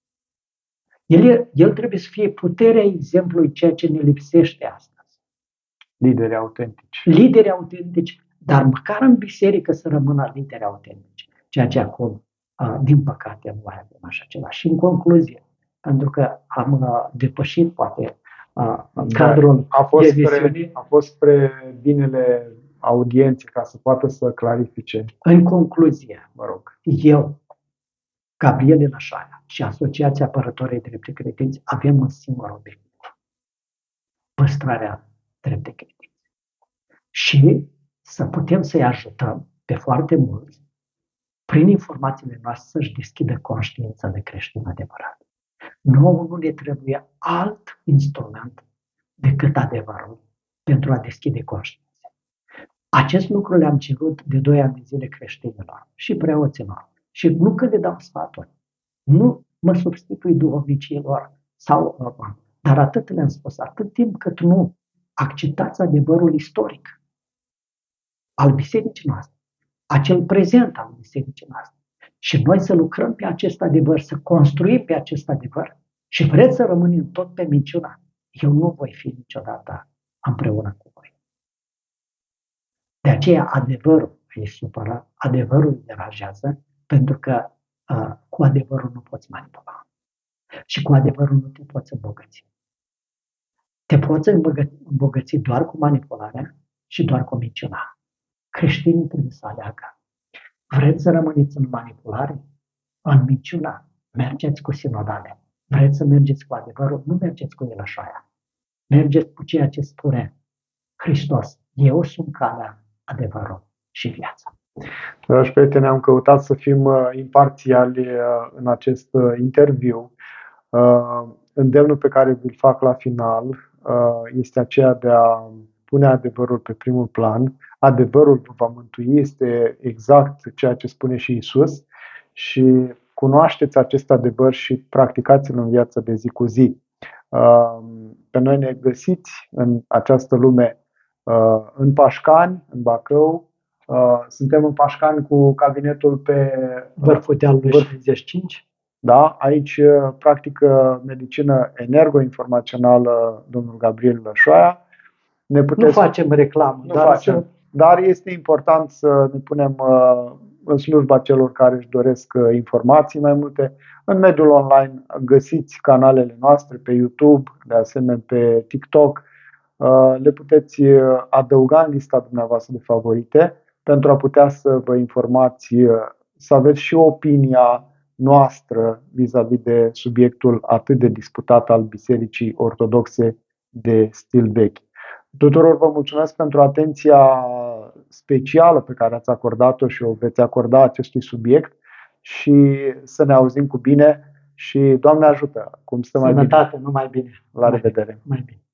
El trebuie să fie puterea exemplului, ceea ce ne lipsește astăzi. Lideri autentici. Lideri autentici, dar măcar în biserică să rămână lideri autentici. Ceea ce acum, din păcate, nu mai avem așa ceva. Și în concluzie, pentru că am depășit, poate, cadrul de visiune. A fost spre binele audienței ca să poată să clarifice. În concluzie, mă rog, eu, Gabriel Elășaia și Asociația Apărătorii Dreptei Credinți avem un singur obiectiv: păstrarea dreptei credințe. Și să putem să-i ajutăm pe foarte mulți prin informațiile noastre să-și deschidă conștiința de creștin adevărat. Nouă nu ne trebuie alt instrument decât adevărul pentru a deschide conștiința. Acest lucru le-am cerut de 2 ani de zile creștinilor și preoților. Și nu că le dau sfaturi, nu mă substitui duhovnicilor, dar atât le-am spus, atât timp cât nu acceptați adevărul istoric al bisericii noastre, acel prezent al bisericii noastre, și noi să lucrăm pe acest adevăr, să construim pe acest adevăr și vreți să rămânem tot pe minciuna, eu nu voi fi niciodată împreună cu voi. De aceea adevărul îi supără, adevărul îi deranjează, pentru că cu adevărul nu poți manipula. Și cu adevărul nu te poți îmbogăți. Te poți îmbogăți doar cu manipularea și doar cu minciuna. Creștinii trebuie să aleagă. Vreți să rămâneți în manipulare? În minciuna? Mergeți cu sinodale. Vreți să mergeți cu adevărul? Nu mergeți cu elășoaia. Mergeți cu ceea ce spune Hristos. Eu sunt calea, adevărul și viața. Dragi prieteni, am căutat să fim imparțiali în acest interviu. Îndemnul pe care vi-l fac la final este aceea de a pune adevărul pe primul plan. Adevărul vă va mântui, este exact ceea ce spune și Isus, și cunoașteți acest adevăr și practicați-l în viața de zi cu zi. Pe noi ne găsiți în această lume în Pașcani, în Bacău. Suntem în Pașcani cu cabinetul pe Vârful dealului 65. Da, aici practică medicină energo-informațională domnul Gabriel Lășoaia. Nu facem reclamă, dar este important să ne punem în slujba celor care își doresc informații mai multe. În mediul online găsiți canalele noastre pe YouTube, de asemenea pe TikTok. Le puteți adăuga în lista dumneavoastră de favorite pentru a putea să vă informați, să aveți și opinia noastră vis-a-vis de subiectul atât de disputat al Bisericii Ortodoxe de stil vechi. Tuturor vă mulțumesc pentru atenția specială pe care ați acordat-o și o veți acorda acestui subiect și să ne auzim cu bine și Doamne ajută! Cum stă mai bine. Sănătate, numai bine. La revedere! Mai bine.